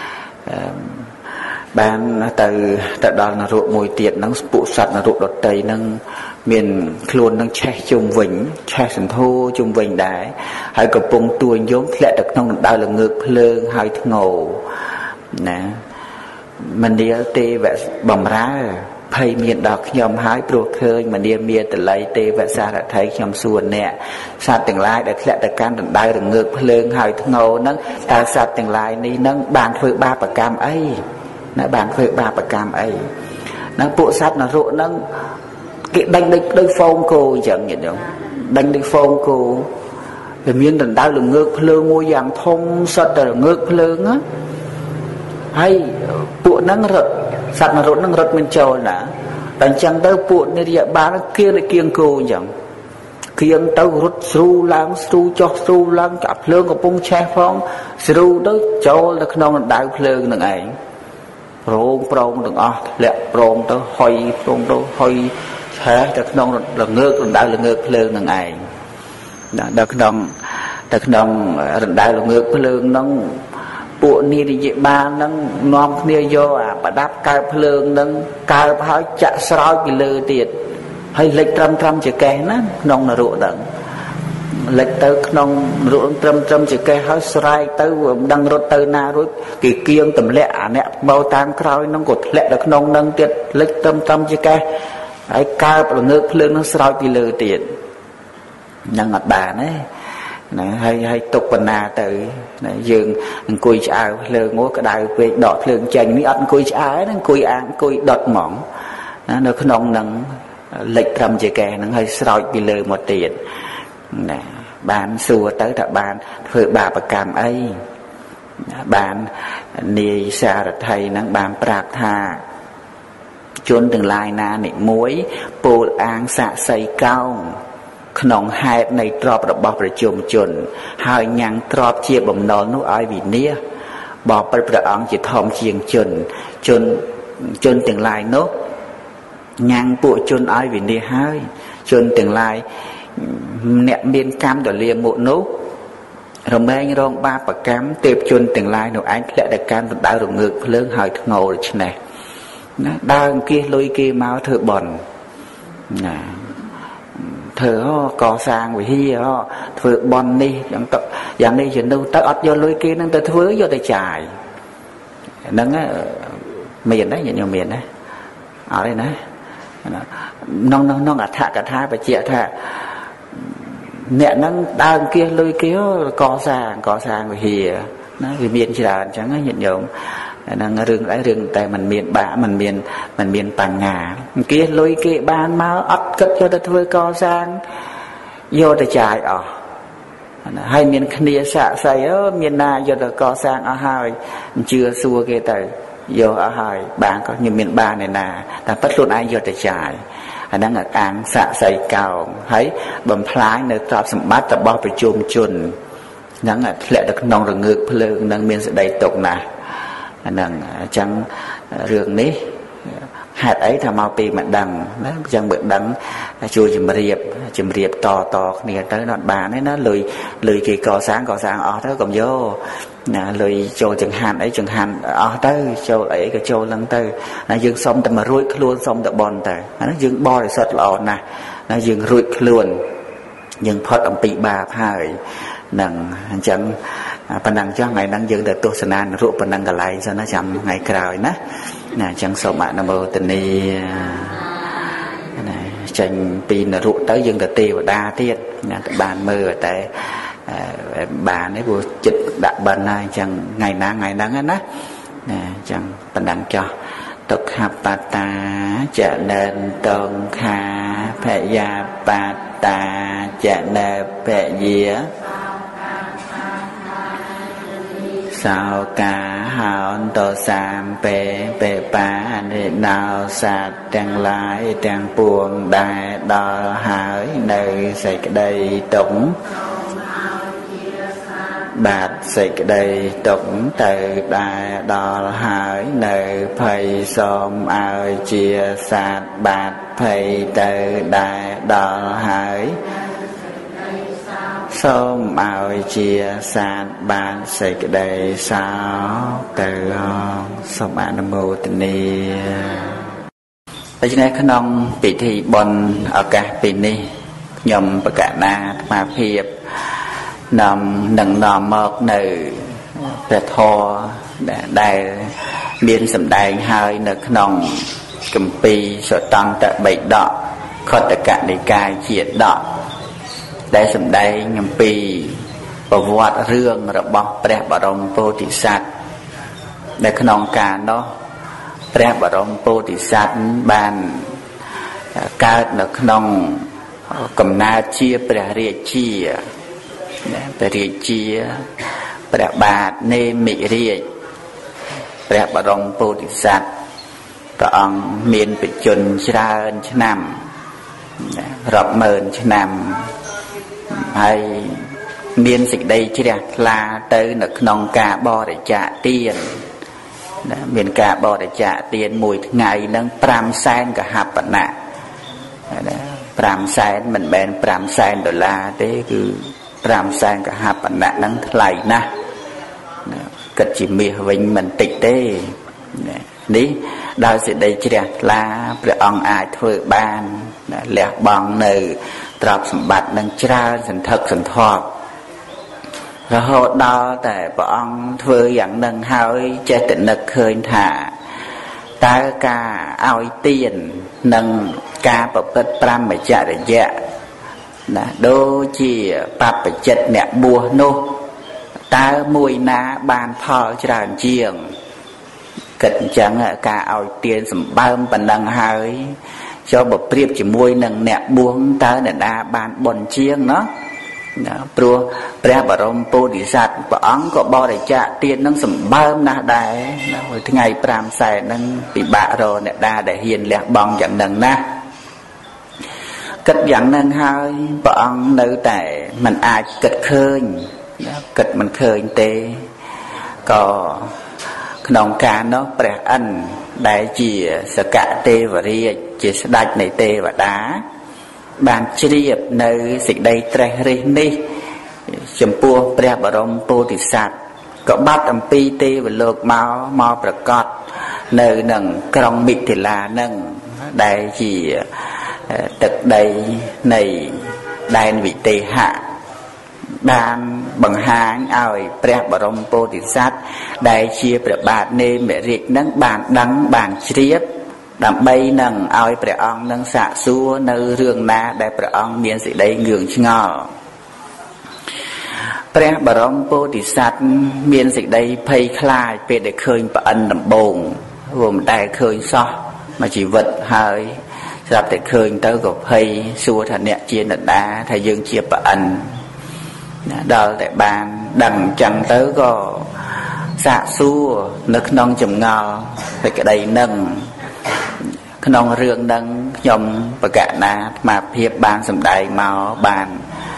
ban từ đó là ruộng mùi tiền năng phụ sạch là ruộng đọt tây năng miền luôn năng che chung vĩnh che sần thô chung vĩnh đái hay cặp bông tuôn giống lệ đặc nông đào là ngược lương hai ngầu nè mình đi tê vẽ bầm rá hay miền đọc nhom hái pro khơi mà đi miền từ lấy tê vẽ xa đã thấy nhom xuân nè sát từng lai để lệ đặc can đào là ngược lương hai ngầu nắng ta sát từng lai đi nắng bàn phơi ba bạc cam ấy nó bàn phơi ba bạc cam ấy nó bộ sát là ruộng nắng cái đánh đôi phong cô chẳng nhận đâu đánh đôi phong cô thì miếng đàn đau là ngược lương ngôi vàng thông sạch là ngược lương á hay bộ nắng rực sạch là ruộng nắng rực bên châu đã đánh chẳng tới bộ này địa ba nó kia lại kiêng cô chẳng kiêng tới rút sưu cho sưu lang chặt lương của bông che phong sưu tới châu là không đau lương được ấy prong đừng lẹ prong tới hoi thế đặc nông là ngược đại là ngược lương là ngày đặc nông đại là ngược lương nông bộ ni đi về ba nông nom kia vô bà đáp cao lương nông cao phải chặt sỏi cái lư tiền hay lệch trăm chỉ kè nó nông là ruộng đặng lệch tới nông ruộng trăm chỉ kè hơi sỏi tới đăng rốt tới na rồi kỳ kiêng tầm lẹ nè bao tam cày nông cột lẹ đặc nông nông tiền lệch trăm chỉ kè ai cao là ngược lương nó soi bị lừa tiền nhân mặt bà này hay tục bần na từ dương cùi chảo lương ngó cái đài về đọt lương chành ní ăn cùi chảo nó cùi ăn cùi đọt mỏng nó không nâng lệch trầm chỉ kè nó hơi soi bị lừa một tiền nè bạn xua tới thợ bạn phơi bà cam ấy bạn nì xa là thầy năng bạn prap tha chôn từng lai na nị muối bồ an xạ xây cao khổng hai này trọp đập bọc rồi chùm chôn hai nhang trọp chia bầm nón nó ai vì nia bọc bật ong chỉ thòm chiềng chôn từng lai nốt nhang bộ chôn ai vì nia hai chôn từng lai nẹt miên cam đỏ lia mộ nốt rồi mấy rong ba bạc cam tiệp chôn từng lai nó anh lại đặt cam đào rồi ngược lớn hỏi ngầu rồi này đang kia lôi kia máu thợ bẩn thợ họ có sang với hi họ thợ bẩn đi dạng đi chuyện đâu ta ắt do lôi kia năng ta thưa do ta chạy nâng á miền đấy nhiều miền đấy ở đây nè nông cả thạ và chia thạ nè nắng đang kia lôi kéo co sang về hìa nó vì miền chỉ là chẳng có nhận nhộm năng rừng tại mình miền tàng ngà kia lôi kia ban máu ắt cất cho ta thôi co sang vô ta chạy hay miền kia xạ say miền na vô ta co sang hai chưa xua kia tới vô hai bạn có như miền ba này nè ta bắt luôn ai vô ta chạy đang ở án xạ say cao thấy bầm phái nơi trọp sầm bát ta bao phải chôm chun đang ở lệ được nòng rồi ngược phơi đang miền sẽ đầy tục nè đang chẳng rường ní hạt ấy thà mau pi mặt đằng nó chẳng bự đắng chui chìm riệp to nè tới đoạn bà ấy nó lười kỳ cò sáng đó còn vô lười châu chẳng hạn tới châu ấy cái châu lăng tới nó dừng xong tầm mà ruột luôn xong tầm bòn tới nó dừng bo để sọt lọ nè nó dừng ruột luôn dừng phật ông pi bà phải nằng chẳng phần năng cho ngày năng dừng được tu sanh an ruột phần năng cả lại cho nó chậm ngày cày nè chẳng sợ bạn nam mô tình ni tranh pin là ruột tới dừng được tiêu đa tiết nè bàn mơ tại bà ấy vừa chích đặt bên này chẳng ngày nắng á nè chẳng phần năng cho tục hạp bà ta chả nên tôn kha phệ gia bà ta chả nên phệ dĩa sao cả hào tổ sam pe pa để nào sạt trang lái trang buồn đại đò hải nơi xây cái đây tụng bạt xây cái đây tụng từ đại đò hải nơi phầy xôm ao chia sạt bạt phầy từ đại đò hải xôm ao chia sạt ban xây cái đây sao từ xôm an nam mô tịnh ni tại cho nên khả năng bị thị bon ở cả bị ni nhom bậc cả na mà hiệp nằm nâng nòm mọc nữ về thò đại miền sầm đại hơi nợ khả năng cầm pi sợ tăng tại bảy đọ khó tất cả để cài triệt đọ đại sầm đại nhầm pi và vọt rương rồi bọc bẹt bà rồng bồ tát sát để khả năng cả nó bẹt bà rồng bồ tát sát ban cao nợ khả năng cầm na chia bẹt riết chia bẹt riết chia bẹt bát nê mị riết bẹt bà rồng bồ tát sátก็องเมียนไปจนชราเอินชนำรอบเมินชนำให้เมียนสิ่งใดที่เรียกลาเตอหนักนองกาบอได้จ่าเตียนเมียนกาบอได้จ่าเตียนมวยไงนั่งปรามแซนกับหับปนะปรามแซนมันแบนปรามแซนดอลลาร์เต้คือปรามแซนกับหับปนะนั่งไหลนะกัดจิมีวิ่งมันติดเต้นี้ดาวสิได้เจียลาพระองค์อาจធ្វើបានលះបង់នៅទ្រព្យសម្បត្តិនឹងច្រើនសន្ធឹកសន្ធាប់រហូតដល់តែព្រះអង្គធ្វើយ៉ាងនឹងហើយចេះតែនឹកឃើញថាតើការឲ្យទាននិងការប្រព្រឹត្តប្រមចរិយៈណាដូចជាបព្វជិតអ្នកបួសនោះតើមួយណាបានផលច្រើនជាងគិតអញ្ចឹងការឲ្យទានសម្បើមប៉ុណ្ណឹងហើយចូលបើប្រៀបជាមួយនឹងអ្នកបួសតើអ្នកណាបានបុណ្យជាងណាព្រោះព្រះបរមពោធិសត្វព្រះអង្គក៏បរិច្ចាគទាននឹងសម្បើមណាស់ដែរថ្ងៃ5សែននឹងពិបាករកអ្នកណាដែលហ៊ានលះបង់យ៉ាងនឹងណាគិតយ៉ាងនឹងហើយព្រះអង្គនៅតែមិនអាចគិតឃើញគិតមិនឃើញទេក៏ក្នុងការនោះព្រះអិនដែលជាសកទេវរាជជាស្ដេចនៃទេវតាបានជ្រាបនៅសេចក្តីត្រេះរិះនេះចំពោះព្រះបរមពោធិសត្វក៏បាត់អំពីទេវលោកមកប្រកាសនៅនឹងក្រុងមិថិលានឹងដែលជាទឹកដីនៃដែនវិទេហៈបានបង្ហាញឲ្យព្រះបរមពោធិសត្វដែលជាព្រះបាទនេមិរាជនឹងបានដឹងបានជ្រាបដើម្បីនឹងឲ្យព្រះអង្គនឹងសាកសួរនៅរឿងណាដែលព្រះអង្គមានសេចក្តីងឿងឆ្ងល់ព្រះបរមពោធិសត្វមានសេចក្តីភ័យខ្លាចពេលដែលឃើញព្រះអិនដំបូងព្រោះមិនដែលឃើញសោះមួយជីវិតហើយស្រាប់តែឃើញទៅក៏ភ័យសួរថាអ្នកជានរណាថាយើងជាព្រះអិនដល់តែបានដឹងអញ្ចឹងទៅក៏សាកសួរនៅក្នុងចម្ងល់សេចក្តីនឹងក្នុងរឿងនឹងខ្ញុំបកណាអាត្មាភាពបានសម្ដែងមកបាន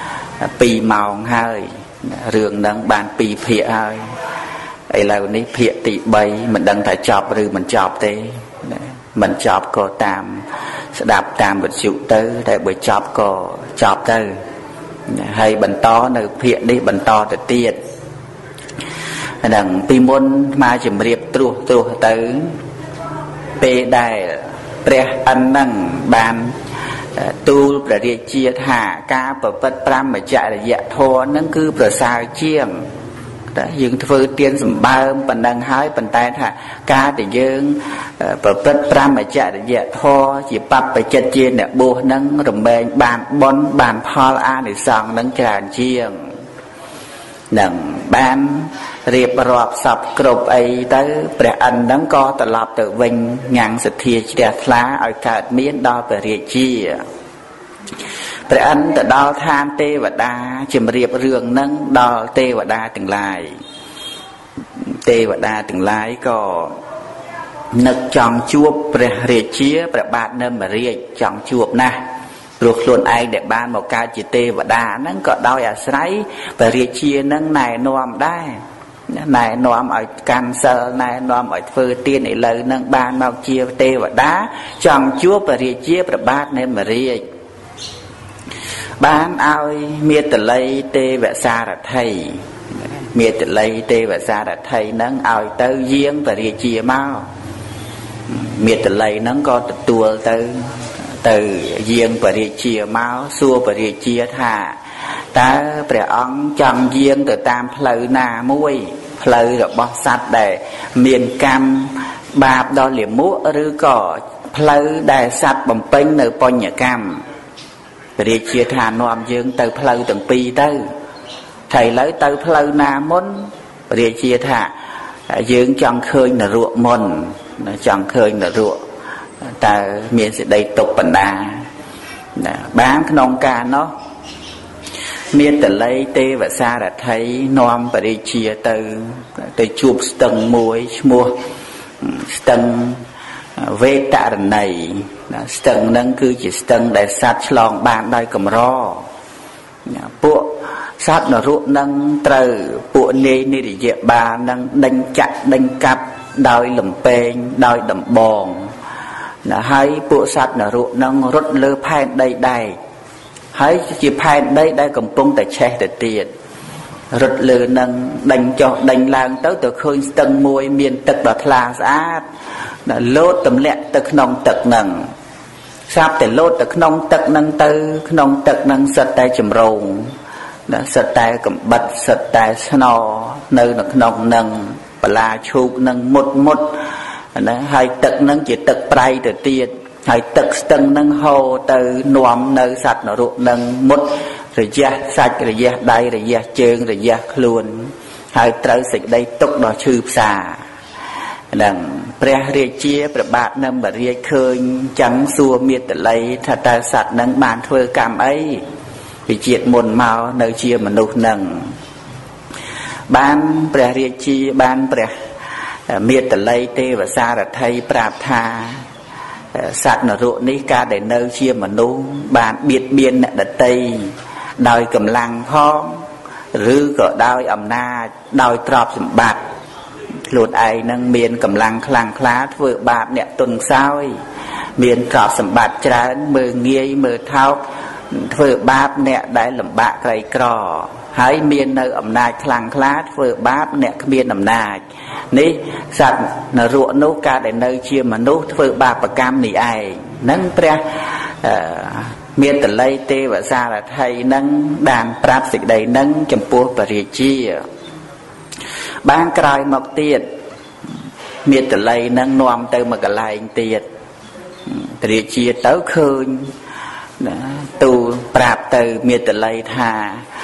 2ម៉ោងហើយរឿងនឹងបាន2ភាគហើយឥឡូវនេះភាគទី3មិនដឹងថាចប់ឬមិនចប់ទេមិនចប់ក៏តាមស្ដាប់តាមវិទ្យុទៅតែបើចប់ក៏ចប់ទៅហើយបន្តនៅភាគនេះបន្តទៅទៀតហ្នឹងពីមុនមកជំរាបត្រួសទៅពេលដែលព្រះអិនហ្នឹងបានទូលព្រះរាជាថាការប្រព្រឹត្ត5មច្ចរិយធម៌ហ្នឹងគឺប្រសើរជាងតែយើងធ្វើទានសម្បើមប៉ុណ្ណឹងហើយប៉ុន្តែថាការដែលយើងប្រព្រឹត្ត5មច្ចរិយធម៌ជាបព្វជិតជាអ្នកបួសហ្នឹងរមែងបានបុណ្យបានផលអានិសង្សហ្នឹងច្រើនជាងនឹងបានរៀបរាប់សពគ្រប់អីទៅព្រះអិនហ្នឹងក៏ត្រឡប់ទៅវិញញ៉ាំងសទ្ធាជ្រះថ្លាឲ្យកើតមានដល់ព្រះរាជាព្រះអិនទៅដល់ឋានទេវតាជំរាបរឿងហ្នឹងដល់ទេវតាទាំងឡាយទេវតាទាំងឡាយក៏នឹកចង់ជួបព្រះរាជាព្រះបាទនមរាជចង់ជួបណាស់ព្រោះខ្លួនឯងដែលបានមកកើតជាទេវតាហ្នឹងក៏ដោយអាស្រ័យព្រះរាជាហ្នឹងណែនាំដែរណែនាំឲ្យកាន់សិលណែនាំឲ្យធ្វើទានឥឡូវហ្នឹងបានមកជាទេវតាចង់ជួបព្រះរាជាព្រះបាទនមរាជបានឲ្យមាតុល័យទេវសារថីមាតុល័យទេវសារថីហ្នឹងឲ្យទៅយាងព្រះរាជាមកមាតុល័យហ្នឹងក៏ទទួលទៅយាងព្រះរាជាមកសួរព្រះរាជាថាតើព្រះអង្គចង់យាងទៅតាមផ្លូវណាមួយផ្លូវរបស់សត្វដែលមានកម្មបាបដល់លាមកឬក៏ផ្លូវដែលសត្វបំពេញនៅបញ្ញកម្មព្រះរាជាថានាំយើងទៅផ្លូវទាំងពីរទៅតែឥឡូវទៅផ្លូវណាមុនព្រះរាជាថាយើងចង់ឃើញនរកមុនចង់ឃើញនរកតើមានសេចក្តីទុក្ខបណ្ដាបានក្នុងការនោះមាតុល័យទេវសារថីនាំព្រះរាជាទៅជួបស្ទឹងមួយឈ្មោះស្ទឹងវេតរណីស្ទឹងហ្នឹងគឺជាស្ទឹងដែលសត្វឆ្លងបានដោយកម្រពួកសត្វនរកហ្នឹងត្រូវពួកនាយនិរយបាលហ្នឹងដេញចាក់ដេញកាប់ដោយលំពេងដោយដំបងហើយពួកសត្វនរកហ្នឹងរត់លើផែនដីដែកហើយជាផែនដីដែលកំពុងតែឆេះទៅទៀតរត់លើនឹងដេញចុះដេញឡើងទៅឃើញស្ទឹងមួយមានទឹកដ៏ថ្លាស្អាតលោតទម្លាក់ទៅក្នុងទឹកហ្នឹងស្រាប់តែលោតទៅក្នុងទឹកហ្នឹងទៅក្នុងទឹកហ្នឹងសិតតែចម្រោងសិតតែកំបិតសិតតែស្នោនៅក្នុងហ្នឹងបលាឈូកហ្នឹងមុតណាហើយទឹកហ្នឹងជាទឹកប្រៃទៅទៀតហើយទឹកស្ទឹងហ្នឹងហូរទៅនាំនៅសត្វនរកហ្នឹងមុតរយះសាច់រយះដៃរយះជើងរយះខ្លួនហើយត្រូវសេចក្តីទុក្ខដ៏ឈឺផ្សាហ្នឹងព្រះរាជាព្រះបាទនមរាជឃើញចឹងសួរមាតុល័យថាតើសត្វហ្នឹងបានធ្វើកម្មអីពីជាតិមុនមកនៅជាមនុស្សហ្នឹងបានព្រះរាជាបានព្រះមាតុល័យទេវសារថីប្រាប់ថាសត្វនរកនេះការដែលនៅជាមនុស្សបានបៀតបៀនអ្នកដទៃដោយកម្លាំងផងឬក៏ដោយអំណាចដោយទ្រព្យសម្បត្តិខ្លួនឯងនឹងមានកម្លាំងខ្លាំងក្លាធ្វើបាបអ្នកទុនខ្សោយមានទ្រព្យសម្បត្តិច្រើនមើលងាយមើលថោកធ្វើបាបអ្នកដែលលំបាកក្រីក្រហើយមាននៅអំណាចខ្លាំងក្លាធ្វើបាបអ្នកគ្មានអំណាចនេះសត្វនរកនោះការដែលនៅជាមនុស្សធ្វើបាបកម្មនេះឯងនឹងព្រះមាតុល័យទេវសារថីនឹងបានប្រាប់សេចក្តីនឹងចំពោះព្រះរាជាបានក្រោយមកទៀតមាតុល័យនឹងនាំទៅមកកន្លែងទៀតព្រះរាជាទៅឃើញទូលប្រាប់ទៅមាតុល័យថា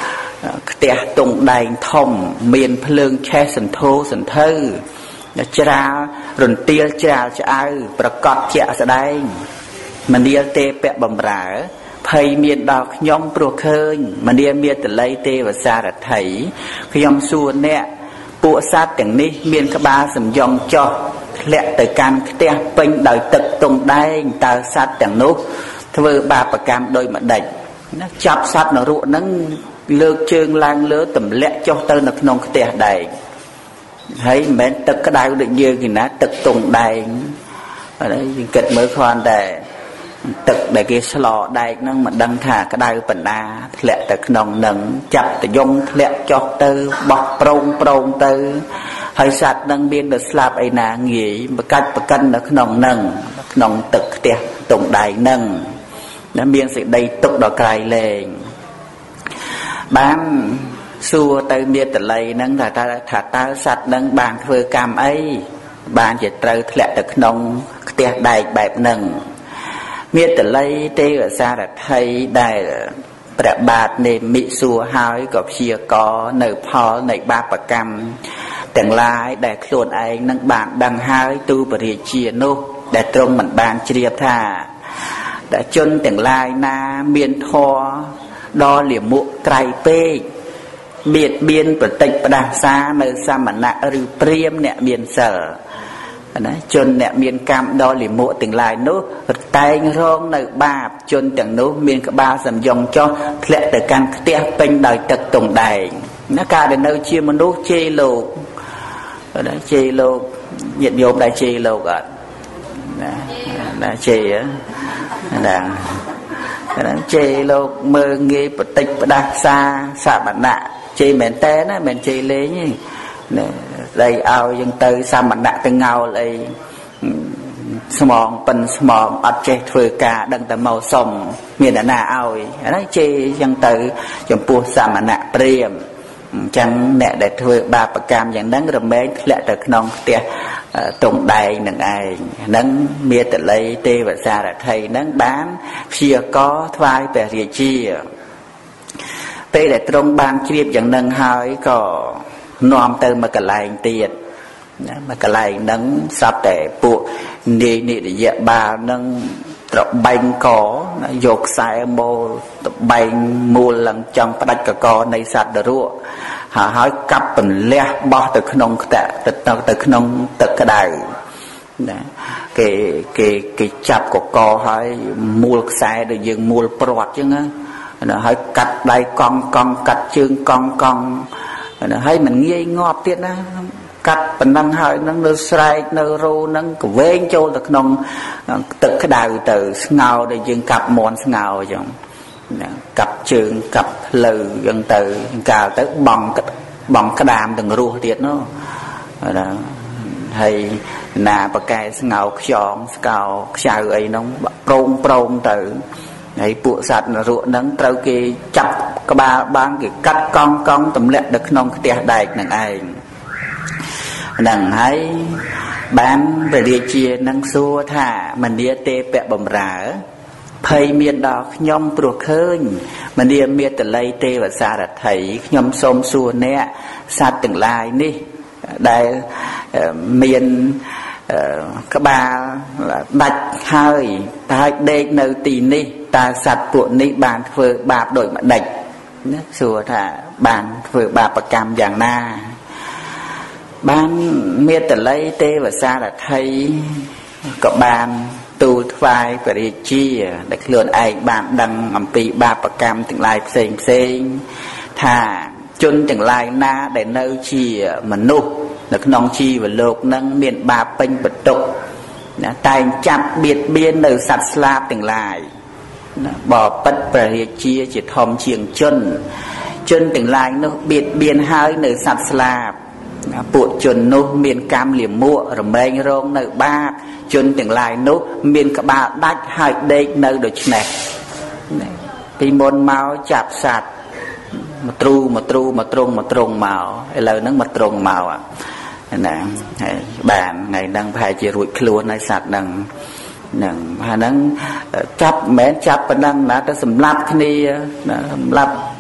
ផ្ទះតុងដែងធំមានភ្លើងឆេះសន្ធោសន្ធៅច្រាលរន្ទាលច្រាលឆ្អៅប្រកបជាក់ស្ដែងមនាលទេពៈបំរើភ័យមានដល់ខ្ញុំព្រោះឃើញមនាលមាតល័យទេវសារថីខ្ញុំសួរអ្នកពួកសត្វទាំងនេះមានក្បាលសំយងចោះធ្លាក់ទៅកាន់ផ្ទះពេញដោយទឹកតុងដែងតើសត្វទាំងនោះធ្វើបាបកម្មដោយម្ដេចណាចាប់សត្វនរកហ្នឹងលើកជើងឡើងលើទម្លាក់ចុះទៅនៅក្នុងផ្ទះដែកហើយមិនមែនទឹកក្តៅដូចយើងទេណាទឹកតុងដែងហើយយើងគិតមើលគ្រាន់តែទឹកដែលគេស្លោដែកហ្នឹងមិនដឹងថាក្តៅបណ្ដាធ្លាក់ទៅក្នុងនឹងចាប់តយងធ្លាក់ចុះទៅបោះប្រងទៅហើយសត្វនឹងមានទៅស្លាប់ឯណាងាយបកាច់បកិននៅក្នុងនឹងក្នុងទឹកផ្ទះតុងដែកនឹងណាមានសេចក្តីទុកដល់ក្រៃលែងបានសួរទៅមាតល័យហ្នឹងថាតើសត្វនឹងបានធ្វើកម្មអីបានជាត្រូវធ្លាក់ទៅក្នុងផ្ទះដែកបែបហ្នឹងមាតល័យទេវសារថីដែលព្រះបាទនេមិសួរហើយក៏ព្យាករនៅផលនៃបាបកម្មទាំងឡាយដែលខ្លួនឯងនឹងបានដឹងហើយទូបរិជានោះដែលទ្រង់មិនបានជ្រាបថាតែជនទាំងឡាយណាមានធម៌ដល់លាមកត្រៃពេកបៀតបៀនប្រតិចផ្ដាសានៅសមណៈឬព្រាហ្មណ៍អ្នកមានសិលណាជនអ្នកមានកម្មដល់លាមកទាំងឡាយនោះតែងរងនៅបាបជនទាំងនោះមានក្បាលសំយងចុះធ្លាក់ទៅកាន់ផ្ទះពេញដោយទឹកតុងដែងណាការដែលនៅជាមនុស្សជេរលោកណាជេរលោកញាតិញោមដែលជេរលោកអត់ណាជេរណាជេរលោកមើងងាយប្រតិចផ្ដាសាសមណៈជេរមែនតើណាមិនជេរលេងទេណាដៃឲ្យយើងទៅសមណៈទៅងោលអីស្មងប៉ិនស្មងអត់ចេះធ្វើការដឹងតែមកសុំមានអ្នកណាឲ្យអាហ្នឹងជេរចឹងទៅចំពោះសមណៈព្រាហ្មណ៍អញ្ចឹងអ្នកដែលធ្វើបាបកម្មយ៉ាងហ្នឹងរមែងធ្លាក់ទៅក្នុងផ្ទះតុងដែងនឹងឯងហ្នឹងមាតល័យទេវសារថីហ្នឹងបានព្យាករថ្វាយព្រះរាជាពេលដែលទ្រង់បានជ្រាបយ៉ាងហ្នឹងហើយក៏នាំទៅមកកន្លែងទៀតណាមកកន្លែងហ្នឹងសັບតែពួកនាយនិរយបាលហ្នឹងត្របែងកណាយកខ្សែមូលត្របែងមូលឡើងចង់ផ្ដាច់កកនៃសត្វនរកហើយកាប់ពន្លះបោះទៅក្នុងទៅក្នុងទឹកក្តៅណាគេចាប់កកហើយមូលខ្សែដូចយើងមូលព្រាត់ចឹងណាហើយកាត់ដៃកង់កាត់ជើងកង់ណាហើយមិនងាយងាប់ទៀតណាកាត់ប៉ុណ្ណឹងហើយនឹងនៅស្រែកនៅរោនឹងកវែងចូលទៅក្នុងទឹកក្តៅទៅស្ងោរដែលយើងកាប់មន់ស្ងោរចឹងណាកាប់ជើងកាប់ផ្លូវចឹងទៅកាលទៅបងក្តាមទាំងរស់ទៀតនោះណាហើយណាប្រកែស្ងោរខ្យងស្កោខ្ចៅអីនោះប្រងទៅហើយពួកសត្វនរកហ្នឹងត្រូវគេចាប់ក្បាលបានគេកាត់កង់ទម្លាក់ទៅក្នុងផ្ទះដែកនឹងឯងហ្នឹងហើយបានព្រះរាជានឹងសួរថាមនាទេពៈបំរើភ័យមានដល់ខ្ញុំព្រោះឃើញមនាមាតល័យទេវសារថីខ្ញុំសូមសួរអ្នកសត្វទាំងឡាយនេះដែលមានក្បាលដាច់ហើយតែឲ្យដេកនៅទីនេះតើសត្វពួកនេះបានធ្វើបាបដូចម្ដេចណាសួរថាបានធ្វើបាបកម្មយ៉ាងណាបានមាតល័យទេវសារថីក៏បានទូលថ្វាយព្រះរាជាដែលខ្លួនឯងបានដឹងអំពីបាបកម្មទាំងឡាយផ្សេងថាជនទាំងឡាយណាដែលនៅជាមនុស្សនៅក្នុងជីវលោកនឹងមានបាបពេញបន្ទុកណាតែងចាប់បៀតបៀននៅសត្វស្លាបទាំងឡាយណាបបិទ្ធព្រះរាជាធំជាងជនទាំងឡាយនោះបៀតបៀនហើយនៅសត្វស្លាបពួកជននោះមានកម្មលាមករមែងរងនៅបាបជនទាំងឡាយនោះមានក្បាលដាច់ហើយដេកនៅដូច្នេះពីមុនមកចាប់សត្វមកទ្រូមកត្រង់មកឥឡូវហ្នឹងមកត្រង់មកណាហើយបានថ្ងៃហ្នឹងប្រហែលជារួចខ្លួនហើយសត្វហ្នឹងហើយហ្នឹងចាប់មិនមែនចាប់ប៉ុណ្ណឹងណាទៅសម្លាប់គ្នាសម្លាប់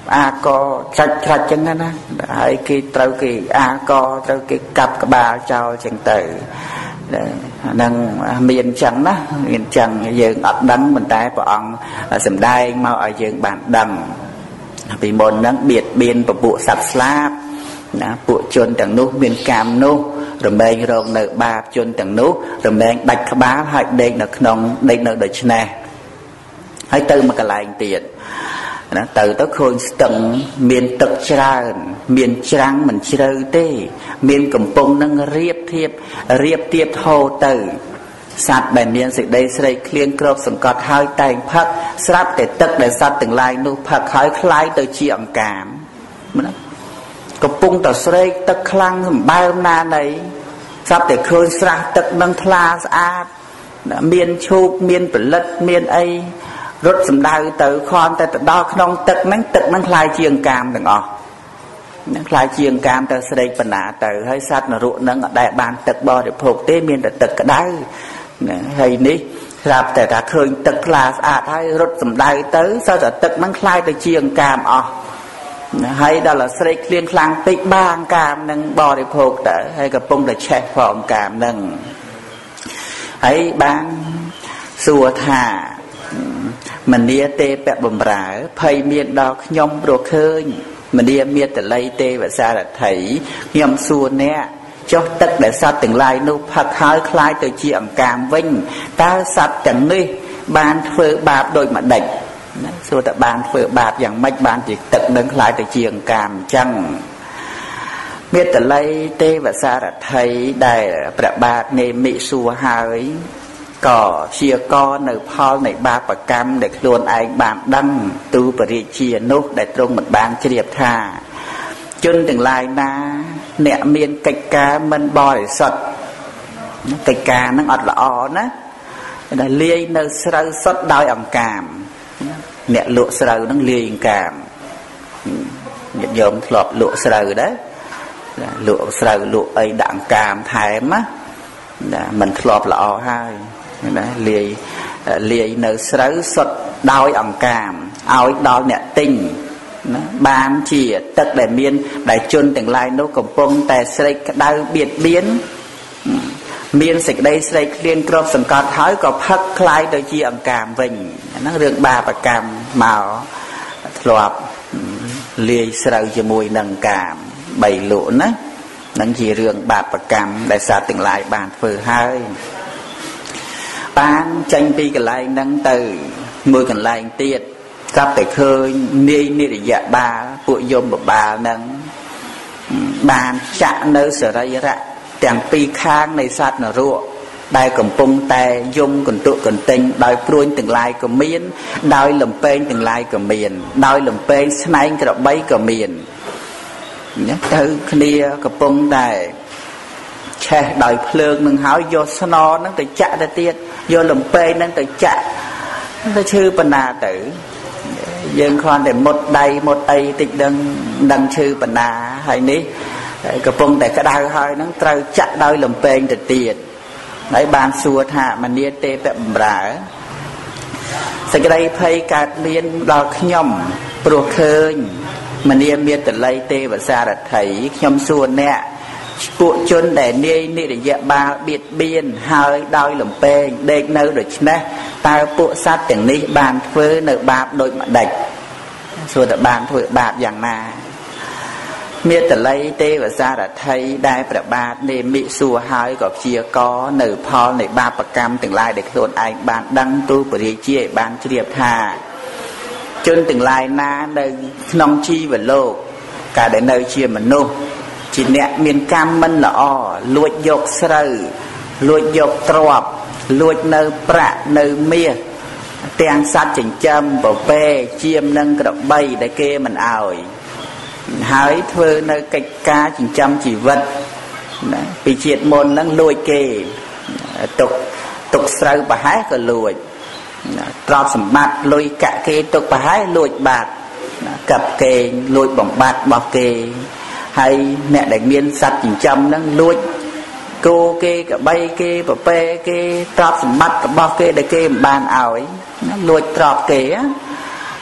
អាកច្រាច់ចឹងណាហើយគេត្រូវគេអាកត្រូវគេកាប់ក្បាលចោលចឹងទៅនឹងមានចឹងណាមានចឹងយើងអត់ដឹងប៉ុន្តែព្រះអង្គសម្ដែងមកឲ្យយើងបានដឹងពីមុនហ្នឹងបៀតបៀនពពួកសត្វស្លាបណាពួកជនទាំងនោះមានកាមនោះរមែងរងនៅបាបជនទាំងនោះរមែងដាច់ក្បាលហើយដេកនៅក្នុងដេកនៅដូច្នេះហើយទៅមកកន្លែងទៀតណាទៅឃើញស្ទឹងមានទឹកច្រើនមានច្រាំងមិនជ្រៅទេមានកំពង់នឹងរៀបទៀបហូរទៅសត្វដែលមានសេចក្តីស្រេកឃ្លានគ្របសង្កត់ហើយតែងផឹកស្រាប់តែទឹកដែលសត្វទាំងឡាយនោះផឹកហើយคล้ายទៅជាអង្កាមណាកំពុងតែស្រេកទឹកខ្លាំងសម្បើមណានៃស្រាប់តែឃើញស្រះទឹកនឹងថ្លាស្អាតមានឈូកមានផលិតមានអីរត់សម្ដៅទៅខំតែទៅដល់ក្នុងទឹកហ្នឹងคล้ายជាអង្កាមទាំងអស់នឹងคล้ายជាអង្កាមទៅស្រេកបណ្ណាទៅហើយសត្វនរកហ្នឹងអត់ដែលបានទឹកបរិភោគទេមានតែទឹកក្តៅហើយនេះស្រាប់តែថាឃើញទឹកថ្លាស្អាតហើយរត់សម្ដៅទៅសត្វតែទឹកហ្នឹងคล้ายទៅជាអង្កាមអស់ហើយដល់តែស្រេកឃ្លានខ្លាំងពេកបាអង្កាមនឹងបរិភោគទៅហើយកំពុងតែឆេះផងអង្កាមនឹងហើយបានសួរថាមនីទេពបំរើភ័យមានដល់ខ្ញុំព្រោះឃើញមនីមេតល័យទេវសារថីខ្ញុំសួរអ្នកចុះទឹកដែលសត្វទាំងឡាយនោះផឹកហើយคล้ายទៅជាអង្កាមវិញតើសត្វទាំងនេះបានធ្វើបាបដូចម្ដេចណាសួរតើបានធ្វើបាបយ៉ាងម៉េចបានជាទឹកនឹងคล้ายទៅជាអង្កាមអញ្ចឹងមេតល័យទេវសារថីដែលព្រះបាទនេមិសួរហើយក៏ព្យាករនៅផលនៃបាបកម្មដែលខ្លួនឯងបានដឹងទូបរិជានោះដែលទ្រង់មិនបានជ្រាបថាជនទាំងឡាយណាអ្នកមានកិច្ចការមិនបរិសុទ្ធកិច្ចការហ្នឹងអត់ល្អណាដែលលាយនៅស្រូវសុទ្ធដោយអង្កាមអ្នកលក់ស្រូវហ្នឹងលាយអង្កាមញាតិញោមធ្លាប់លក់ស្រូវដែរលក់ស្រូវលក់អីដាក់អង្កាមថែមណាមិនធ្លាប់ល្អហើយណាលាយនៅស្រូវសុទ្ធដោយអង្កាមឲ្យដល់អ្នកទិញណាបានជាទឹកដែលមានដែលជនទាំងឡាយនោះកំពុងតែស្រេកក្តៅបៀតបៀនមានសេចក្តីស្រេកឃ្លានគ្របសង្កត់ហើយក៏ផឹកคล้ายទៅជាអង្កាមវិញហ្នឹងរឿងបាបកម្មមកធ្លាប់លាយស្រូវជាមួយនឹងកាម3លក់ណាហ្នឹងជារឿងបាបកម្មដែលសត្វទាំងឡាយបានធ្វើហើយបានចេញពីកន្លែងហ្នឹងទៅមួយកន្លែងទៀតស្រាប់តែឃើញនាយនិរយបាលពួកយមបាលហ្នឹងបានចាក់នៅសរីរៈទាំងពីរខាងនៃសត្វនរកដែលកំពុងតែយំកន្ទុកកន្ទិញដោយព្រួញទាំងឡាយក៏មានដោយលំពេងទាំងឡាយក៏មានដោយលំពេងស្នែងក្របីក៏មានទៅគ្នាកំពុងតែឆេះដោយភ្លើងនឹងហើយយកស្នរនឹងទៅចាក់ទៅទៀតយកលំពេងនឹងទៅចាក់ទៅឈឺបណ្ណាទៅយើងគ្រាន់តែមុតដៃមុតអីតិចដឹងឈឺបណ្ណាហើយនេះកំពុងតែក្តៅហើយនឹងត្រូវចាក់ដោយលំពេងទៅទៀតហើយបានសួរថាមនីទេពបំរើសេចក្តីភ័យកើតមានដល់ខ្ញុំព្រោះឃើញមនីមេតល័យទេវសារថីខ្ញុំសួរអ្នកពួកជនដែលនាយនិរយបាលបៀតបៀនហើយដោយលំពេងដេកនៅដូច្នេះតើពួកសត្វទាំងនេះបានធ្វើនៅបាបដូចម្ដេចសួរតើបានធ្វើបាបយ៉ាងណាមេតល័យទេវសារថីដែលព្រះបាទនេមិសួរហើយក៏ព្យាករនៅផលនៃបាបកម្មទាំងឡាយដែលខ្លួនឯងបានដឹងទូបរិជាឲ្យបានជ្រាបថាជនទាំងឡាយណានៅក្នុងជីវលោកកាលដែលនៅជាមនុស្សជាអ្នកមានកម្មមិនល្អលួចយកស្រូវលួចយកទ្រព្យលួចនៅប្រាក់នៅមាសទាំងសត្វចិញ្ចឹមពពែជាមនិងក្របីដែលគេមិនអោយហើយធ្វើនៅកិច្ចការចិញ្ចឹមជីវិតណាពីជាតិមុនហ្នឹងលួចគេទុកស្រូវប្រហែសក៏លួចទ្រព្យសម្បត្តិលុយកាក់គេទុកប្រហែសលួចបាត់កាប់គេលួចបំបត្តិរបស់គេហើយអ្នកដែលមានសត្វចិញ្ចឹមហ្នឹងលួចគោគេក្របីគេពពែគេទ្រព្យសម្បត្តិរបស់គេដែលគេមិនបានឲ្យលួចទ្រព្យគេ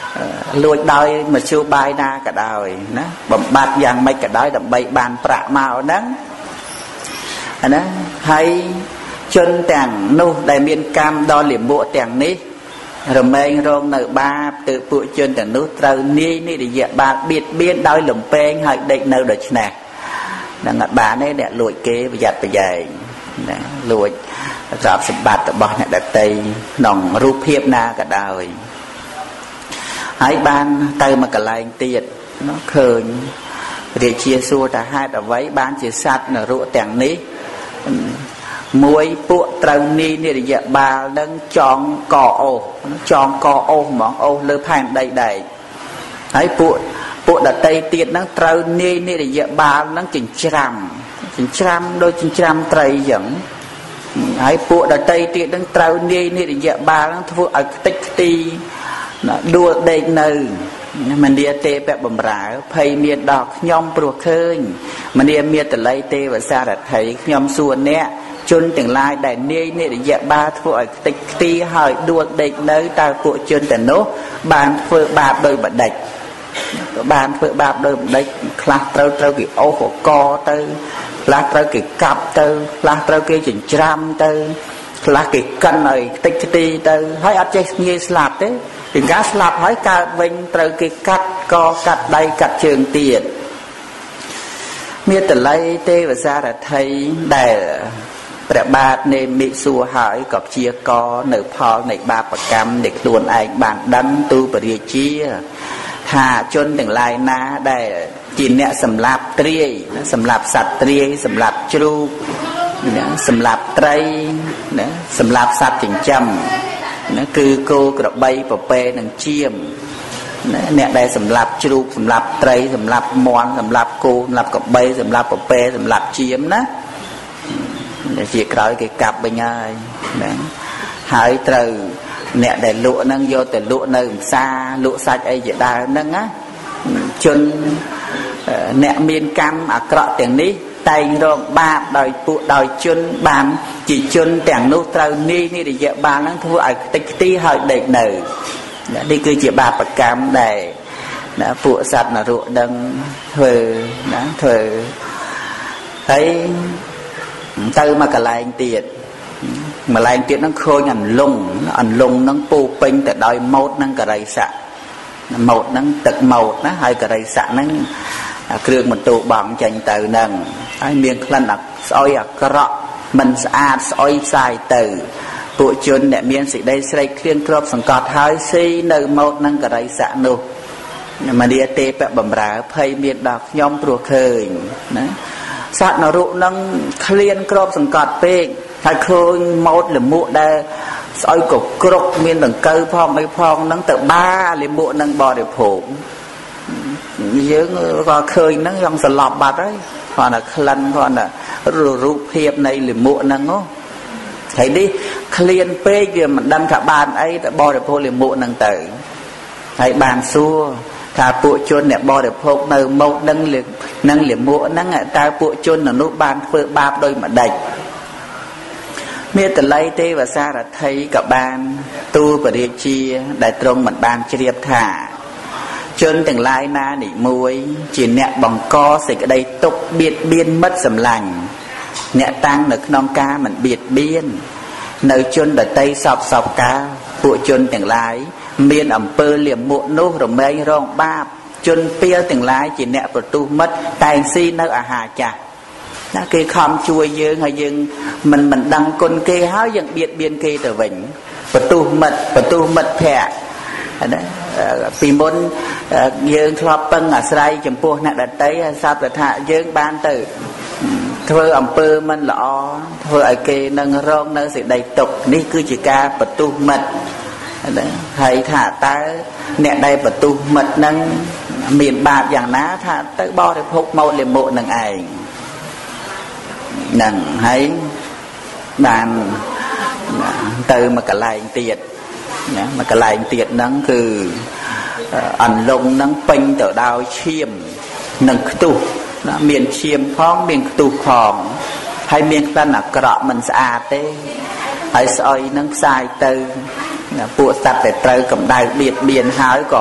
លួចដោយមធ្យោបាយណាក៏ដោយណាបំបត្តិយ៉ាងម៉េចក៏ដោយដើម្បីបានប្រាក់មកហ្នឹងណាហើយជនទាំងនោះដែលមានកម្មដ៏លាមកទាំងនេះរមែងរងនៅបាបទើបពួកជនទាំងនោះត្រូវនាយនិរយបាបបៀតបៀនដោយលំពេងហើយដេកនៅដូច្នេះនឹងអត់បានទេអ្នកលួចគេប្រយ័ត្នប្រយែងណាលួចទ្រព្យសម្បត្តិរបស់អ្នកដទៃក្នុងរូបភាពណាក៏ដោយហើយបានទៅមកកន្លែងទៀតឃើញរាជាសួរថាហេតុអ្វីបានជាសត្វនរកទាំងនេះមួយពួកត្រូវនីនិរយបាលនឹងចងកអូសចងកអូសហ្មងអូសលើផែនដីដែរហើយពួកដតីទៀតហ្នឹងត្រូវនាយនិរយបាលហ្នឹងចិញ្ច្រាំដូចចិញ្ច្រាំត្រីអញ្ចឹងហើយពួកដតីទៀតហ្នឹងត្រូវនាយនិរយបាលហ្នឹងធ្វើឲ្យខ្ទេចខ្ទីដួលដេកនៅមនីទេពបំរើភ័យមានដល់ខ្ញុំព្រោះឃើញមនីមេតល័យទេវសារថីខ្ញុំសួរអ្នកជនទាំងឡាយដែលនាយនិរយបាលធ្វើឲ្យខ្ទេចខ្ទីហើយដួលដេកនៅតើពួកជនទាំងនោះបានធ្វើបាបដោយបដិចបានធ្វើបាបដោយបដិចខ្លះត្រូវគេអូសកទៅខ្លះត្រូវគេកាប់ទៅខ្លះត្រូវគេចិញ្ច្រាំទៅខ្លះគេកិនឲ្យខ្ទេចខ្ទីទៅហើយអត់ចេះងាយស្លាប់ទេពីការស្លាប់ហើយកើតវិញត្រូវគេកាត់កកាត់ដៃកាត់ជើងទៀតមេតល័យទេវសារថីដែលព្រះបាទនេមិសួរហើយក៏ព្យាករនៅផលនៃបាបកម្មដែលខ្លួនឯងបានដឹងទូបរិជាថាជនទាំងឡាយណាដែលជាអ្នកសម្លាប់ត្រាយសម្លាប់សត្វត្រាយសម្លាប់ជ្រូកសម្លាប់ត្រីណាសម្លាប់សត្វចិញ្ចឹមណាគឺគោក្របីពពែនិងជៀមអ្នកដែលសម្លាប់ជ្រូកសម្លាប់ត្រីសម្លាប់មាន់សម្លាប់គោសម្លាប់ក្របីសម្លាប់ពពែសម្លាប់ជៀមណាជាក្រោយគេកាប់វិញហើយណាហើយត្រូវអ្នកដែលលក់ហ្នឹងយកទៅលក់នៅផ្សារលក់សាច់អីជាដើមហ្នឹងណាជនអ្នកមានកម្មអាក្រក់ទាំងនេះតែងរងបាបដោយពួកដោយជនបានជាជនទាំងនោះត្រូវនាយនិរយបាលហ្នឹងធ្វើឲ្យខ្ទេចខ្ទីហើយដេកនៅនេះគឺជាបាបកម្មដែលពួកសត្វនរកដឹងធ្វើណាធ្វើហើយទៅមកកន្លែងទៀតម្លែងទៀតហ្នឹងឃើញអន្លង់ហ្នឹងពូពេញទៅដោយម៉ូតនិងករិស័កម៉ូតហ្នឹងទឹកម៉ូតណាហើយករិស័កហ្នឹងគ្រឿងបន្ទោបងចេញទៅហ្នឹងហើយមានក្លិនស្អុយអាក្រក់មិនស្អាតស្អុយផ្សាយទៅពួកជនអ្នកមានសេចក្តីស្រេកឃ្លានគ្របសង្កត់ហើយស៊ីនៅម៉ូតនិងករិស័កនោះមនីទេពបំរើភ័យមានដល់ខ្ញុំព្រោះឃើញណាសត្វនរកនឹងឃ្លានគ្របសង្កត់ពេកហើយឃើញម៉ូតលមួកដែលស្អុយក៏ក្រុកមានដង្កូវផងអីផងហ្នឹងទៅបាលមួកនឹងបរិភោគយើងក៏ឃើញហ្នឹងយ៉ាងស្លាប់បាត់ហើយគាត់ថាក្លិនគាត់ថារូបភាពនៃលមួកហ្នឹងហើយនេះឃ្លានពេកវាមិនដឹងថាបានអីទៅបរិភោគលមួកហ្នឹងទៅហើយបានសួរថាពួកជនអ្នកបរិភោគនៅម៉ូតនឹងលមួកហ្នឹងតើពួកជននោះបានធ្វើបាបដោយម្ដេចមេតល័យទេវសារថីក៏បានទូលបរិជាដែលទ្រង់មិនបានជ្រាបថាជនទាំងឡាយណានេះមួយជាអ្នកបង្កសេចក្តីទុក្ខបៀតបៀនមិត្តសម្លាញ់អ្នកតាំងនៅក្នុងការមិនបៀតបៀននៅជនដតីសពកាពួកជនទាំងឡាយមានអំពើលាមកនោះរមែងរងបាបជនពាលទាំងឡាយជាអ្នកប្រទុះមិត្តតែងស៊ីនៅអាហារចាស់ណាគេខំជួយយើងហើយយើងមិនដឹងគុណគេហើយយើងបៀតបៀនគេទៅវិញប្រទុះមិត្តភ័ក្តិណាពីមុនយើងធ្លាប់ពឹងអាស្រ័យចំពោះអ្នកដតីហើយសត្វថាយើងបានទៅធ្វើអំពើមិនល្អធ្វើឲ្យគេនឹងរងនៅសេចក្តីទុក្ខនេះគឺជាការប្រទុះមិត្តហើយថាតើអ្នកដែលបន្ទុះមិត្តនឹងមានបាបយ៉ាងណាថាទៅបរិភោគម៉ូតលិមុនឹងឯងហ្នឹងហើយបានទៅមកកន្លែងទៀតណាមកកន្លែងទៀតហ្នឹងគឺអន្លង់ហ្នឹងពេញទៅដោយឈាមនិងខ្ទុះណាមានឈាមផងមានខ្ទុះផងហើយមានក្លិនអាក្រក់មិនស្អាតទេហើយស្អុយហ្នឹងផ្សាយទៅពួកសត្វដែលត្រូវកម្ដៅបៀតបៀនហើយក៏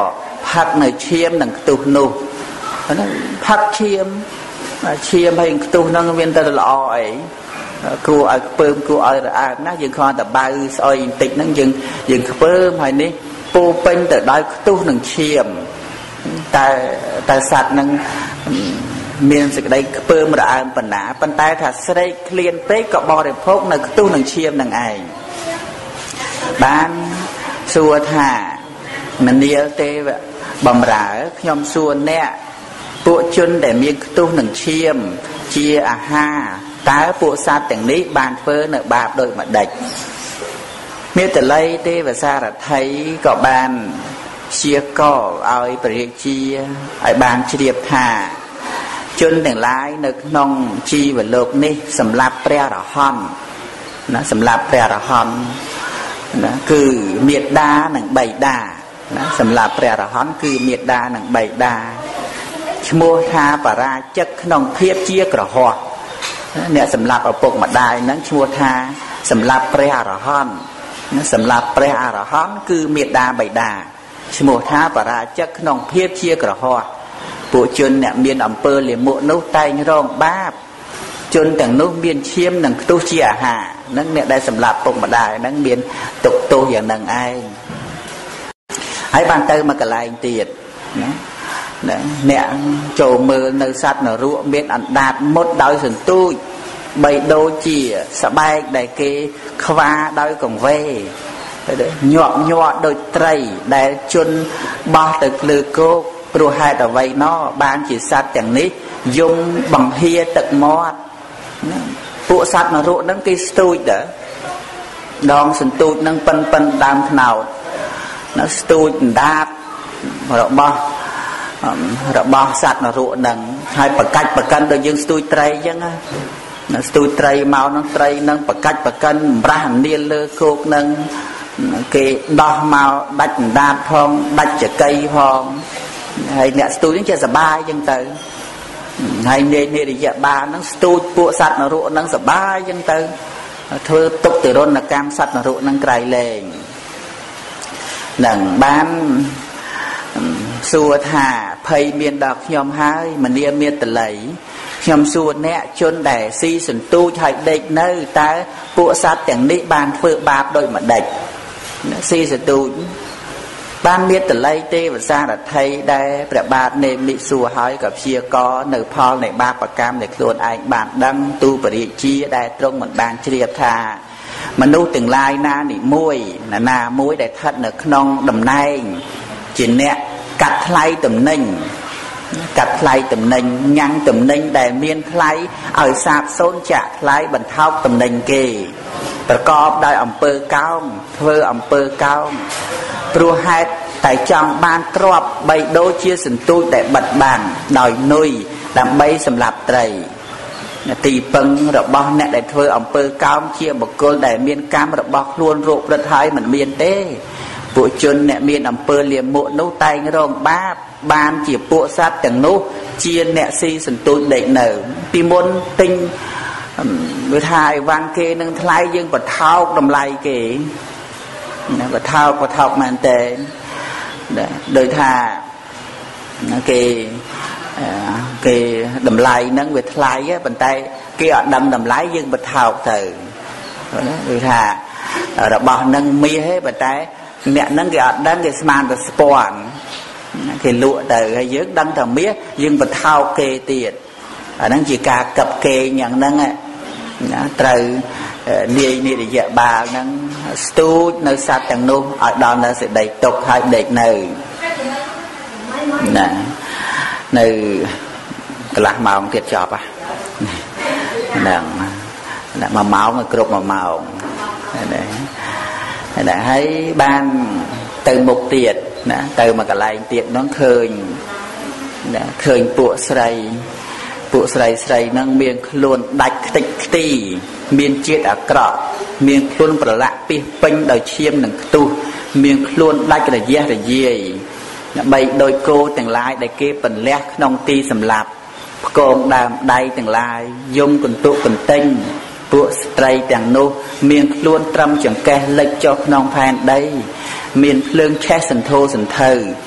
ផឹកនៅឈាមនិងខ្ទុះនោះហ្នឹងផឹកឈាមហើយខ្ទុះហ្នឹងមានតែល្អអីគួរឲ្យខ្ពើមគួរឲ្យរអើមណាយើងគ្រាន់តែបៅស្អុយបន្តិចហ្នឹងយើងខ្ពើមហើយនេះពោពេញទៅដោយខ្ទុះនិងឈាមតែសត្វហ្នឹងមានសេចក្តីខ្ពើមរអើមប៉ុណ្ណាប៉ុន្តែថាស្រេកឃ្លានពេកក៏បរិភោគនៅខ្ទុះនិងឈាមនឹងឯងបានសួរថាមនាលទេវបំរើខ្ញុំសួរអ្នកពួកជនដែលមានខ្ទុះនិងឈាមជាអាហារតើពួកសត្វទាំងនេះបានធ្វើនៅបាបដូចម្ដេចមេតល័យទេវសារថីក៏បានជាកឲ្យព្រះរាជាឲ្យបានជ្រាបថាជនទាំងឡាយនៅក្នុងជីវលោកនេះសម្រាប់ព្រះរហន្តណាសម្រាប់ព្រះរហន្តណាគឺមេត្តានិងបិតាណាសម្រាប់ព្រះរហន្តគឺមេត្តានិងបិតាឈ្មោះថាបរាជិកក្នុងភាពជាក្រហមអ្នកសម្រាប់ឪពុកម្ដាយហ្នឹងឈ្មោះថាសម្រាប់ព្រះអរហន្តណាសម្រាប់ព្រះអរហន្តគឺមេត្តាបិតាឈ្មោះថាបរាជិកក្នុងភាពជាក្រហមពួកជនអ្នកមានអំពើលាមកនោះតែងរងបាបជនទាំងនោះមានឈាមនិងខ្ទុះជាអាហារហ្នឹងអ្នកដែលសម្លាប់ពុកម្ដាយហ្នឹងមានទុក្ខទោសយ៉ាងហ្នឹងឯងហើយបានទៅមកកន្លែងទៀតណាអ្នកចូលមើលនៅសត្វនរកមានអណ្ដាតមុតដោយសន្ទូចបីដូចជាស្បែកដែលគេខ្វាដោយកង្វេញាក់ដូចត្រីដែលជន់បោះទៅលើគោកព្រោះហេតុអ្វីណោះបានជាសត្វទាំងនេះយំបង្ហៀទឹកមាត់ពួកសត្វនរកហ្នឹងគេស្ទូចដែរដងសន្ទូចហ្នឹងប៉ិនដើមថ្នោតនៅស្ទូចអណ្ដាតរបស់សត្វនរកហ្នឹងហើយប្រកាច់ប្រកិនដូចយើងស្ទូចត្រីអញ្ចឹងណាស្ទូចត្រីមកហ្នឹងត្រីហ្នឹងប្រកាច់ប្រកិនម្រាស់អំនៀលលើគោកហ្នឹងគេដោះមកដាច់អណ្ដាតផងដាច់ចកៃផងហើយអ្នកស្ទូចហ្នឹងចេះសប្បាយអញ្ចឹងទៅហើយនារយៈបាលហ្នឹងស្ទូចពួកសត្វនរកហ្នឹងសប្បាយអញ្ចឹងទៅធ្វើទុក្ខទរណកម្មសត្វនរកហ្នឹងក្រៃលែងនឹងបានសួរថាភ័យមានដល់ខ្ញុំហើយមនាមេតល័យខ្ញុំសួរអ្នកជនដែលស៊ីសន្ទូចហើយដេកនៅតើពួកសត្វទាំងនេះបានធ្វើបាបដូចម្ដេចស៊ីសន្ទូចបានមេតល័យទេវសារថីដែលព្រះបាទនេមិសួរហើយក៏ព្យាករនៅផលនៃបាបកម្មដែលខ្លួនឯងបានដឹងទូបរិជាដែលទ្រង់មិនបានជ្រាបថាមនុស្សទាំងឡាយណាមួយដែលស្ថិតនៅក្នុងតំណែងជាអ្នកកាត់ថ្លៃតំណែងញ៉ាំងតំណែងដែលមានថ្លៃឲ្យសាបសូន្យចាក់ថ្លៃបន្ថោកតំណែងគេប្រកបដោយអំពើកោងធ្វើអំពើកោងព្រោះហេតុតែចង់បានទ្រព្យបីដូចជាសន្ទូចដែលបិទបាំងដោយនុយដើម្បីសម្លាប់ត្រីទីពឹងរបស់អ្នកដែលធ្វើអំពើកោងជាបុគ្គលដែលមានកម្មរបស់ខ្លួនរោគព្រឹត្តហើយមិនមានទេពួកជនអ្នកមានអំពើលាមកនោះតែងរងបាបបានជាពួកសត្វទាំងនោះជាអ្នកស៊ីសន្ទូចដេកនៅពីមុនទិញវាថាអីវ៉ាន់គេនឹងថ្លៃយើងបថោកតម្លៃគេណាបថោកមែនតើដោយថាគេតម្លៃហ្នឹងវាថ្លៃប៉ុន្តែគេអត់ដឹងតម្លៃយើងបថោកទៅដូចថារបស់ហ្នឹងមាសទេប៉ុន្តែអ្នកហ្នឹងគេអត់ដឹងគេស្មានតែស្ពាន់គេលក់ទៅហើយយើងដឹងថាមាសយើងបថោកគេទៀតអាហ្នឹងជាការកັບគេយ៉ាងហ្នឹងណាត្រូវនាយនិរយៈបាលហ្នឹងស្ទូចនៅសត្វទាំងនោះឲ្យដល់នៅសេចក្តីទុក្ខហើយដេកនៅណានៅកន្លះម៉ោងទៀតចប់ហ្នឹង1ម៉ោងគ្រប់1ម៉ោងណាហើយបានទៅមុខទៀតណាទៅមកកន្លែងទៀតហ្នឹងឃើញពួកស្រីហ្នឹងមានខ្លួនដាច់ខ្ទេចខ្ទីមានជាតិអាក្រក់មានខ្លួនប្រឡាក់ពីពេញដោយឈាមនិងខ្ទុះមានខ្លួនដាច់រយះរយាយបីដោយគោទាំងឡាយដែលគេពន្លះក្នុងទីសម្លាប់ផ្គងដើមដៃទាំងឡាយយំកន្ទុកកន្ទិញពួកស្ត្រីទាំងនោះមានខ្លួនត្រឹមចង្កេះលិចចុះក្នុងផែនដីមានភ្លើងឆេះសន្ធោសន្ធៅ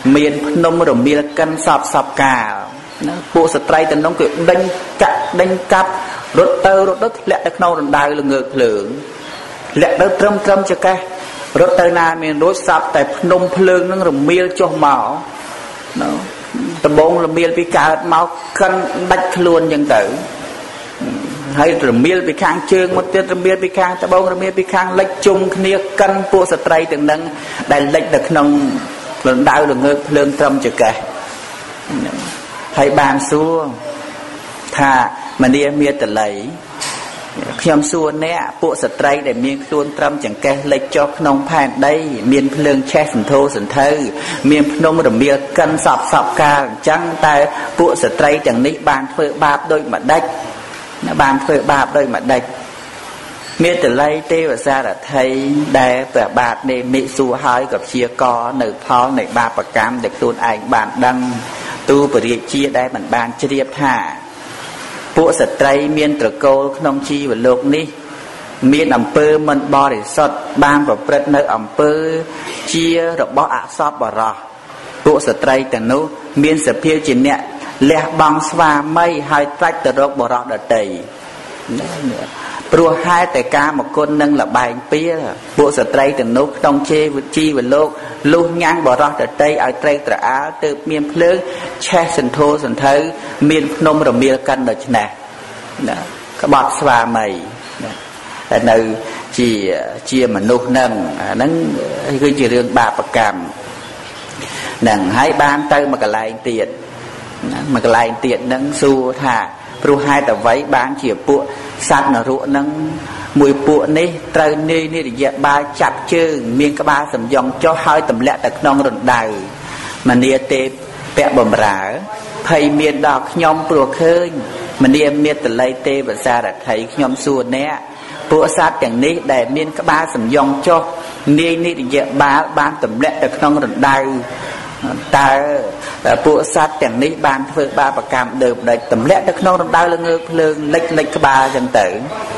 មានភ្នំរមៀលកិនសពសពកាលណាពួកស្ត្រីទាំងនោះគឺដេញកាប់រត់ទៅធ្លាក់ទៅក្នុងរណ្ដៅល្ងើកភ្លើងធ្លាក់ទៅត្រឹមចកេះរត់ទៅណាមានរួចសពតែភ្នំភ្លើងនឹងរមៀលចុះមកណាដំបងរមៀលពីកើតមកកិនដាច់ខ្លួនចឹងទៅហើយរមៀលពីខាងជើងមកទៀតរមៀលពីខាងត្បូងរមៀលពីខាងលិចជុំគ្នាកិនពួកស្ត្រីទាំងនឹងដែលលិចនៅក្នុងរណ្ដៅល្ងើកភ្លើងត្រឹមចកេះហើយបានសួរថាមនាមាតល័យខ្ញុំសួរអ្នកពួកស្ត្រីដែលមានខ្លួនត្រឹមចង្កេះលិចចុះក្នុងផែនដីមានភ្លើងឆេះសន្ធោសន្ធៅមានភ្នំរមៀលកិនសពកាលអញ្ចឹងតែពួកស្ត្រីទាំងនេះបានធ្វើបាបដូចម្ដេចបានធ្វើបាបដូចម្ដេចមេតល័យទេវសារថីដែលព្រះបាទនេមិសួរហើយក៏ព្យាករនៅផលនៃបាបកម្មដែលខ្លួនឯងបានដឹងទូពរាជាដែលមិនបានជ្រាបថាពួកស្ត្រីមានត្រកូលក្នុងជីវលោកនេះមានអំពើមិនបរិសុទ្ធបានប្រព្រឹត្តនៅអំពើជារបស់អសពបរោះពួកស្ត្រីទាំងនោះមានសភាពជាអ្នកលះបង់ស្វាមីហើយត្រាច់ទៅរកបរោះដតីព្រោះហេតុតែកាមគុណនឹងលបែងពៀលពួកស្ត្រីទាំងនោះក្នុងជីវលោកលុះញ៉ាំងបរោះដតីឲ្យត្រេកត្រអាលទើបមានភ្លើងឆេះសន្ធោសន្ធៅមានភ្នំរមៀលកិនដូច្នេះណាក្បត់ស្វាមីតែនៅជាមនុស្សនឹងអាហ្នឹងគឺជារឿងបាបកម្មហ្នឹងហើយបានទៅមកកន្លែងទៀតមកកន្លែងទៀតហ្នឹងសួរថាព្រោះហេតុអ្វីបានជាពួកសត្វនរកហ្នឹងមួយពួកនេះត្រូវនាយនិរយបាល់ចាប់ជើងមានក្បាលសំយ៉ងចុះហើយទម្លាក់ទៅក្នុងរណ្ដៅមនាទេពៈបំរើភ័យមានដល់ខ្ញុំព្រោះឃើញមនាមេតល័យទេវសារថីខ្ញុំសួរអ្នកពួកសត្វទាំងនេះដែលមានក្បាលសំយ៉ងចុះនាយនិរយបាល់បានទម្លាក់ទៅក្នុងរណ្ដៅតើពួកសត្វទាំងនេះបានធ្វើបាបកម្មដើមដេចទម្លាក់ទៅក្នុងរណ្ដៅល្ងើកភ្លើងលិចក្បាលចឹងទៅ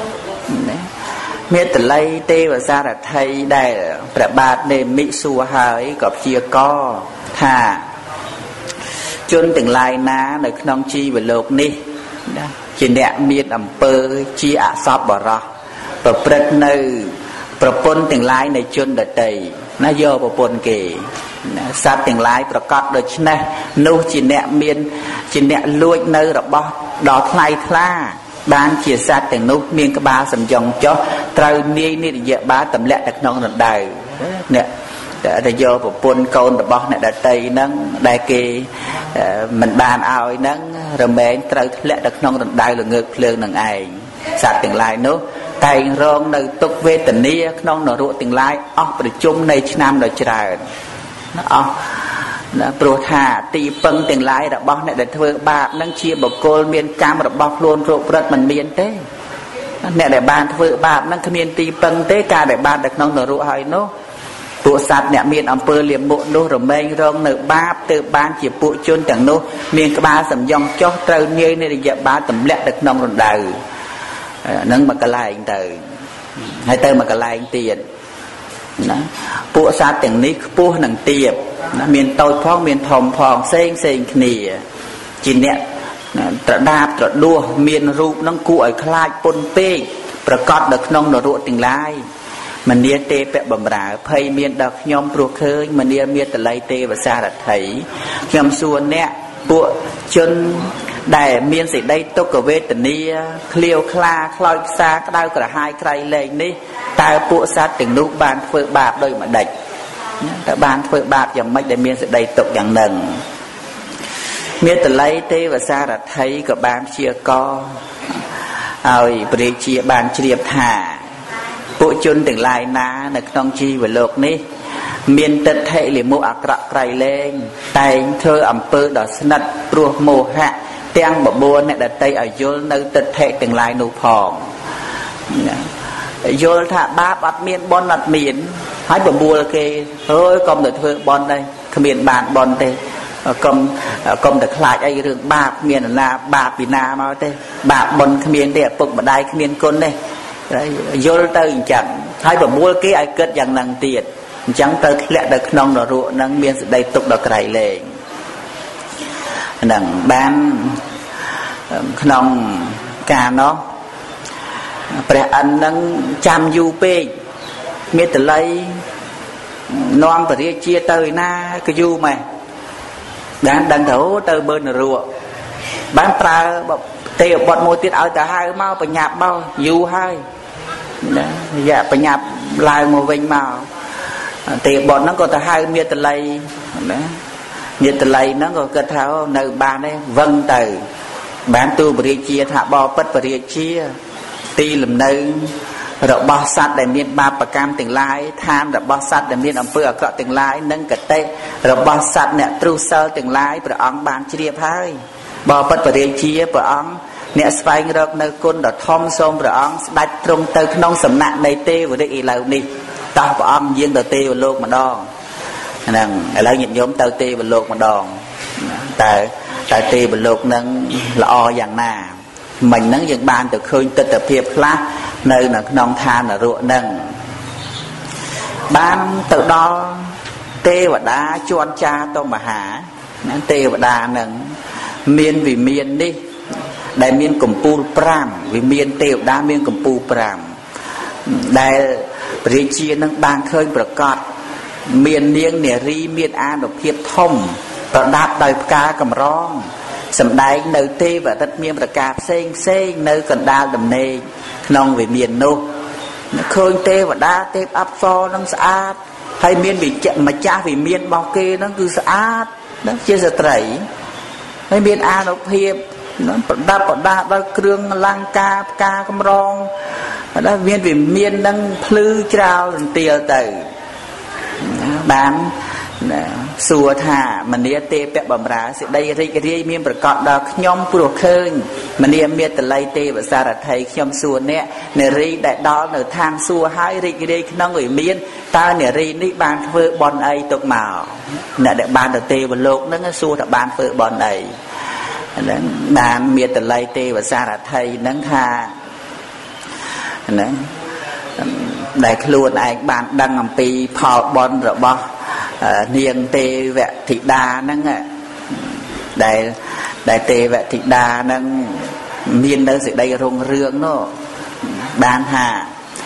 មេតល័យទេវសារថីដែលព្រះបាទនេមិសួរហើយក៏ព្យាករថាជនទាំងឡាយណានៅក្នុងជីវលោកនេះជាអ្នកមានអំពើជាអសពបរោះប្រព្រឹត្តនៅប្រពន្ធទាំងឡាយនៃជនដតីណាយកប្រពន្ធគេសត្វទាំងឡាយប្រកបដូច្នេះនោះជាអ្នកលួចនៅរបស់ដ៏ថ្លៃថ្លាបានជាសត្វទាំងនោះមានក្បាលសំយ៉ងចុះត្រូវនាយនិរយបាល់ទម្លាក់ទៅក្នុងរណ្ដៅអ្នកដែលយកប្រពន្ធកូនរបស់អ្នកដតីហ្នឹងដែលគេមិនបានឲ្យហ្នឹងរមែងត្រូវធ្លាក់ទៅក្នុងរណ្ដៅល្ងើកភ្លើងនឹងឯងសត្វទាំងឡាយនោះតែងរងនៅទុក្ខវេទនាក្នុងនរកទាំងឡាយអស់ប្រជុំនៃឆ្នាំដ៏ច្រើនអស់ព្រោះថាទីពឹងទាំងឡាយរបស់អ្នកដែលធ្វើបាបនឹងជាបុគ្គលមានកម្មរបស់ខ្លួនរកព្រឹត្តមិនមានទេអ្នកដែលបានធ្វើបាបនឹងគ្មានទីពឹងទេការដែលបាននៅក្នុងនរកហើយនោះពួកសត្វអ្នកមានអំពើលាមុខនោះរមែងរងនៅបាបទើបបានជាពួកជនទាំងនោះមានក្បាលសំយ៉ងចុះត្រូវនាយនិរយបាល់ទម្លាក់ទៅក្នុងរណ្ដៅនឹងមកកន្លែងទៅហើយទៅមកកន្លែងទៀតណាពួកសត្វទាំងនេះខ្ពស់នឹងទាបណាមានតូចផងមានធំផងផ្សេងគ្នាជាអ្នកត្រដាបត្រដួសមានរូបនឹងគួរឲ្យខ្លាចពន់ពេកប្រកបនៅក្នុងនរកទាំងឡាយមនាទេពៈបំរើភ័យមានដល់ខ្ញុំព្រោះឃើញមនាមេតល័យទេវសារថីខ្ញុំសួរអ្នកពួកជនដែលមានសេចក្តីទុក្ខវេទនាឃ្លាវខ្លាខ្លោចផ្សាក្តៅក្រហាយក្រៃលែងនេះតើពួកសត្វទាំងនោះបានធ្វើបាបដូចម្ដេចតើបានធ្វើបាបយ៉ាងម៉េចដែលមានសេចក្តីទុក្ខយ៉ាងហ្នឹងមេតល័យទេវសារថីក៏បានព្យាករឲ្យព្រះរាជាបានជ្រាបថាពួកជនទាំងឡាយណានៅក្នុងជីវលោកនេះមានទិដ្ឋិលាមកអាក្រក់ក្រៃលែងតែងធ្វើអំពើដ៏ស្និទ្ធព្រោះមោហៈទាំងបបួលអ្នកដតីឲ្យយល់នៅទិដ្ឋិទាំងឡាយនោះផងយល់ថាបាបអត់មានបុណ្យអត់មានហើយបបួលគេអើយកុំទៅធ្វើបុណ្យដែរគ្មានបានបុណ្យទេកុំទៅខ្លាចអីរឿងបាបមានណាបាបពីណាមកទេបាបបុណ្យគ្មានទេឪពុកម្ដាយគ្មានគុណទេយល់ទៅអញ្ចឹងហើយបបួលគេឲ្យគិតយ៉ាងហ្នឹងទៀត chẳng tới lẽ được nông đỏ ruộng nâng miên sự đây tục đỏ cày lên nâng ban nông cả nó bè ăn nâng chăm du bê miết từ lấy non và ria chia tới na cái du mày đang đằng thấu tới bên là ruộng bán tra tê bọn môi tiết ở cả hai mau phải nhạp bao du hai dạ phải nhạp lại một vinh màu tê bọn nó có ta hai miết từ lấy miết từ lấy nó có cơ tháo nơi bàn đấy vâng từ bán tu và ria chia thả bò bất và ria chia ti làm nơi rồi bò sát để miên ba bạc cam từng lái tham rồi bò sát để miên ông phơi ở cọ từng lái nâng cả tê rồi bò sát nè tru sơ từng lái rồi ông bàn chia hai bò bất và chia rồi ông nè spy rồi nơi côn rồi thom xôm rồi ông đặt trong từ nông sầm nạn này tê vừa đi lâu đi tao của ông riêng tờ tê và lô mà đòn nằng lấy nhịn nhóm tờ tê và lô mà đòn tại tê và lô nâng lọ dạng nào mình nâng dân ban từ khơi tịch tập hiệp lá nơi là nông than là ruộng nâng ban từ đó tê và đá choan cha tôi mà hả tê và đá nâng miên vì miên đi đại miên cùng pu pram vì miên tê và đá miên cùng pu pram đại riêng chia nâng ban khơi bờ cọt miên niêng nè ri miên an độc hiệp thông và đáp đời ca cầm rong sầm đáy nơi tê và tất miên và cà xê nơi cần đa đầm nê nông về miền nô khơi tê và đa tê áp so nó sát hay miên bị chậm mà cha vì miên bao kê nó cứ sát nó chia sẻ tẩy hay miên a nó hiệp nó đa kêu lang ca cầm rong đó miên vì miên đang plư trao tiền tử bán xua thả mà nia tê bẹ bầm rá sẽ đây ri miên bật cọt đào nhom pru khơi mà nia miên từ lấy tê và xa là thầy nhom xua nè nè ri đại đó nè thang xua hai ri nó người miên ta nè ri ní ban phơi bon ấy tục màu nè đại ban từ tê và lục nó xua thả ban phơi bon ấy đàn miên từ lấy tê và xa là thầy nâng tha nè đại luôn anh bạn đăng làm pi phò bon rồi bo niềng tê vẹt thị đa nâng đại tê vẹt thị đa nâng miên nơi sự đây rong rương nó ban hà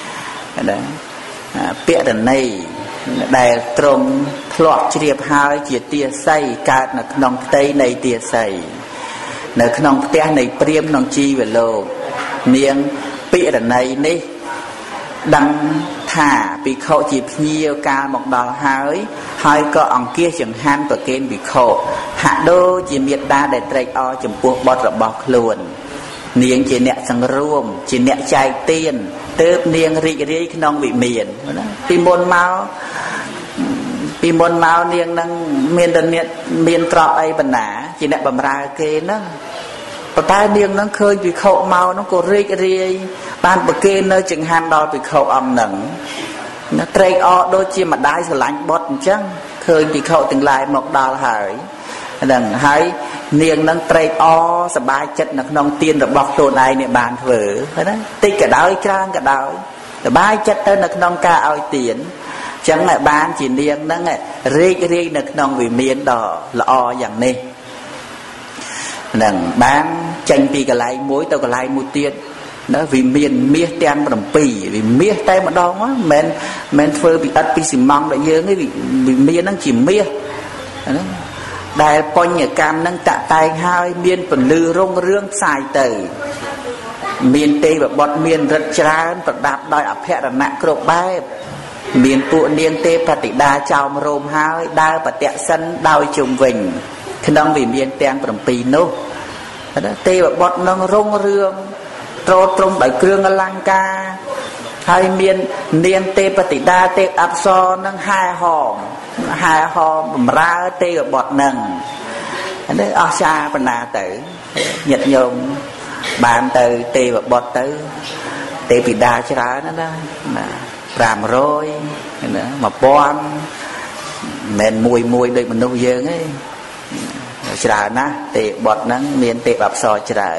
bịa đần này đại trông lọt chiệp hai chia tia say cả là nòng tây này tia say nơi nòng tia này priêm nòng chi về lô niềng bịa đần này ní đăng thả bị khổ chỉ nhiều ca một đào hai có ông kia chẳng han và kên bị khổ hạ đô chỉ miệt đa để trạch o chấm buộc bọt rồi bọc luôn niềng chỉ nẹt sang ruộng chỉ nẹt chai tiền tớp niềng ri non bị miền pi môn mau niềng năng miền đơn nẹt miền trọ ấy bẩn nã chỉ nẹt bầm ra kê nó và tai niềng nó khơi bị khổ mau nó có ri ban bậc kê nơi chừng han đo bị khổ âm nặng nó trây o đôi chia mà đai sờ lạnh bọt chăng khơi bị khổ từng lại một đào hải đằng hai niềng nâng trây o sờ bài chất nó nông tiên rồi bọc đồ này nè bàn vỡ đó tích cả đói trang cả đói rồi bài chất tới nó nông ca ao tiền chẳng lại ban chỉ niềng nâng ri nó nông vì miền đỏ là o dạng này đằng bán tranh pi cái lại muối tao cái lại muối tiền đó vì miền miết tem bằng pì vì miết tay mà đo quá men phơi bị tắt pi xì măng đại dương ấy vì miên nó chỉ miết đại pon nhà cam nâng tạ tay hai miên phần lư rong rương xài từ miên tây và bọt miên rất tràn và đạp đòi áp hẹ là nặng cột bay miên tụ niên tây và tị đa chào mà rôm hai đa và tẹt sân đào trùng vịnh khi đang vì miên tem bằng pì nô tây và bọt nâng rong rương trô trong đại cương ở lăng ca hai miền niên tê bát tị đa tê áp so nâng hai hòm ra tê ở bọt nâng đấy ở xa bên nào tử nhật nhôm bàn từ tê và bọt tử tê bị đa cho đó đó làm rồi mà bon nên mùi đây mình nuôi dương ấy chả na tê bọt nâng miền tê áp so chả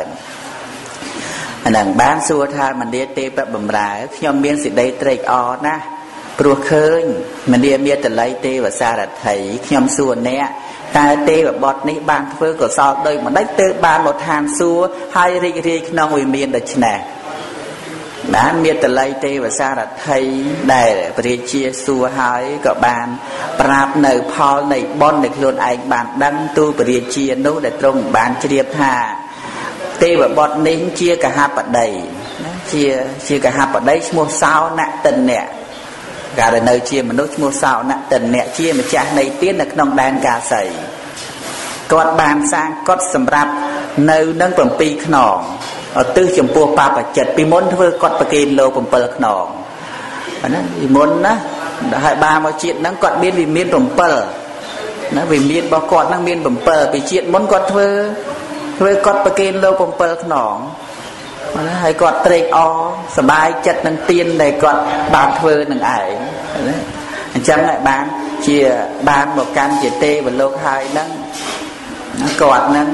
nàng bán xua tha mình đi tê bập bầm rải nhom miên sự đây trade o na ព្រោះឃើញមនាមេតល័យទេវសារថីខ្ញុំសួរអ្នកតើទេវបុត្រនេះបានធ្វើកុសលដូចម្ដេចទើបបានមកឋានសួគ៌ហើយរីករាយក្នុងវិមានដូច្នេះបានមេតល័យទេវសារថីដែលព្រះរាជាសួរហើយក៏បានប្រាប់នៅផលនៃបុណ្យដែលខ្លួនឯងបានដឹងទូលព្រះរាជានោះដែលទ្រង់បានជ្រាបថាទេវបុត្រនេះជាកហបតីជាកហបតីឈ្មោះសោណតិនៈកាលនៅជាមនុស្សឈ្មោះសោណតិនៈជាម្ចាស់នៃទាននៅក្នុងដែនកាសីគាត់បានសាងកុដិសម្រាប់នៅនឹង7ខ្នងឧទ្ទិសចំពោះបព្វជិតពីមុនធ្វើកុដិប្រគេនលោក7ខ្នងណាពីមុនណាហើយបានមកជាតិហ្នឹងគាត់មានវិមាន7ណាវិមានរបស់គាត់ហ្នឹងមាន7ពីជាតិមុនគាត់ធ្វើកុដិប្រគេនលោក7ខ្នងណាហើយគាត់ត្រេកអរសប្បាយចិត្តនឹងទានដែលគាត់បានធ្វើនឹងឯងណាអញ្ចឹងបានជាបានមកកាន់ជាទេវលោកហើយហ្នឹងគាត់ហ្នឹង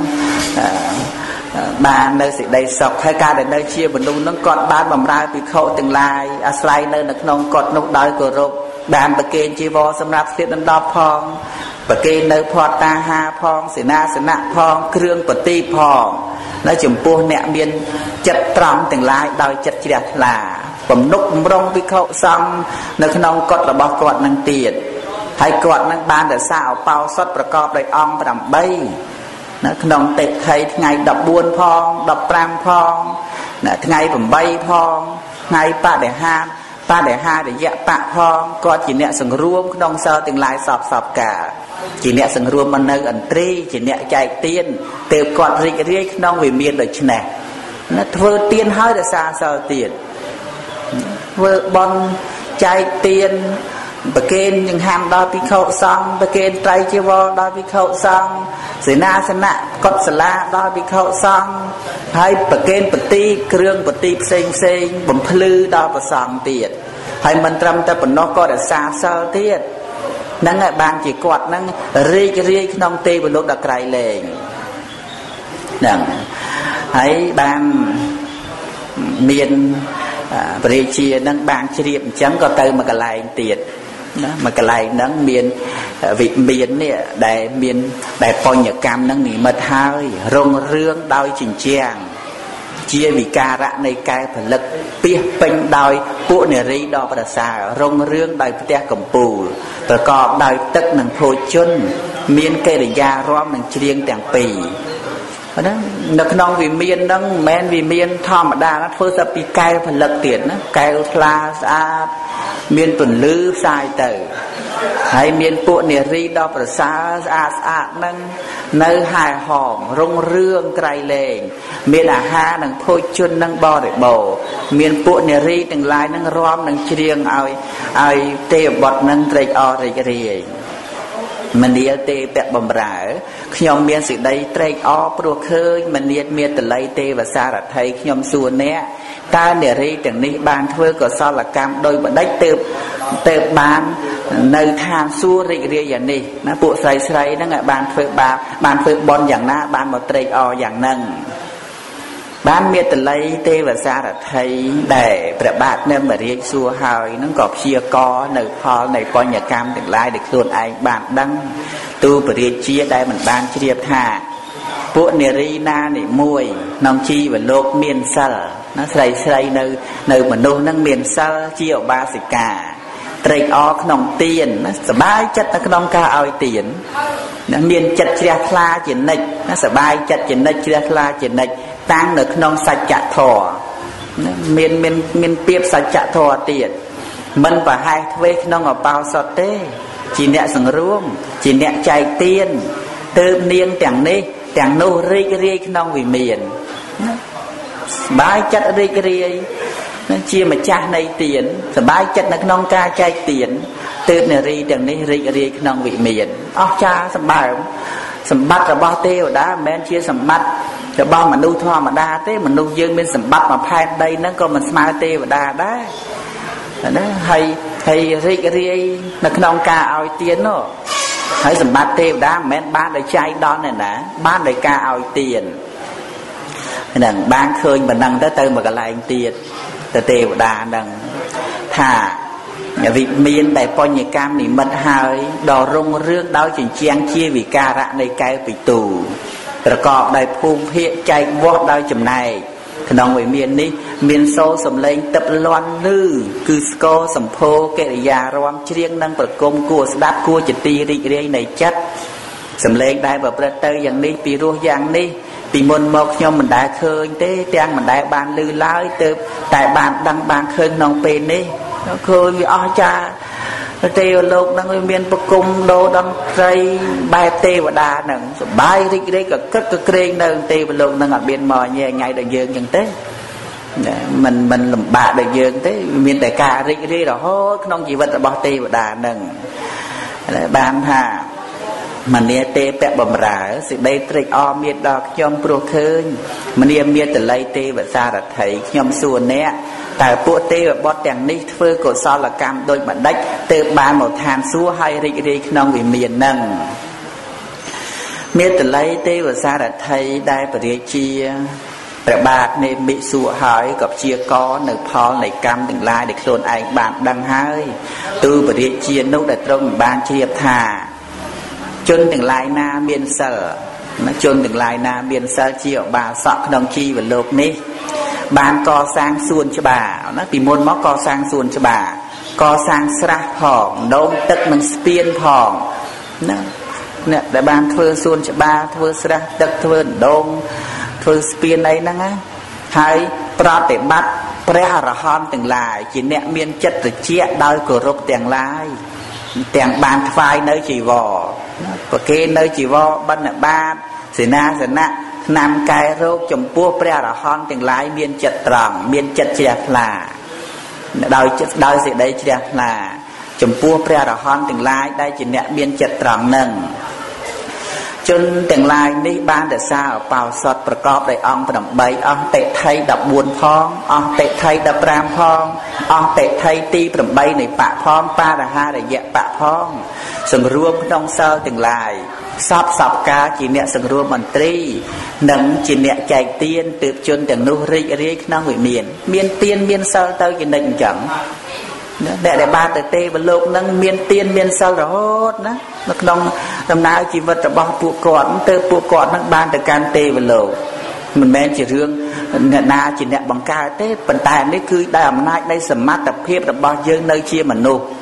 បាននៅសេចក្តីសុខហើយការដែលនៅជាមនុស្សហ្នឹងគាត់បានបម្រើភិក្ខុទាំងឡាយអាស្រ័យនៅក្នុងកុដិនោះដោយគោរពបានប្រគេនជីវរសម្រាប់ស្លៀកដណ្ដប់ផងប្រគេននៅផតតាហាផងសេនាសនៈផងគ្រឿងប្រទីបផងនៅចំពោះអ្នកមានចិត្តត្រង់ទាំងឡាយដោយចិត្តជ្រះថ្លាបំណុកបំរុងភិក្ខុសង្ឃនៅក្នុងកុដិរបស់គាត់នឹងទៀតហើយគាត់នឹងបានរក្សាឧបោសថប្រកបដោយអង្គ8នៅក្នុងតិថីថ្ងៃ14ផង15ផងថ្ងៃ8ផងថ្ងៃបដិហារយៈបៈផងគាត់ជាអ្នកសង្រួមក្នុងសិលទាំងឡាយសពកាលជាអ្នកសង្រួមមកនៅឥន្ទ្រីជាអ្នកចែកទានទើបគាត់រីករាយក្នុងវិមានដូច្នេះណាធ្វើទានហើយរក្សាសិលទៀតធ្វើបន់ចែកទានប្រគេនចង្ហាន់ដល់ភិក្ខុសង្ឃប្រគេនត្រៃជីវរដល់ភិក្ខុសង្ឃសេនាសនៈកុដិសាលាដល់ភិក្ខុសង្ឃហើយប្រគេនបទីគ្រឿងបទីផ្សេងបំភ្លឺដល់ព្រះសង្ឃទៀតហើយមិនត្រឹមតែប៉ុណ្ណោះក៏រក្សាសិលទៀតហ្នឹងហើយបានជាគាត់ហ្នឹងរីករាយក្នុងទេវលោកដល់ក្រៃលែងហ្នឹងហើយបានមានព្រះរាជាហ្នឹងបានជ្រាបអញ្ចឹងក៏ទៅមកកន្លែងទៀតណាមកកន្លែងហ្នឹងមានវិមាននេះដែលបញ្ញកម្មហ្នឹងនិមិត្តហើយរុងរឿងដោយជញ្ជាំងជាវិការៈនៃកែផលិតពាសពេញដោយពួកនារីដ៏ប្រសើររុងរឿងដោយផ្ទះកំពូលប្រកបដោយទឹកនិងភោជនមានកិរិយារំនិងច្រៀងទាំងពីរណានៅក្នុងវិមានហ្នឹងមិនមែនវិមានធម្មតាណាធ្វើតែពីកែវផលិតទៀតណាកែវថ្លាស្អាតមានពន្លឺផ្សាយទៅហើយមានពួកនារីដ៏ប្រសើរស្អាតហ្នឹងនៅហែហោមរុងរឿងក្រៃលែងមានអាហារនិងភោជននឹងបរិបូរមានពួកនារីទាំងឡាយនឹងរាំនឹងច្រៀងឲ្យទេវបុត្រនឹងត្រេកអររីករាយមនាលទេពបំរើខ្ញុំមានសេចក្តីត្រេកអរព្រោះឃើញមនាលមេតល័យទេវសារថីខ្ញុំសួរអ្នកតើនារីទាំងនេះបានធ្វើកុសលកម្មដោយបដិចទើបបាននៅឋានសួគ៌រីករាយយ៉ាងនេះណាពួកស្រីហ្នឹងបានធ្វើបាបបានធ្វើបុណ្យយ៉ាងណាបានមកត្រេកអរយ៉ាងហ្នឹងបានមេតល័យទេវសារថីដែលព្រះបាទនៅមរាជសួរហើយហ្នឹងក៏ព្យាករនៅផលនៃបញ្ញកម្មទាំងឡាយដែលខ្លួនឯងបានដឹងទូលព្រះរាជាដែលមិនបានជ្រាបថាពួកនារីណានិមួយក្នុងជីវលោកមានសិលណាស្រីនៅមនុស្សហ្នឹងមានសិលជាឧបាសិកាត្រេកអរក្នុងទានណាសบายចិត្តនៅក្នុងការឲ្យទានណាមានចិត្តជ្រះថ្លាជានិច្ចណាសบายចិត្តជានិច្ចជ្រះថ្លាជានិច្ចតាំងនៅក្នុងសច្ចធម៌ណាមានពាក្យសច្ចធម៌ទៀតមិនប្រហែសធ្វេសក្នុងអបោសុតទេជាអ្នកសង្រួមជាអ្នកចែកទានទើបនាងទាំងនេះទាំងនោះរីករាយក្នុងវិមានណាសบายចិត្តរីករាយជាម្ចាស់នៃទានសบายចិត្តនៅក្នុងការចែកទានទើបនារីទាំងនេះរីករាយក្នុងវិមានអស្ចារ្យសម្បើមសម្បត្តិរបស់ទេវតាមិនមែនជាសម្បត្តិរបស់មនុស្សធម្មតាទេមនុស្សយើងមានសម្បត្តិមួយផែនដីហ្នឹងក៏មិនស្មើទេវតាដែរណាហើយរីករាយនៅក្នុងការឲ្យទាននោះហើយសម្បត្តិទេវតាមិនមែនបានដោយចៃដន្យទេណាបានដោយការឲ្យទានហ្នឹងបានឃើញប៉ុណ្ណឹងទៅមកកន្លែងទៀតទៅទេវតាហ្នឹងថាវិមានដែលបញ្ញកម្មនិមិត្តហើយដល់រុងរឿងដោយចិញ្ចាំងជាវិការៈនៃកែវពិទូប្រកបដោយភូមិភាគចែកវាស់ដោយចំណែកក្នុងវិមាននេះមានសូរសំឡេងទឹកលាន់លឺគឺស្គរសម្ពោកិរិយារំច្រៀងនិងប្រគំគួរស្ដាប់គួរជាទីរីករាយនៃចិត្តសំឡេងដែលប្រព្រឹត្តទៅយ៉ាងនេះពីរោះយ៉ាងនេះពីមុនមកខ្ញុំមិនដែលឃើញទេទាំងមិនដែលបានឮឡើយទើបតែបានដឹងបានឃើញក្នុងពេលនេះឃើញវាអស្ចារ្យទេវលោកនឹងវាមានប្រគំដូរតន្ត្រីបែបទេវតានឹងសប្បាយរីករាយក៏គិតក៏ក្រែងនៅទេវលោកនឹងអត់មានមកញ៉ែញ៉ៃដល់យើងចឹងទេមិនលំបាកដល់យើងទេមានតែការរីករាយរហូតក្នុងជីវិតរបស់ទេវតានឹងបានថាមនាទេពបំរើសេចក្តីត្រេកអរមានដល់ខ្ញុំព្រោះឃើញមនាមាតល័យទេវសារថីខ្ញុំសួរអ្នកតើពួកទេវបុត្រទាំងនេះធ្វើកុសលកម្មដូចម្ដេចទើបបានមកឋានសួគ៌ហើយរីករាយក្នុងវិមាននឹងមាតល័យទេវសារថីដែលបរិជាព្រះបាទនៃមិសួរហើយក៏ព្យាករនៅផលនៃកម្មទាំងឡាយដែលខ្លួនឯងបានដឹងហើយទូបរិជានោះដែលទ្រង់បានជ្រាបថាជនទាំងឡាយណាមានសិលជនទាំងឡាយណាមានសិលជាឧបាសកក្នុងជីវលោកនេះបានកសាងសួនច្បារណាពីមុនមកកសាងសួនច្បារកសាងស្រះផងដូងទឹកនិងស្ពានផងណាអ្នកដែលបានធ្វើសួនច្បារធ្វើស្រះទឹកធ្វើដូងធ្វើស្ពានអីហ្នឹងណាហើយប្រតិបត្តិព្រះអរហន្តទាំងឡាយជាអ្នកមានចិត្តត្រជាក់ដោយគោរពទាំងឡាយទាំងបានថ្វាយនៅជីវរប្រគេននៅជីវរបិណ្ឌបាតសេនាសនៈឆ្នាំកែរោគចំពោះព្រះអរហន្តទាំងឡាយមានចិត្តត្រង់មានចិត្តជ្រះថ្លាដោយសេចក្តីជ្រះថ្លាចំពោះព្រះអរហន្តទាំងឡាយដែលជាអ្នកមានចិត្តត្រង់នឹងជនទាំងឡាយនេះបានរក្សាឧបោសថប្រកបដោយអង្គ8អស់តិថី14ផងអស់តិថី15ផងអស់តិថីទី8នៃបៈផងបរហារយៈបៈផងសង្រួមក្នុងសិលទាំងឡាយសពការជាអ្នកសង្រួមមន្ត្រីនិងជាអ្នកចែកទានទើបជនទាំងនោះរីករាយក្នុងវិមានទានមានសិលទៅជានិច្ចអញ្ចឹងអ្នកដែលបានទៅទេវលោកនឹងមានទានមានសិលរហូតណានៅក្នុងដំណើរជីវិតរបស់ពួកគាត់ទៅពួកគាត់នឹងបានទៅកាន់ទេវលោកមិនមែនជារឿងអ្នកណាជាអ្នកបង្កើតទេប៉ុន្តែនេះគឺដោយអំណាចនៃសមត្ថភាពរបស់យើងនៅជាមនុស្ស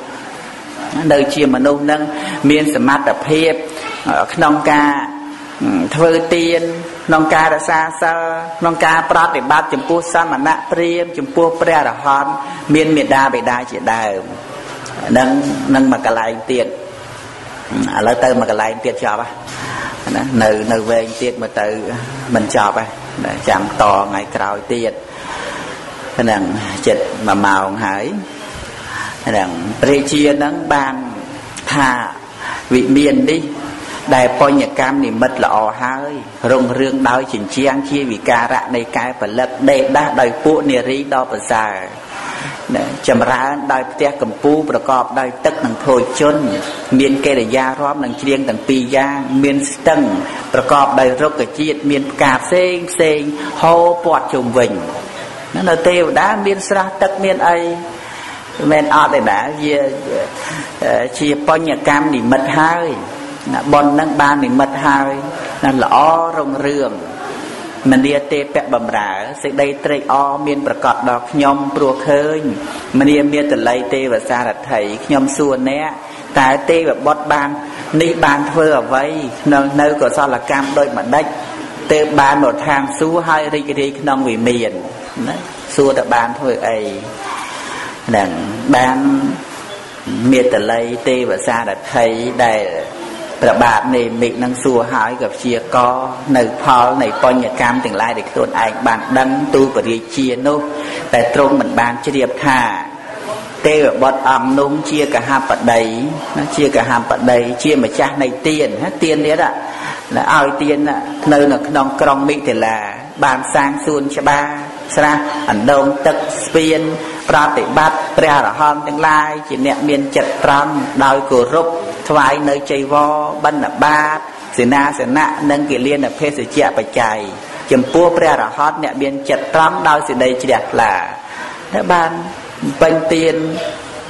នឹងមានសមត្ថភាពក្នុងការធ្វើទានក្នុងការរក្សាសិលក្នុងការប្រតិបត្តិចំពោះសមណៈព្រាហ្មណ៍ចំពោះព្រះអរហន្តមានមេដាបេដាជាដើមនឹងមកកន្លែងទៀតឥឡូវទៅមកកន្លែងទៀតចប់ណានៅវែងទៀតមកទៅមិនចប់ទេចាំតថ្ងៃក្រោយទៀតហ្នឹងចិត្ត1ម៉ោងហើយហ្នឹងព្រះជានឹងបានថាវិមាននេះដែលបញ្ញកម្មនិមិត្តល្អហើយរុងរឿងដោយចិញ្ចាំងជាវិការៈនៃកែផលិតដេដាស់ដោយពួកនារីដ៏ប្រសើរចម្រើនដោយផ្ទះកម្ពូលប្រកបដោយទឹកនិងភោជនមានកិរិយារំនិងច្រៀងទាំងពីរយ៉ាងមានស្ទឹងប្រកបដោយរុក្ខជាតិមានផ្កាផ្សេងហូរព័ទ្ធជុំវិញនៅទេវតាមានស្រះទឹកមានអីមិនអត់ទេណាវាជាបញ្ញកម្មនិមិត្តហើយបុណ្យនឹងបាននិមិត្តហើយនឹងល្អរុងរឿងមនាទេពបំរើសេចក្តីត្រេកអរមានប្រកបដល់ខ្ញុំព្រោះឃើញមនាមាតល័យទេវសារថីខ្ញុំសួរអ្នកតើទេវបុត្របាននេះបានធ្វើអ្វីនៅកុសលកម្មដូចម្ដេចទើបបានមកឋានសួគ៌ហើយរីករាយក្នុងវិមានណាសួរតើបានធ្វើអីហ្នឹងបានមាតល័យទេវសារថីដែលព្រះបាទនៃមិកនឹងសួរហើយក៏ព្យាករនៅផលនៃបញ្ញកម្មទាំងឡាយដែលខ្លួនឯងបានដឹងទូបរិជានោះតែទ្រង់មិនបានជ្រាបថាទេវបុត្រអង្គនោះជាកហបតីជាម្ចាស់នៃទានទាននេះឲ្យទាននៅក្នុងក្រុងមិថិលាបានសាងសួនច្បារស្រះអណ្ដូងទឹកស្ពានប្រតិបត្តិព្រះអរហន្តទាំងឡាយជាអ្នកមានចិត្តត្រង់ដោយគោរពថ្វាយនៅចីវរបិណ្ឌបាតសេនាសនៈនិងគិលានភេសជ្ជៈបច្ច័យចំពោះព្រះអរហន្តអ្នកមានចិត្តត្រង់ដោយសេចក្តីជ្រះថ្លាដែលបានពេញទាន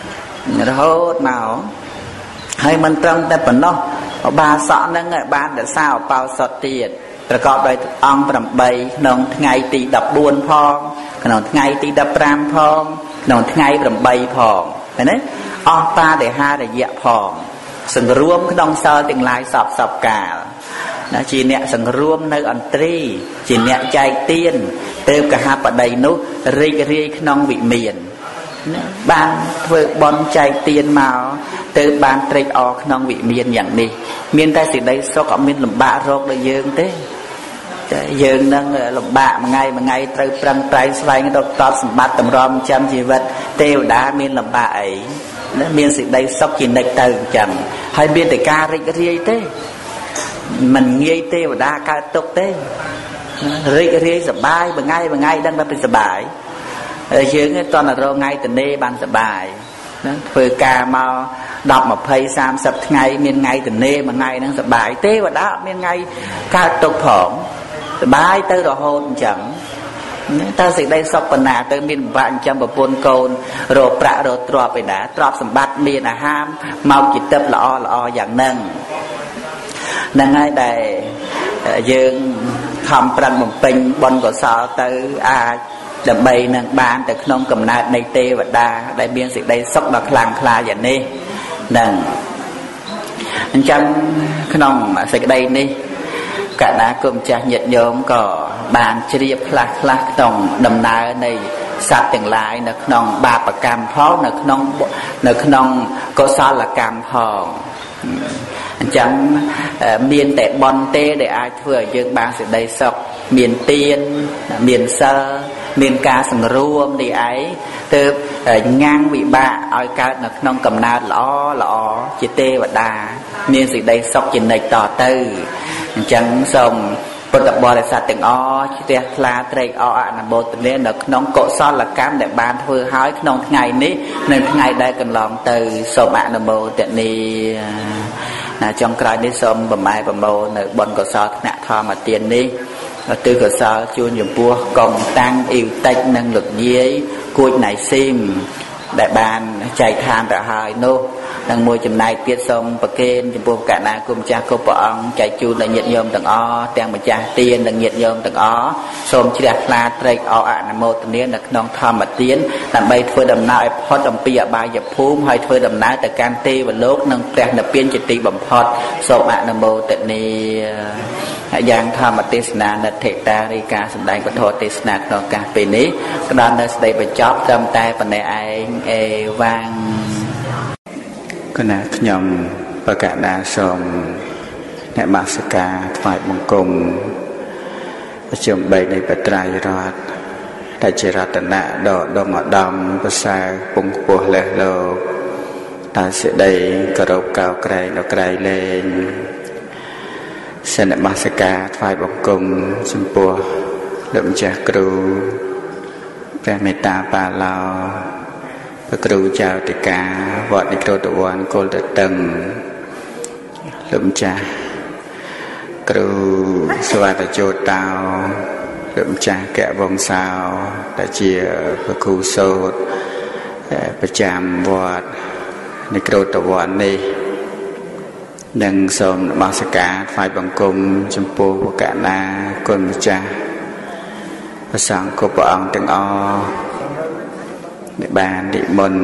រហូតមកហើយមិនត្រឹមតែប៉ុណ្ណោះបាសក់ហ្នឹងបានរក្សាឧបោសថទៀតប្រកបដោយអង្គ8ក្នុងថ្ងៃទី14ផងក្នុងថ្ងៃទី15ផងក្នុងថ្ងៃ8ផងឃើញទេអស់បាដិហារយៈផងសង្រួមក្នុងសិលទាំងឡាយសពកាលណាជាអ្នកសង្រួមនៅអន្ត្រីជាអ្នកចែកទានទើបកហបតីនោះរីករាយក្នុងវិមានណាបានធ្វើបន់ចែកទានមកទើបបានត្រេកអរក្នុងវិមានយ៉ាងនេះមានតែសេចក្តីសុខអត់មានលំបាករកដល់យើងទេតែយើងនឹងលំបាកមួយថ្ងៃត្រូវប្រឹងប្រែងស្វែងរកទ្រព្យសម្បត្តិតម្រាំចាំជីវិតទេវតាមានលំបាកអីមានសេចក្តីសុខជានិច្ចទៅអញ្ចឹងហើយមានតែការរីករាយទេមិនងាយទេវតាកើតទុកទេរីករាយសប្បាយមួយថ្ងៃដឹងថាពីសប្បាយយើងតន់រងថ្ងៃតនេបានសប្បាយណាធ្វើការមក10 20 30ថ្ងៃមានថ្ងៃតនេមួយថ្ងៃហ្នឹងសប្បាយទេវតាអត់មានថ្ងៃកើតទុកផងសប្បាយទៅរហូតអញ្ចឹងតើសេចក្តីសុខប៉ុណ្ណាទៅមានពិបាកអញ្ចឹងប្រពន្ធកូនរកប្រាក់រកទ្រព្យឯណាទ្រព្យសម្បត្តិមានអាហារមកជាទឹកល្អយ៉ាងហ្នឹងហើយដែលយើងខំប្រឹងបំពេញបុណ្យកុសលទៅអាចដើម្បីនឹងបានទៅក្នុងកំណើតនៃទេវតាដែលមានសេចក្តីសុខដ៏ខ្លាំងក្លាយ៉ាងនេះនឹងអញ្ចឹងក្នុងសេចក្តីនេះកណ្ណាគុំចាស់ញាតិញោមក៏បានជ្រាបខ្លះក្នុងដំណើរនៃសត្វទាំងឡាយនៅក្នុងបាបកម្មផងនៅក្នុងកុសលកម្មផងអញ្ចឹងមានតែបន់ទេដែលអាចធ្វើឲ្យយើងបានសេចក្តីសុខមានទានមានសិលមានការសង្រួមនេះឯងទើបញ៉ាំងវិបាកឲ្យកើតនៅក្នុងកំណើតល្អជាទេវតាមានសេចក្តីសុខជានិច្ចតទៅអញ្ចឹងសូមពុទ្ធបរិស័ទទាំងអស់ជ្រះថ្លាត្រេកអរអនុមោទនានៅក្នុងកុសលកម្មដែលបានធ្វើហើយក្នុងថ្ងៃនេះនៅថ្ងៃដែលកន្លងទៅសូមអនុមោទនាចុងក្រោយនេះសូមបម្រែបម្រួលនៅបុណ្យកុសលថ្នាក់ធម្មទាននេះទិកុសលជួនចំពោះកុំតាំងអ៊ីវតិចនិងលោកយាយគួចណៃស៊ីមដែលបានចែកឋានទៅហើយនោះនិងមួយចំណែកទៀតសូមប្រគេនចំពោះកណ្ណាគុំចាស់គ្រប់ព្រះអង្គចែកជូនដល់ញាតិញោមទាំងអស់ទាំងម្ចាស់ទាននិងញាតិញោមទាំងអស់សូមជ្រះថ្លាត្រេកអរអនុមោទនានៅក្នុងធម្មទានដើម្បីធ្វើដំណើរឲ្យផុតអំពីអបាយភូមិហើយធ្វើដំណើរទៅកាន់ទេវលោកនិងព្រះនិព្វានជាទីបំផុតសូមអនុមោទនាយ៉ាងធម្មទេសនានិដ្ឋិតារីការសម្ដែងពធទេសនាក្នុងឱកាសពេលនេះផ្ដល់នៅស្ដីបញ្ចប់ត្រឹមតែប៉ុណ្ណេះឯងអេវ៉ាំងគណៈខ្ញុំបកដាសូមអ្នកមាសការថ្វាយបង្គំប្រជុំ3នៃបត្រៃរដ្ឋដែលជារតនៈដ៏ដងឧត្តមប្រសើរពងខ្ពស់លើសលោកតែសេចក្តីគោរពកោតក្រែងដល់ក្រៃលែងសិនមាសការថ្វាយបង្គំចំពោះលោកម្ចាស់គ្រូព្រះមេត្តាបាឡោព្រះគ្រូចៅតិកាវត្តនិក្រូតវ័នគោលតតឹងលោកម្ចាស់គ្រូសវត្តជោតោលោកម្ចាស់កវងសោដែលជាព្រះគ្រូសូត្រប្រចាំវត្តនិក្រូតវ័ននេះនិងសូមនមស្ការថ្វាយបង្គំចំពោះព្រះកណាគុណម្ចាស់ព្រះសង្ឃគ្រប់ព្រះអង្គទាំងអស់ដែលបាននិមន្ត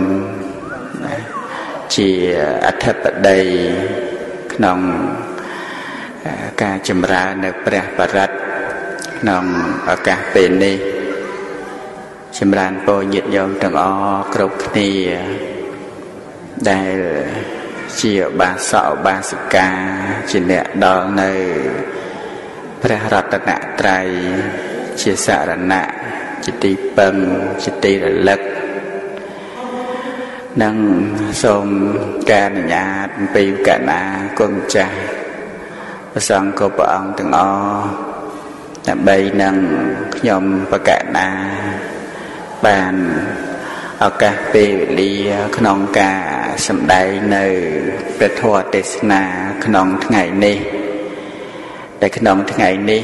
ជាអធិបតីក្នុងការចម្រើននៅព្រះបរិត្តក្នុងឱកាសពេលនេះចម្រើនពរញាតិញោមទាំងអស់គ្រប់គ្នាដែលជាបាសកបាសិកាជាអ្នកដល់នៅព្រះរតនត្រ័យជាសរណៈជាទីពឹងជាទីរលឹកនិងសូមការអនុញ្ញាតអំពីកណាគុណចាស់ព្រះសង្ឃគ្រប់ព្រះអង្គទាំងអស់ដើម្បីនឹងខ្ញុំបកណាបានឱកាសពេលវេលាក្នុងការសម្ដែងនៅព្រះធម៌ទេសនាក្នុងថ្ងៃនេះតែក្នុងថ្ងៃនេះ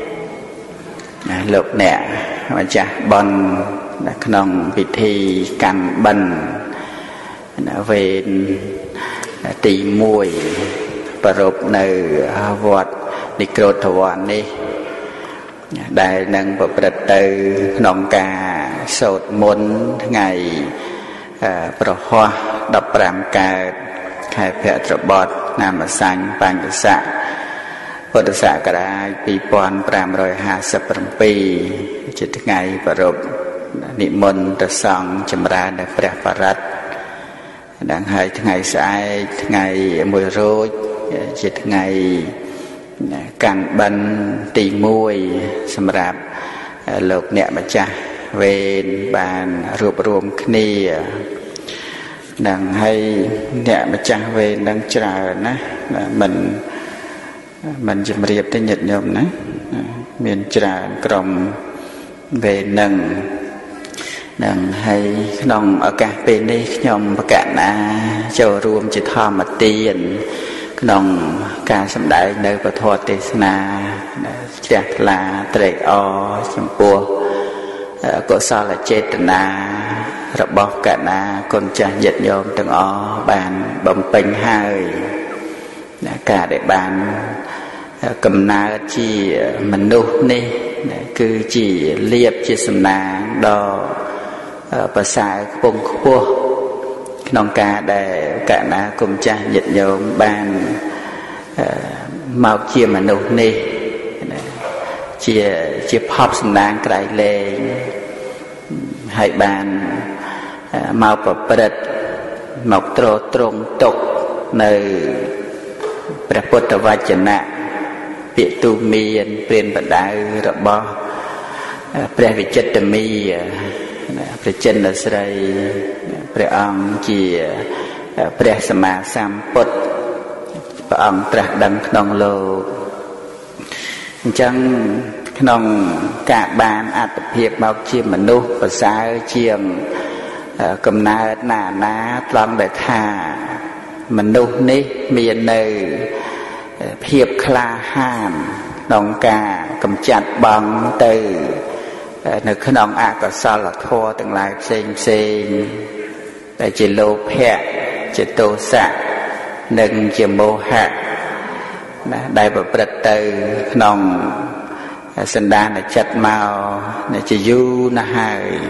លោកអ្នកម្ចាស់បុណ្យក្នុងពិធីកាន់បិណ្ឌវេនទី1ប្រពនៅវត្តនិក្រូធវ័ននេះដែលនឹងប្រព្រឹត្តទៅក្នុងការសូត្រមន្តថ្ងៃប្រហោះ15កើតខែភទ្របទឆ្នាំម្សាញ់បញ្ញស័កពុទ្ធសករាជ2557ជាថ្ងៃប្រពនិមន្តសង្ឃចម្រើននៅព្រះបរិត្តដល់ហើយថ្ងៃស្អែកថ្ងៃ1រោចជាថ្ងៃកាន់បិណ្ឌទី1សម្រាប់លោកអ្នកម្ចាស់វេនបានរួបរวมគ្នាដល់ហើយអ្នកម្ចាស់វេននឹងច្រើនណាមិនជំរាបទៅញាតិញោមណាមានច្រើនក្រុមវេននឹងហើយក្នុងឱកាសពេលនេះខ្ញុំបកណាចូលរួមជាធម្មទានក្នុងការសម្ដែងនៅពធទេសនាជ្រះថ្លាត្រេកអរចំពោះកុសលចេតនារបស់កណាគុណចាស់ញាតិញោមទាំងអស់បានបំពេញហើយការដែលបានកំណើតជាមនុស្សនេះគឺជាលៀបជាសំណាងដ៏ប្រសើរខ្ពង់ខ្ពស់ក្នុងការដែលកណាគុំចាស់ញាតិញោមបានមកជាមនុស្សនេះជាភពសំណាងក្រៃលែងហើយបានមកប្រព្រឹត្តមកទ្រទ្រង់ទុកនៅព្រះពុទ្ធវចនៈពាក្យទូមានព្រានបដៅរបស់ព្រះវិចិត្រមីព្រះចិនស្រីព្រះអង្គជាព្រះសម្មាសម្ពុទ្ធព្រះអង្គត្រាស់ដឹងក្នុងលោកអញ្ចឹងក្នុងការបានអត្តភាពមកជាមនុស្សប្រសើរជាងកំណើតណាត្រង់ដែលថាមនុស្សនេះមាននៅភាពក្លាហានក្នុងការកម្ចាត់បងទៅនៅក្នុងអកុសលធម៌ទាំងឡាយផ្សេងដែលជាលោភៈជាទោសៈនិងជាមោហៈណាដែលប្រព្រឹត្តទៅក្នុងសន្តានចិត្តមកជាយូរណាស់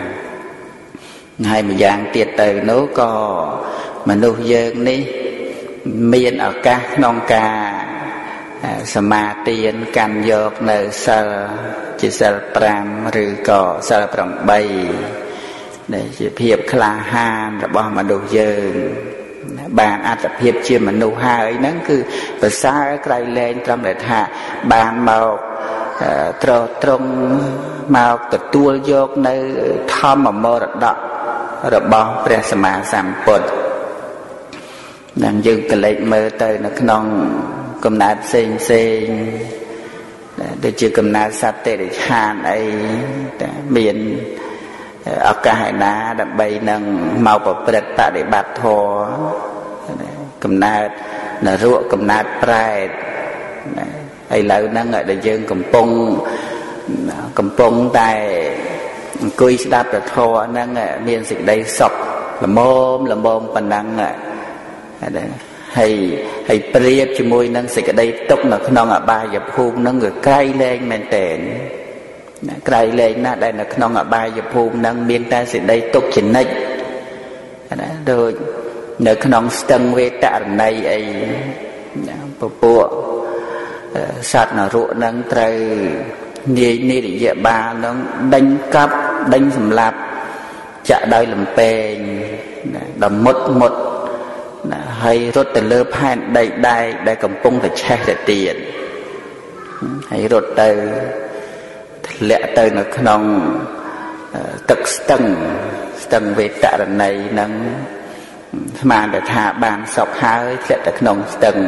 ហើយម្យ៉ាងទៀតទៅនោះក៏មនុស្សយើងនេះមានឱកាសក្នុងការសមាទានកាន់យកនៅសិលជាសិល5ឬក៏សិល8ដែលជាភាពក្លាហានរបស់មនុស្សយើងបានអត្តភាពជាមនុស្សហើយហ្នឹងគឺប្រសើរក្រៃលែងត្រឹមតែថាបានមកត្រង់មកទទួលយកនៅធម្មមរតករបស់ព្រះសម្មាសម្ពុទ្ធនឹងយើងកលេចមើលទៅនៅក្នុងកំណើតផ្សេងដូចជាកំណើតសត្វតិរិឆានអីតែមានឱកាសឯណាដើម្បីនឹងមកប្រព្រឹត្តបដិបត្តិធម៌កំណើតនរកកំណើតប្រែតឥឡូវហ្នឹងដែលយើងកំពុងតែអង្គុយស្ដាប់ព្រះធម៌ហ្នឹងមានសេចក្តីសុខល្មមប៉ុណ្ណឹងហើយប្រៀបជាមួយនឹងសេចក្តីទុក្ខនៅក្នុងអបាយភូមិហ្នឹងគឺក្រៃលែងមែនទែនក្រៃលែងណាស់ដែលនៅក្នុងអបាយភូមិហ្នឹងមានតែសេចក្តីទុក្ខចនិចណាដូចនៅក្នុងស្ទឹងវេតរណីអីពពួកសត្វនរកហ្នឹងត្រូវនាយនិរយបាលហ្នឹងដេញកាប់ដេញសម្លាប់ចាក់ដោយលំពេងដល់មុតហើយរត់ទៅលើផែនដីដែកដែលកំពុងតែឆេះទៅទៀតហើយរត់ទៅធ្លាក់ទៅនៅក្នុងទឹកស្ទឹងវេតរណីហ្នឹងស្មានតែថាបានសុខហើយធ្លាក់ទៅក្នុងស្ទឹង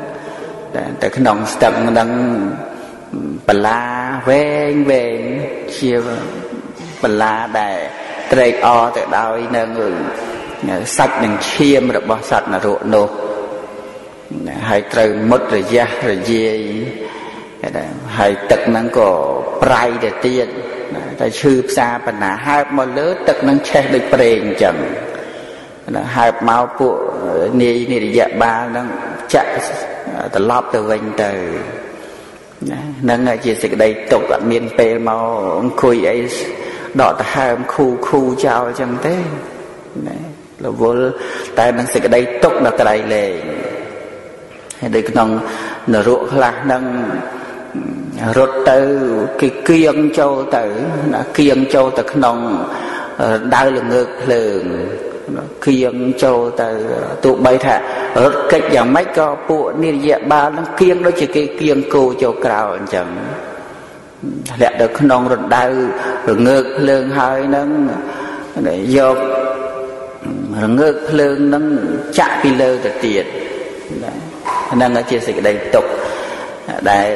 ហ្នឹងបលាវែងជាបលាដែលត្រេកអរទៅដោយនឹងសាច់និងឈាមរបស់សត្វនរកនោះហើយត្រូវមុតរយះរយាយហើយទឹកហ្នឹងក៏ប្រៃទៅទៀតតែឈឺផ្សាបណ្ណាហើបមកលើទឹកហ្នឹងឆេះដូចប្រេងអញ្ចឹង hai máu bộ ni ni dạ ba nó chặt từ lóp từ vinh từ nâng chỉ sự đây tục ở miền tây màu khui ấy đọt hai khu chào chẳng thế là vô tại nâng sự đây tục là cái đây lệ đây nông nở ruộng là nâng rốt từ cái kiêng châu tử kiêng châu từ nông đau là ngược lường kiêng châu từ tụ bay thả rốt cách dạng mấy có bộ ni dạ ba nó kiêng đó chỉ cái kiêng cô châu cào chẳng lẽ được nông rồi đau rồi ngược lường hơi nâng để vô rồi ngược lường nâng chạm pi lơ từ tiền nâng ở chia sẻ đây tục đại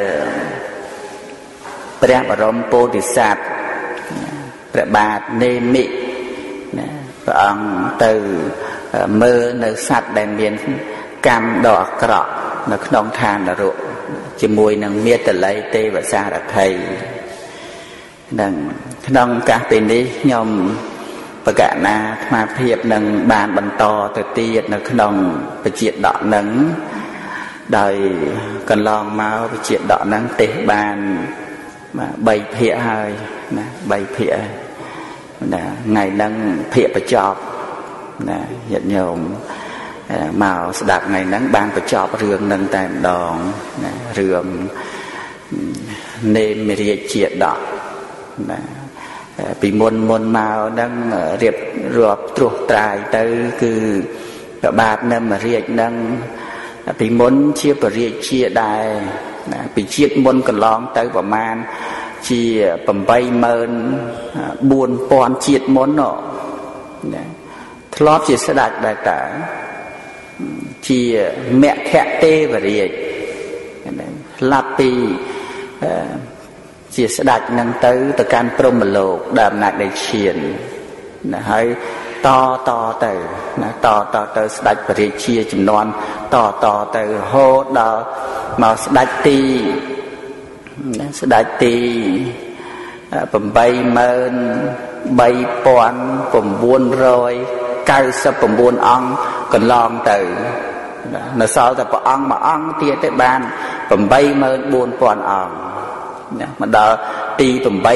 ព្រះបរមពោធិសត្វព្រះបាទនេមិព្រះអង្គទៅមើលនៅសត្វដែលមានកម្មដ៏អាក្រក់នៅក្នុងឋាននរកជាមួយនឹងមាតុល័យទេវសារថីនឹងក្នុងកាសពេលនេះខ្ញុំបកណាអាត្មាភាពនឹងបានបន្តទៅទៀតនៅក្នុងបជាដកនឹងដោយកន្លងមកវិជាដកហ្នឹងទេសបាន3ភាគហើយណា3ភាគណាថ្ងៃហ្នឹងភាគបញ្ចប់ណាញាតិញោមមកស្ដាប់ថ្ងៃហ្នឹងបានបញ្ចប់រឿងហ្នឹងតែម្ដងណារឿងនេមិរាជជាដកណាពីមុនមកហ្នឹងរៀបរាប់ត្រួសត្រាយទៅគឺប្របាទនេមិរាជហ្នឹងពីមុនជាបរិយាជាដែរពីជាតិមុនកន្លងទៅប្រមាណជា84000ជាតិមុនធ្លាប់ជាស្ដេចដែរតើជាមគ្គទេវរាជស្លាប់ពីជាស្ដេចនឹងទៅកាន់ព្រហ្មលោកដើមអំណាចនៃឈានហើយតទៅណាតទៅស្ដេចបរិជាចំនួនតទៅរហូតដល់មកស្ដេចទី83999អង្គកន្លងទៅនៅសល់តែព្រះអង្គមួយអង្គទៀតទេបាន84000អង្គណាមកដល់ទី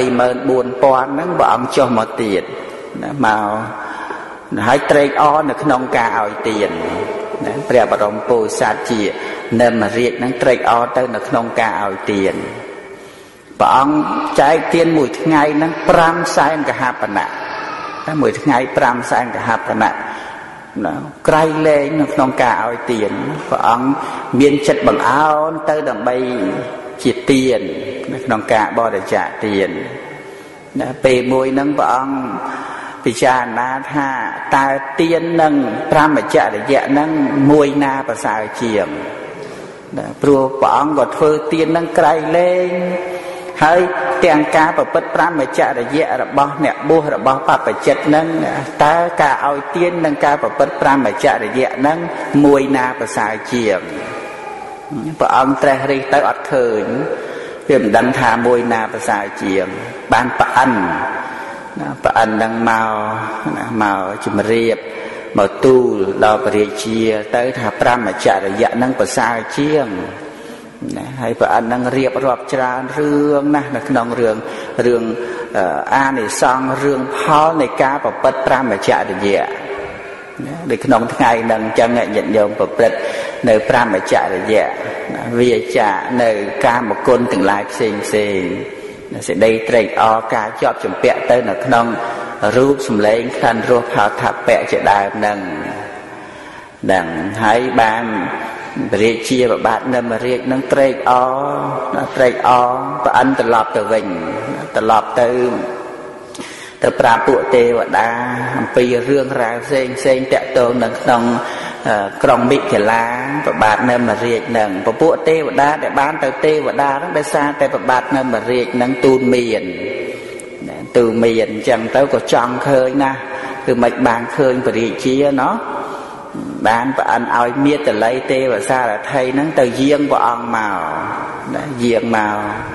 84000ហ្នឹងព្រះអង្គចុះមកទៀតណាមកហើយត្រេកអរនៅក្នុងការឲ្យទានណាព្រះបរមពុទ្ធសាសជានិមរាជនឹងត្រេកអរទៅនៅក្នុងការឲ្យទានព្រះអង្គចែកទានមួយថ្ងៃហ្នឹង5សែនកហបណៈតែមួយថ្ងៃ5សែនកហបណៈណាក្រៃលែងនៅក្នុងការឲ្យទានព្រះអង្គមានចិត្តបង្អោនទៅដើម្បីជាទាននៅក្នុងការបរិច្ចាគទានណាពេលមួយហ្នឹងព្រះអង្គពិចារណាថាតើទាននឹងប្រមចរិយៈនឹងមួយណាប្រសើរជាងព្រោះព្រះអង្គក៏ធ្វើទាននឹងក្រៃលែងហើយទាំងការប្រព្រឹត្តប្រមចរិយៈរបស់អ្នកបួសរបស់បព្វជិតនឹងតើការឲ្យទាននិងការប្រព្រឹត្តប្រមចរិយៈនឹងមួយណាប្រសើរជាងព្រះអង្គត្រេះរិះទៅអត់ឃើញវាមិនដឹងថាមួយណាប្រសើរជាងបានប្រអិនប្រអិននឹងមកជំរាបមកទូលដល់ព្រះរាជាទៅថាប្រមចរិយៈនឹងប្រសើរជាងណាហើយប្រអិននឹងរៀបរាប់ច្រើនរឿងណាស់នៅក្នុងរឿងអានិសង្សរឿងផលនៃការប្រព្រឹត្តប្រមចរិយៈនៅក្នុងថ្ងៃហ្នឹងអញ្ចឹងញាតិញោមប្រព្រឹត្តនៅប្រមចរិយៈវាចានៅកាមគុណទាំងឡាយផ្សេងសេចក្តីត្រេកអរការជាប់ជំពាក់ទៅនៅក្នុងរូបសម្លេងក្លិនរសផលថាពៈជាដើមនឹងហើយបានព្រះរាជាប្របាទនិមរាជនឹងត្រេកអរប្រអិនត្រឡប់ទៅវិញត្រឡប់ទៅប្រាប់ពួកទេវតាអំពីរឿងរ៉ាវផ្សេងតាក់ទងនៅក្នុងក្រុងមិថិលាប្របាទនិមរាជនឹងពពួកទេវតាដែលបានទៅទេវតាហ្នឹងដោយសារតែប្របាទនិមរាជនឹងទូនមានអញ្ចឹងទៅក៏ចង់ឃើញណាគឺមិនបានឃើញព្រះរាជាណោះបានប្រអិនឲ្យមាតុល័យទេវសារថីហ្នឹងទៅយាងព្រះអង្គមកយាងមក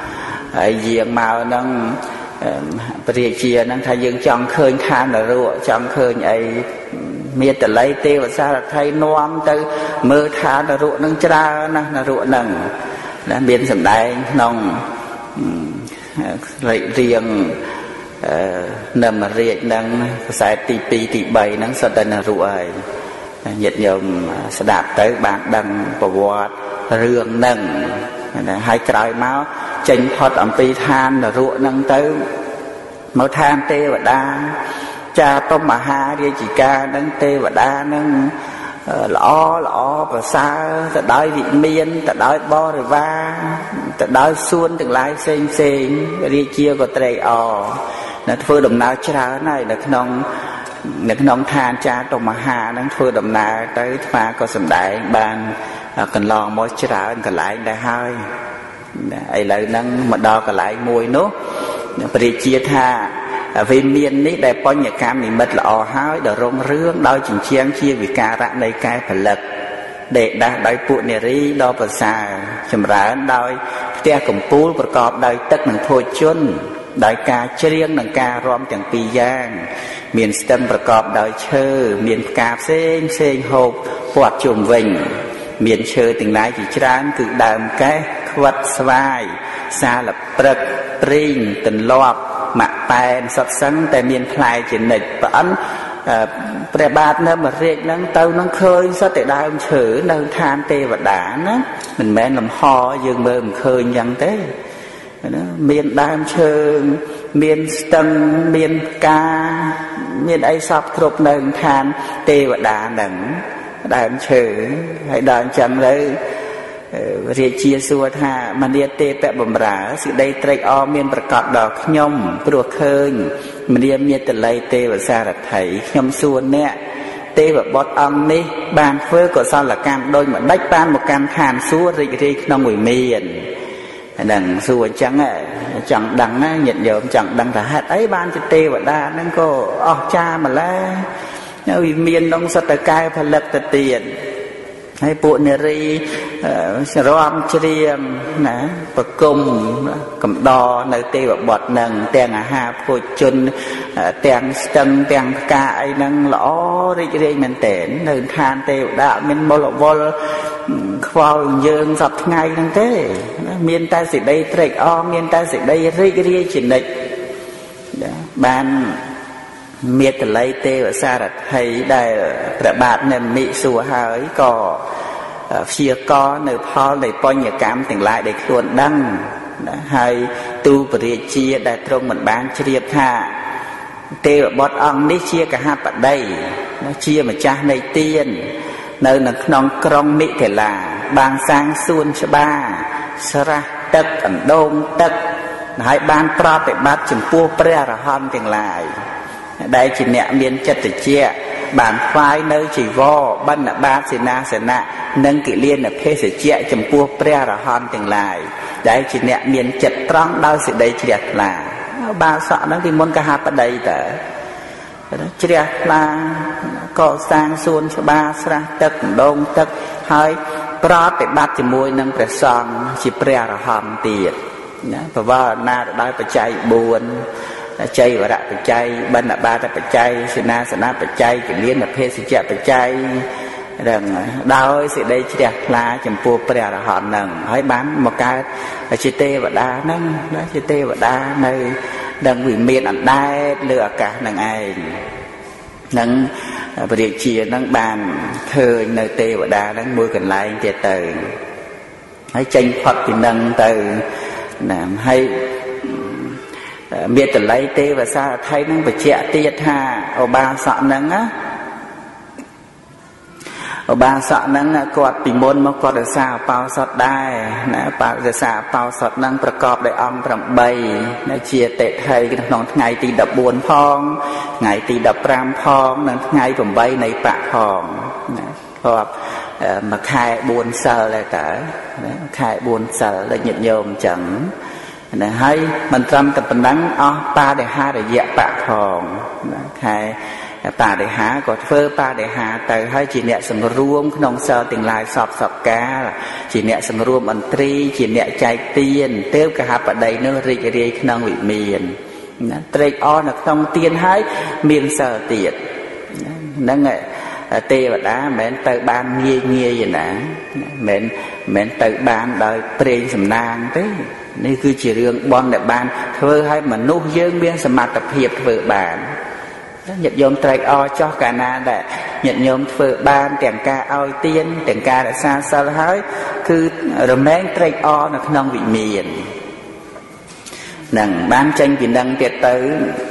ហ្នឹងព្រះរាជាហ្នឹងថាយើងចង់ឃើញឋាននរកចង់ឃើញអីមានតល័យទេវសារថៃនាំទៅមើលថានរកនឹងច្រើនណាស់នរកនឹងណាមានសម្ដែងក្នុងរៀងនិមរាជនឹងខ្សែទី2ទី3ហ្នឹងសុទ្ធតែនរកហើយញាតិញោមស្ដាប់ទៅបានដឹងប្រវត្តិរឿងហ្នឹងហើយក្រោយមកចេញផុតអំពីឋាននរកហ្នឹងទៅមកឋានទេវតាចាតុមហារាជិកានឹងទេវតានឹងល្អប្រសើរទៅដោយវិមានទៅដោយបរិវារទៅដោយសួនទាំងឡាយផ្សេងរាជាក៏ត្រេកអរនៅធ្វើដំណើរច្រើនហើយនៅក្នុងឋានចាតុមហានឹងធ្វើដំណើរទៅថ្មក៏សម្ដែងបានកន្លងមកច្រើនកន្លែងដែរហើយឥឡូវហ្នឹងមកដល់កន្លែងមួយនោះព្រះរាជាថាវិមាននេះដែលបញ្ញកម្មនិមិត្តល្អហើយដល់រុងរឿងដោយជញ្ជាំងជាវិការៈនៃកែផលិតដេកដាស់ដោយពួកនារីដ៏ប្រសើរចម្រើនដោយផ្ទះកំពូលប្រកបដោយទឹកនិងភោជនដោយការច្រៀងនិងការរាំទាំងពីរយ៉ាងមានស្ទឹងប្រកបដោយឈើមានផ្កាផ្សេងហូបព័ទ្ធជុំវិញមានឈើទាំងឡាយជាច្រើនគឺដើមកេះខ្វិតស្វាយសាលព្រឹកព្រីងទន្លាប់ម៉ាក់ប៉ែនសុទ្ធសឹងតែមានផ្លែជានិច្ចប្រអិនព្រះបាទនៅមរាជហ្នឹងទៅនឹងឃើញសុទ្ធតែដើមឈើនៅឋានទេវតាណាមិនមែនលំហយើងមើលមិនឃើញយ៉ាងទេណាមានដើមឈើមានស្ទឹងមានផ្កាមានអីសពគ្រប់នៅឋានទេវតាហ្នឹងដើមឈើហើយដល់អញ្ចឹងទៅរាជាសួរថាមនាទេពបម្រើសេចក្តីត្រេកអរមានប្រកបដល់ខ្ញុំព្រោះឃើញមនាមាតល័យទេវសារថីខ្ញុំសួរអ្នកទេវបុត្រអង្គនេះបានធ្វើកុសលកម្មដូចម្ដេចបានមកកាន់ឋានសួគ៌រីករាយក្នុងវិមានហ្នឹងសួរអញ្ចឹងចង់ដឹងណាញាតិញោមចង់ដឹងថាហេតុអីបានជាទេវតាហ្នឹងក៏អស្ចារ្យម្ល៉េះនៅវិមានក្នុងសត្វតកែផលិតទៅទៀតហើយពួកនារីរាំច្រៀងណាប្រគំកំដរនៅទេវបុត្រនឹងទាំងអាហារភោជនទាំងស្ទឹងទាំងផ្កាអីហ្នឹងល្អរីករាយមែនទែននៅឋានទេវតាមានមលវលខ្វល់យើងសប្ថ្ងៃហ្នឹងទេមានតែសេចក្តីត្រេកអរមានតែសេចក្តីរីករាយជានិច្ចបានមេតល័យទេវសារថីដែលព្រះបាទនិមិសួរហើយក៏ព្យាករនៅផលនៃបញ្ញកម្មទាំងឡាយដែលខ្លួនដឹងហើយទូពរាជាដែលទ្រង់មិនបានជ្រាបថាទេវបុត្រអង្គនេះជាកហបតីជាម្ចាស់នៃទាននៅក្នុងក្រុងមិថិលាបានសាងសួនច្បារស្រះទឹកអណ្ដូងទឹកហើយបានប្រតិបត្តិចំពោះព្រះអរហន្តទាំងឡាយដែលជាអ្នកមានចិត្តជា បានថ្វាយនៅជីវរបណ្ឌបាតសេនាសនៈនិងគិលានភេសជ្ជៈចំពោះព្រះអរហន្តទាំងឡាយដែលជាអ្នកមានចិត្តត្រង់ដោយសេចក្តីជ្រះថ្លាបាសកហ្នឹងពីមុនកហាបតីតើជ្រះថ្លាកសាងសួនច្បារស្រះទឹកដងទឹកហើយប្រតិបត្តិជាមួយនឹងព្រះសង្ឃជាព្រះអរហន្តទៀតណាបវរណាដោយបច្ច័យ4ចៃវរៈបច្ច័យបណ្ឌបាតបច្ច័យសេនាសនៈបច្ច័យគិលានភេសជ្ជៈបច្ច័យរឹងដោយសេចក្តីជ្រះថ្លាចំពោះព្រះអរហន្តនឹងហើយបានមកកើតជាទេវតានឹងជាទេវតានៅដឹងវិមានអណ្ដែតលើអាកាសនឹងឯងនឹងព្រះរាជានឹងបានឃើញនៅទេវតានឹងមួយកន្លែងទៀតទៅហើយចេញផុតពីនឹងទៅណាហើយមេតល័យទេវសារថៃនឹងបញ្ជាក់ទៀតថាឧបាសកនឹងណាឧបាសកនឹងគាត់ពីមុនមកគាត់រក្សាបោសតដែរណារក្សាបោសតនឹងប្រកបដោយអង្គ8នៅជាតិថៃក្នុងថ្ងៃទី14ផងថ្ងៃទី15ផងនិងថ្ងៃ8នៃបៈផងណាគាត់មួយខែ4សិលដែរតើខែ4សិលដូចញាតិញោមអញ្ចឹងណាហើយមិនត្រឹមតែប៉ុណ្ណឹងអស់បដិហារយៈបៈផងណាខែបដិហាក៏ធ្វើបដិហាទៅហើយជាអ្នកសម្រួមក្នុងសិលទាំងឡាយសពកាលជាអ្នកសម្រួមអន្ត្រីជាអ្នកចែកទានទើបកហបតីនោះរីករាយក្នុងវិមានណាត្រេកអរនៅក្នុងទានហើយមានសិលទៀតហ្នឹង tê và đá mến tới ban nghe vậy nè mến tới ban đời prey sầm nang thếนี่คือchỉ riêng bon để ban thưa hay mà nuôi dương biên sầm mặt tập hiệp vợ bạn nhật dôm trai o cho cả na để nhật nhôm vợ ban tiền ca ao tiên tiền ca đã xa xa hơi cứ rồi mến trai o là không bị miền nằng ban tranh vì nâng tiệt tới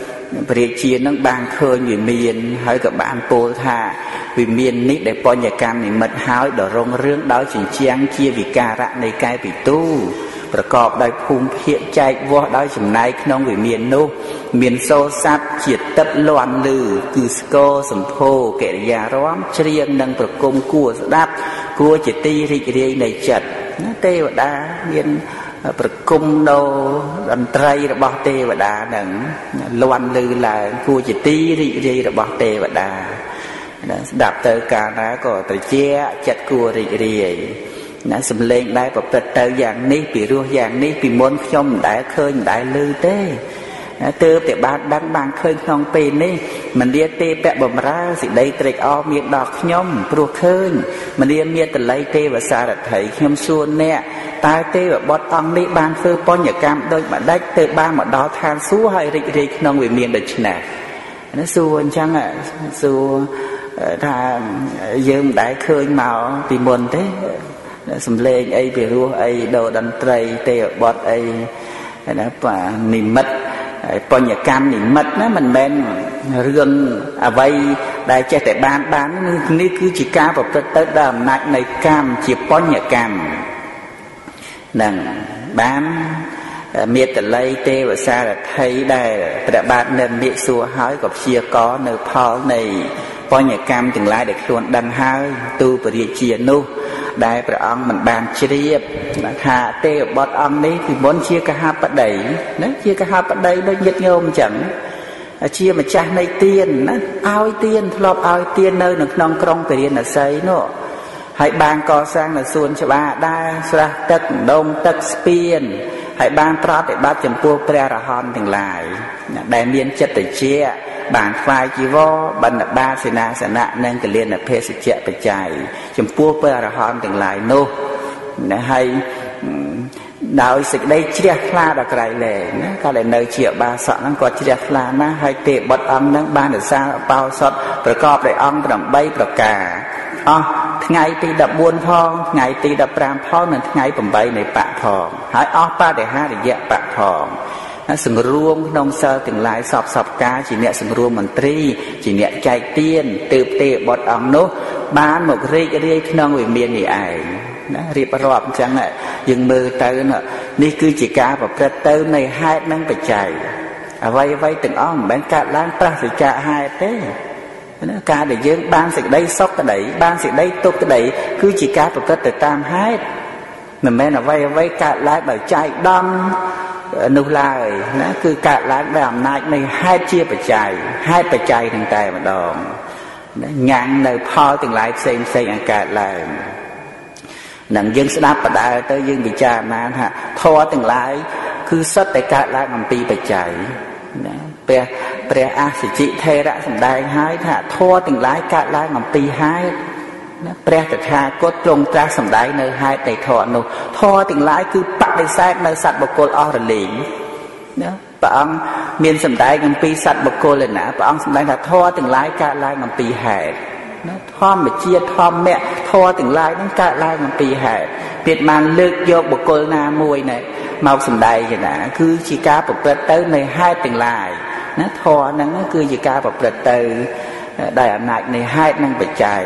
việc chia nâng ban khơi vì miền hơi các bạn pô tha vì miền nít để po nhà cam này mật háo đỏ rong rương đó chỉ chiang chia vì ca rạ này cai bị tuประกอบដោយភូមិភាគចែកវាស់ដោយចំណាយក្នុងវិមាននោះមានសូរស័ព្ទជាទឹកលាន់ឮគឺស្គរសម្ភោកិរិយារំច្រៀងនិងប្រគំគួរស្ដាប់គួរជាទីរីករាយនៃចិត្តទេវតាមានប្រគំដោតន្ត្រីរបស់ទេវតានឹងលាន់ឮឡើងគួរជាទីរីករាយរបស់ទេវតាស្ដាប់ទៅកាលណាក៏ត្រជាក់ចិត្តគួររីករាយណាសំឡេងដែរប្រព្រឹត្តទៅយ៉ាងនេះពីរោះយ៉ាងនេះពីមុនខ្ញុំមិនដែលឃើញមិនដែលឮទេទើបតែបានដឹងបានឃើញក្នុងពេលនេះមនាទេពបំរើសេចក្តីត្រេកអរមានដល់ខ្ញុំព្រោះឃើញមនាមានតល័យទេវសារថីខ្ញុំសួរអ្នកតើទេវបុត្រអង្គនេះបានធ្វើបញ្ញកម្មដូចម្ដេចទើបបានមកដល់ឋានសួគ៌ហើយរីករាយក្នុងវិមានដូច្នេះណាសួរអញ្ចឹងសួរថាយើងមិនដែលឃើញមកពីមុនទេសំឡេងអីពីរោះអីដូរតន្ត្រីទេវបុត្រអីណានិមិត្តបញ្ញកម្មនិមិត្តណាមិនមែនរឿងអ្វីដែលចេះតែបាននេះគឺជាការប្រព្រឹត្តទៅដោយអំណាចនៃកម្មជាបញ្ញកម្មនឹងបានមេតល័យទេវសារថីដែលព្រះបាទនិមិត្តសួរហើយក៏ព្យាករនៅផលនៃបញ្ញកម្មទាំងឡាយដែលខ្លួនដឹងហើយទូពរាជានោះដែលព្រះអង្គមិនបានជ្រាបថាទេវបុត្រអង្គនេះពីមុនជាកហបតីណាជាកហបតីដូចញាតិញោមអញ្ចឹងជាម្ចាស់នៃទានណាឲ្យទានធ្លាប់ឲ្យទាននៅក្នុងក្រុងពារាណសីនោះហើយបានកសាងនៅសួនច្បារដែរស្រះទឹកដុំទឹកស្ពានហើយបានប្រតិបត្តិចំពោះព្រះរហន្តទាំងឡាយដែលមានចិត្តជាបានថ្វាយជីវរបណ្ឌបាតសេនាសនៈនិងកលៀនភេសជ្ជៈបច្ច័យចំពោះព្រះអរហន្តទាំងឡាយនោះហើយដោយសេចក្តីជ្រះថ្លាដល់ក្រៃលែងណាកាលដែលនៅជាបាសកហ្នឹងគាត់ជ្រះថ្លាណាស់ហើយទេបុត្រអង្គហ្នឹងបានរក្សាបោសុតប្រកបដោយអង្គ8ប្រការអស់ថ្ងៃទី14ផងថ្ងៃទី15ផងនិងថ្ងៃ8នៃបៈផងហើយអស់បដិហារយៈបៈផងសង្រួមក្នុងសិលទាំងឡាយសពការជាអ្នកសង្រួមមន្ត្រីជាអ្នកចែកទានទើបទេបុត្រអង្គនោះបានមករីករាយក្នុងវិមាននេះឯងណារៀបរាប់អញ្ចឹងយើងមើលទៅនេះគឺជាការប្រព្រឹត្តទៅនៃហេតុនិងបច្ច័យអ្វីទាំងអស់មិនមែនកើតឡើងប្រសិជ្ជៈហេតុទេណាការដែលយើងបានសេចក្តីសុខក្តីបានសេចក្តីទុក្ខក្តីគឺជាការប្រព្រឹត្តទៅតាមហេតុមិនមែនអ្វីកើតឡើងដោយចៃដន្យនោះឡើយណាគឺកើតឡើងដោយអំណាចនៃហេតុជាបច្ច័យហេតុបច្ច័យទាំងតែម្ដងញ៉ាំងនៅផលទាំងឡាយផ្សេងឲ្យកើតឡើងនឹងយើងស្ដាប់បដាទៅយើងពិចារណាថាធម៌ទាំងឡាយគឺសុទ្ធតែកើតឡើងអំពីបច្ច័យណាព្រះអសិជិថេរៈសម្ដែងហើយថាធម៌ទាំងឡាយកើតឡើងអំពីហេតុណាព្រះតថាគតទ្រង់ត្រាស់សម្ដែងនៅហេតុនៃធម៌នោះធម៌ទាំងឡាយគឺបដិសេធនៅសត្វបុគ្គលអស់រលីងណាព្រះអង្គមានសម្ដែងអំពីសត្វបុគ្គលឯណាព្រះអង្គសម្ដែងថាធម៌ទាំងឡាយកើតឡើងអំពីហេតុណាធម្មជាតិធម្មៈធម៌ទាំងឡាយនឹងកើតឡើងអំពីហេតុពេលបានលើកយកបុគ្គលណាមួយណែមកសម្ដែងឯណាគឺជាការប្រព្រឹត្តទៅនៃហេតុទាំងឡាយណាធម៌ហ្នឹងគឺជាការប្រព្រឹត្តទៅដោយអំណាចនៃហេតុនិងបច្ច័យ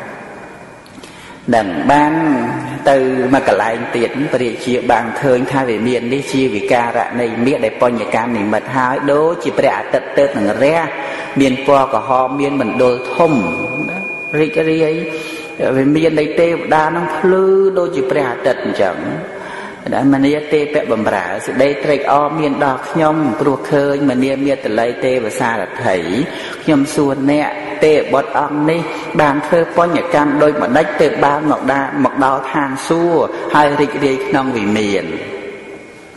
ដឹងបានទៅមកកន្លែងទៀតព្រះរាជាបានឃើញថាវាមាននេះជាវិការៈនៃមាសដែលបញ្ញកម្មនិមិត្តហើយដូចជាព្រះអាទិត្យទៅនឹងរះមានពណ៌ក្រហមមានមណ្ឌលធំរីករាយវាមាននៃទេវតានឹងភ្លឺដូចជាព្រះអាទិត្យអញ្ចឹងដែលមនាទេពបំរើសេចក្តីត្រេកអរមានដល់ខ្ញុំព្រោះឃើញមនាមាតល័យទេវសារថីខ្ញុំសួរអ្នកទេបុត្រអង្គនេះបានធ្វើបញ្ញកម្មដោយម្ដេចទើបបានមកដល់ឋានសួគ៌ហើយរីករាយក្នុងវិមាន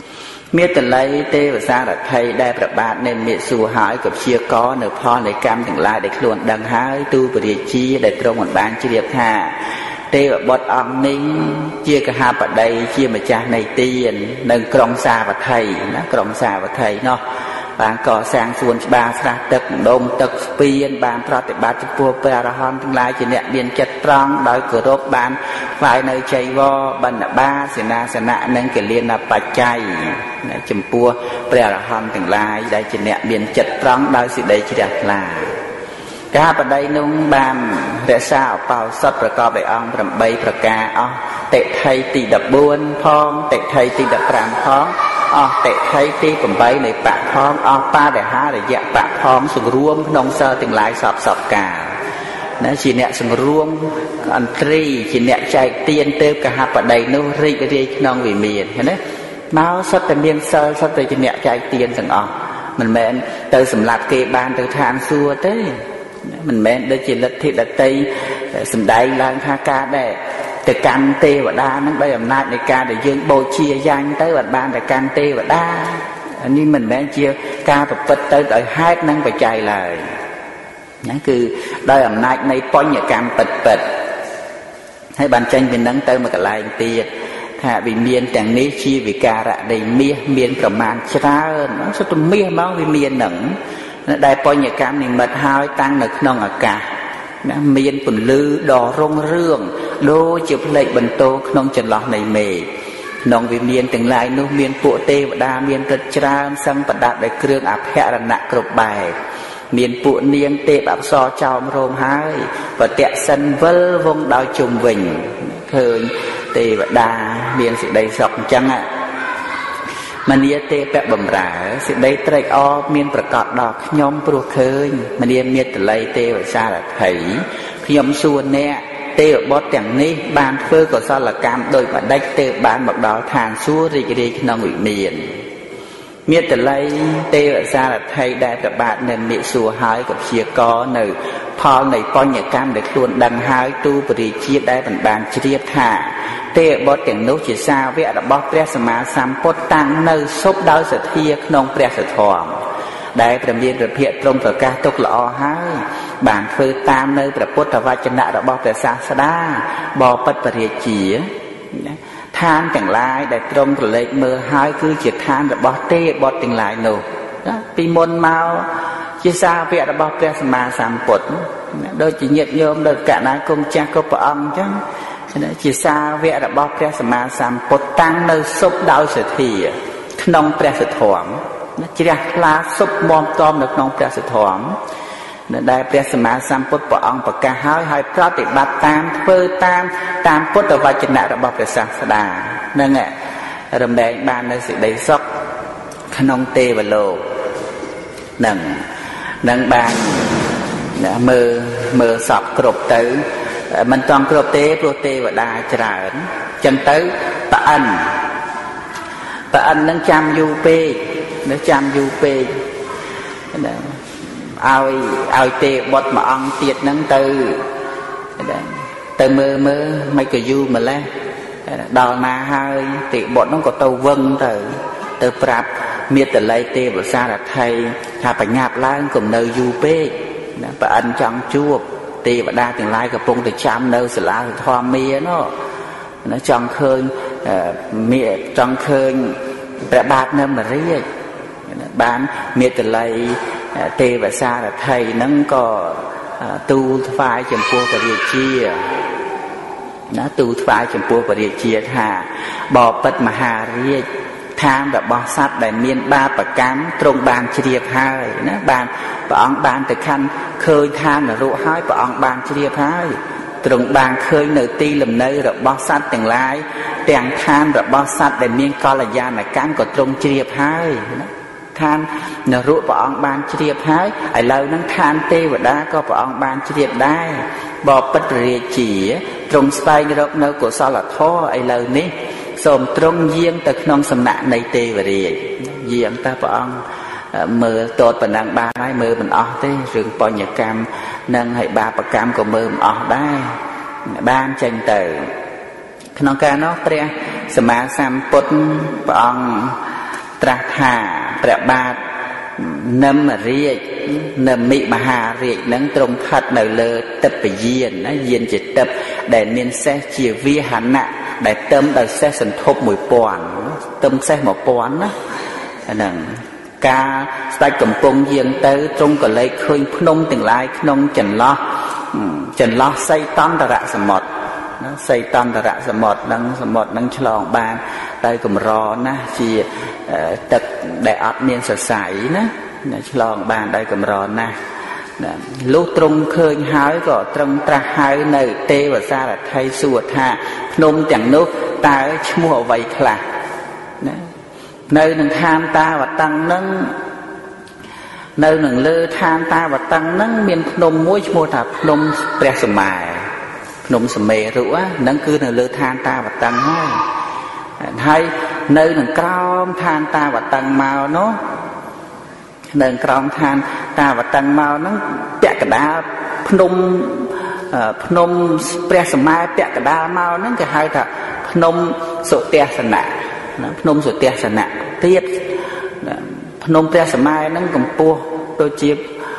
មានតល័យទេវសារថីដែលប្របាទនៃមេសួរហើយក៏ព្យាករនៅផលនៃកម្មទាំងឡាយដែលខ្លួនដឹងហើយទូពរាជាដែលទ្រង់មិនបានជ្រាបថាទេវបុត្រអង្គនេះជាកហបតីជាម្ចាស់នៃទាននៅក្រុងសាវត្ថីណាក្រុងសាវត្ថីនោះបានកសាងសួនច្បារស្រះទឹកដុំទឹកស្ពានបានប្រតិបត្តិចំពោះព្រះអរហន្តទាំងឡាយជាអ្នកមានចិត្តត្រង់ដោយគោរពបានថ្វាយនៅចៃវរបណ្ឌបាសេនាសនៈនិងកិលានបច្ច័យចំពោះព្រះអរហន្តទាំងឡាយដែលជាអ្នកមានចិត្តត្រង់ដោយសេចក្តីជ្រះថ្លាការបដិនោះបានរក្សាឧបោសថប្រកបដោយអង្គ8ប្រការអស់តិថីទី14ផងតិថីទី15ផងអស់តិថីទី8នៃបៈផងអស់បដិហារយៈបៈផងសង្រួមក្នុងសិលទាំងឡាយសពកាលណាជាអ្នកសង្រួមអន្ត្រីជាអ្នកចែកទានទៅកហបតីនោះរីករាយក្នុងវិមានឃើញទេមកសុទ្ធតែមានសិលសុទ្ធតែជាអ្នកចែកទានទាំងអស់មិនមែនទៅសម្លាប់គេបានទៅឋានសួគ៌ទេមិនមែនដូចជាលទ្ធិដតីសម្ដែងឡើងថាការដែលទៅកាន់ទេវតានឹងដោយអំណាចនៃការដែលយើងបូជាយ៉ាងទៅអត់បានទៅកាន់ទេវតានេះមិនមែនជាការប្រព្រឹត្តទៅដោយហេតុនិងបច្ច័យឡើយណាគឺដោយអំណាចនៃបញ្ញកម្មពិតហើយបានចេញពីនឹងទៅមកកន្លែងទៀតថាវិមានទាំងនេះជាវិការៈនៃមាសមានប្រមាណច្រើនសុទ្ធតែមាសមកវិមានហ្នឹងដែលបញ្ញកម្មនិមិត្តហើយតាំងនៅក្នុងអាកាសណាមានពន្លឺដ៏រុងរឿងដូចជាផ្លេកបន្ទោក្នុងចន្លោះនៃមេឃក្នុងវិមានទាំងឡាយនោះមានពួកទេវតាមានរិទ្ធច្រើនសឹងប្រដាប់ដោយគ្រឿងអភរណៈគ្រប់បែបមានពួកនាងទេពអប្សរចោមរោមហើយប្រតិសិនវិលវងដោយជុំវិញឃើញទេវតាមានសេចក្តីសុខអញ្ចឹងមនីទេពបំរើសេចក្តីត្រេកអរមានប្រកបដល់ខ្ញុំព្រោះឃើញមនីមេតល័យទេវសារថីខ្ញុំសួរអ្នកទេវបុត្រទាំងនេះបានធ្វើកុសលកម្មដោយបដិចទេបានមកដល់ឋានសួគ៌រីករាយក្នុងវិមានមេតល័យទេវសារថីដែលប្របាទនៅមេសួរហើយក៏ព្យាករនៅផលនៃបញ្ញកម្មដែលខ្លួនដឹងហើយទូពរាជាដែលបានជ្រាបថាទេវបុត្រទាំងនោះជាសាវករបស់ព្រះសម្មាសម្ពុទ្ធតាំងនៅសុបដោយសទ្ធាក្នុងព្រះសទ្ធធម៌ដែលព្រះមានព្រះភិក្ខទ្រង់ប្រកាសទុកល្អហើយបានធ្វើតាមនៅព្រះពុទ្ធវចនៈរបស់ព្រះសាស្តាបបិទ្ធពរាជាឋានទាំងឡាយដែលទ្រង់ប្រឡេកមើលហើយគឺជាឋានរបស់ទេវបុត្រទាំងឡាយនោះពីមុនមកជាសាវករបស់ព្រះសម្មាសម្ពុទ្ធដូចជាញាតិញោមដូចកណ្ណាគុំចាស់គ្រប់ព្រះអង្គអញ្ចឹងជាសាវករបស់ព្រះសម្មាសម្ពុទ្ធតាំងនៅសុបដោយសទ្ធាក្នុងព្រះសទ្ធធម៌ជ្រះថ្លាសុបមមតមនៅក្នុងព្រះសទ្ធធម៌ដែលព្រះសម្មាសម្ពុទ្ធព្រះអង្គប្រកាសហើយប្រតិបត្តិតាមធ្វើតាមពុទ្ធវចនៈរបស់ព្រះសាស្តានឹងរំលែងបាននៅសេចក្តីសុខក្នុងទេវលោកនឹងបានមើលសពគ្រប់ទៅមិនต้องគ្រប់ទេព្រោះទេវតាច្រើនចឹងទៅប្រអិននឹងចាំយូរពេកនៅចាំយូរពេកឲ្យទេវបុត្រមួយអង្គទៀតហ្នឹងទៅមើលមិនក៏យូរម្លេះដល់ណាហើយទេវបុត្រហ្នឹងក៏ទៅវឹងទៅប្រាប់មេតល័យទេវសារថីថាបញ្ញាប់ឡើងកុំនៅយូរពេកប្រអិនចង់ជួបទេវតាទាំងឡាយកំពុងតែចាំនៅសាលាធម្មមានោះចង់ឃើញព្រះបាទនៅមរាជបានមេតល័យទេវសារថីហ្នឹងក៏ទូលថ្វាយចំពោះពរាជាទូលថ្វាយចំពោះពរាជាថាបបិទ្ធមហារាជឋានរបស់សត្វដែលមានបាបកម្មទ្រង់បានជ្រាបហើយណាបានព្រះអង្គបានទៅខណ្ឌឃើញឋាននរកហើយព្រះអង្គបានជ្រាបហើយទ្រង់បានឃើញនៅទីលំនៅរបស់សត្វទាំងឡាយទាំងឋានរបស់សត្វដែលមានកល្យាណកម្មក៏ទ្រង់ជ្រាបហើយណាឋាននរកព្រះអង្គបានជ្រាបហើយឥឡូវហ្នឹងឋានទេវតាក៏ព្រះអង្គបានជ្រាបដែរបបិទ្ធរាជាទ្រង់ស្វែងរកនៅកុសលធម៌ឥឡូវនេះសូមទ្រង់យាងទៅក្នុងសំណាក់នៃទេវរាជយាងទៅព្រះអង្គមើលតតប៉ុណ្ណឹងបានហើយមើលមិនអស់ទេរឿងបញ្ញកម្មនិងហើយបាបកម្មក៏មើលមិនអស់ដែរបានចេញទៅក្នុងការនោះព្រះសម្មាសម្ពុទ្ធព្រះអង្គត្រាស់ថាព្រះបាទនឹមរាជនឹមិមហារាជនឹងទ្រង់ស្ថិតនៅលើទឹកពយានណាយានជាទឹកដែលមានសេះជាវាហណៈដែលទឹមដោយសេះសន្ធប់ 1000 ទឹមសេះ 1000 ណាហ្នឹងការស្ដេចកំពុងយាងទៅទ្រង់ក៏លេចឃើញភ្នំទាំងឡាយក្នុងចន្លោះសីតន្តរសមុទ្រណាសីតន្តរសមុទ្រនឹងសមុទ្រនឹងឆ្លងបានដោយកម្រណាជាទឹកដែលអត់មានសរសៃណាឆ្លងបានដោយកម្រណាលុះទ្រង់ឃើញហើយក៏ត្រឹងត្រាស់ហៅនៅទេវសារថីសួរថាភ្នំទាំងនោះតើឈ្មោះអ្វីខ្លះណានៅនឹងឋានតាវតੰនឹងនៅនឹងលើឋានតាវតੰនឹងមានភ្នំមួយឈ្មោះថាភ្នំព្រះសម័យភ្នំសមេរុហ្នឹងគឺនៅលើឋានតាវតੰហើយនៅនឹងក្រោមឋានតាវតੰមកនោះនៅក្រោមឋានតាវតੰមកហ្នឹងពាក់កណ្ដាលភ្នំព្រះសម័យពាក់កណ្ដាលមកហ្នឹងគេហៅថាភ្នំសុទេសនៈណាភ្នំសុទេសនៈទៀតភ្នំព្រះសម័យហ្នឹងកម្ពស់ដូចជា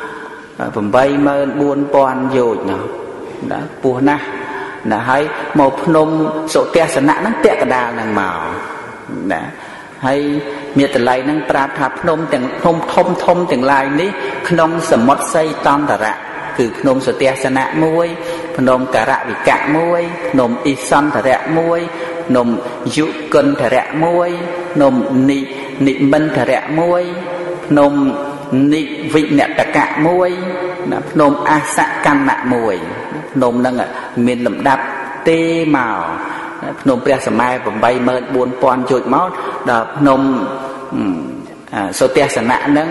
84000 យោជន៍ណាពោះណាស់ណាហើយមកភ្នំសុទេសនៈហ្នឹងពាក់កណ្ដាលហ្នឹងមកណាហើយមាតុល័យហ្នឹងប្រាប់ថាភ្នំទាំងភ្នំធំទាំងឡាយនេះក្នុងសមុទ្រសីតន្តរៈគឺភ្នំសុទេសនៈមួយភ្នំការវិកៈមួយភ្នំអ៊ីសន្តរៈមួយភ្នំយុគន្ធរៈមួយភ្នំនិមិន្ទរៈមួយភ្នំនិវិនតកៈមួយណាភ្នំអសកណ្ណៈមួយភ្នំហ្នឹងមានលំដាប់ទេមកភ្នំព្រះសម័យ 84000 យោជន៍មកដល់ភ្នំសុទេសនៈហ្នឹង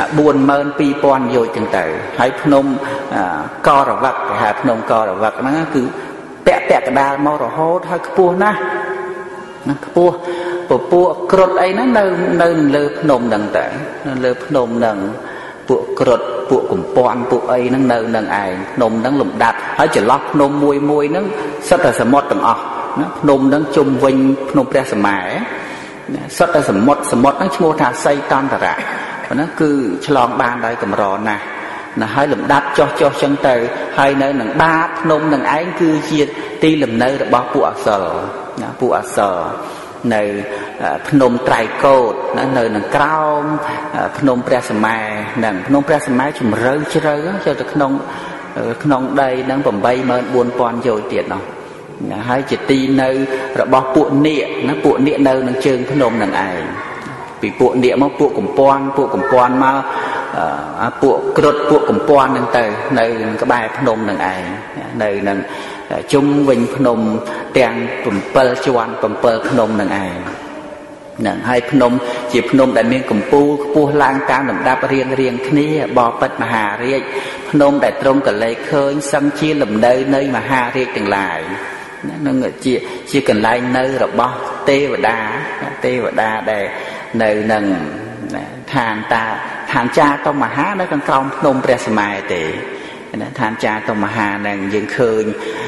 42000 យោជន៍ចឹងទៅហើយភ្នំករវឹកគេហៅភ្នំករវឹកហ្នឹងគឺពាក់កណ្ដាលមករហូតហើយខ្ពស់ណាស់ខ្ពស់ពពួកគ្រុឌអីហ្នឹងនៅលើភ្នំហ្នឹងទៅនៅលើភ្នំហ្នឹងពួកគ្រុឌពួកកំពាន់ពួកអីហ្នឹងនៅនឹងឯងភ្នំហ្នឹងលំដាប់ហើយចន្លោះភ្នំមួយហ្នឹងសិតតែសមុទ្រទាំងអស់ណាភ្នំហ្នឹងជុំវិញភ្នំព្រះសម័យសិតតែសមុទ្រហ្នឹងឈ្មោះថាសីតន្តរៈហ្នឹងគឺឆ្លងបានដោយកម្រណាស់ណាហើយលំដាប់ចុះចឹងទៅហើយនៅនឹងបាតភ្នំនឹងឯងគឺជាទីលំនៅរបស់ពួកអសិលណាពួកអសិលនៅភ្នំត្រៃកោដនៅនឹងក្រោមភ្នំព្រះសម័យហ្នឹងភ្នំព្រះសម័យជ្រៅចូលទៅក្នុងដីហ្នឹង 84000 យោជន៍ទៀតនោះហើយជាទីនៅរបស់ពួកនាគណាពួកនាគនៅនឹងជើងភ្នំនឹងឯងពីពួកនាគមកពួកកំពាន់មកពួកគ្រុឌពួកកំពាន់ហ្នឹងទៅនៅក្បែរភ្នំនឹងឯងនៅនឹងជុំវិញភ្នំទាំង7ជាន់7ភ្នំនឹងឯងហ្នឹងហើយភ្នំជាភ្នំដែលមានកម្ពស់ខ្ពស់ឡើងតាមលំដាប់រៀងគ្នាបបិទ្ធមហារាជភ្នំដែលទ្រង់កលេចឃើញសឹងជាលំនៅនៃមហារាជទាំងឡាយនឹងជាកន្លែងនៅរបស់ទេវតាដែលនៅនឹងឋានចាតមហានៅខាងក្រោមភ្នំព្រះសម័យទេណាឋានចាតមហានឹងយើងឃើញ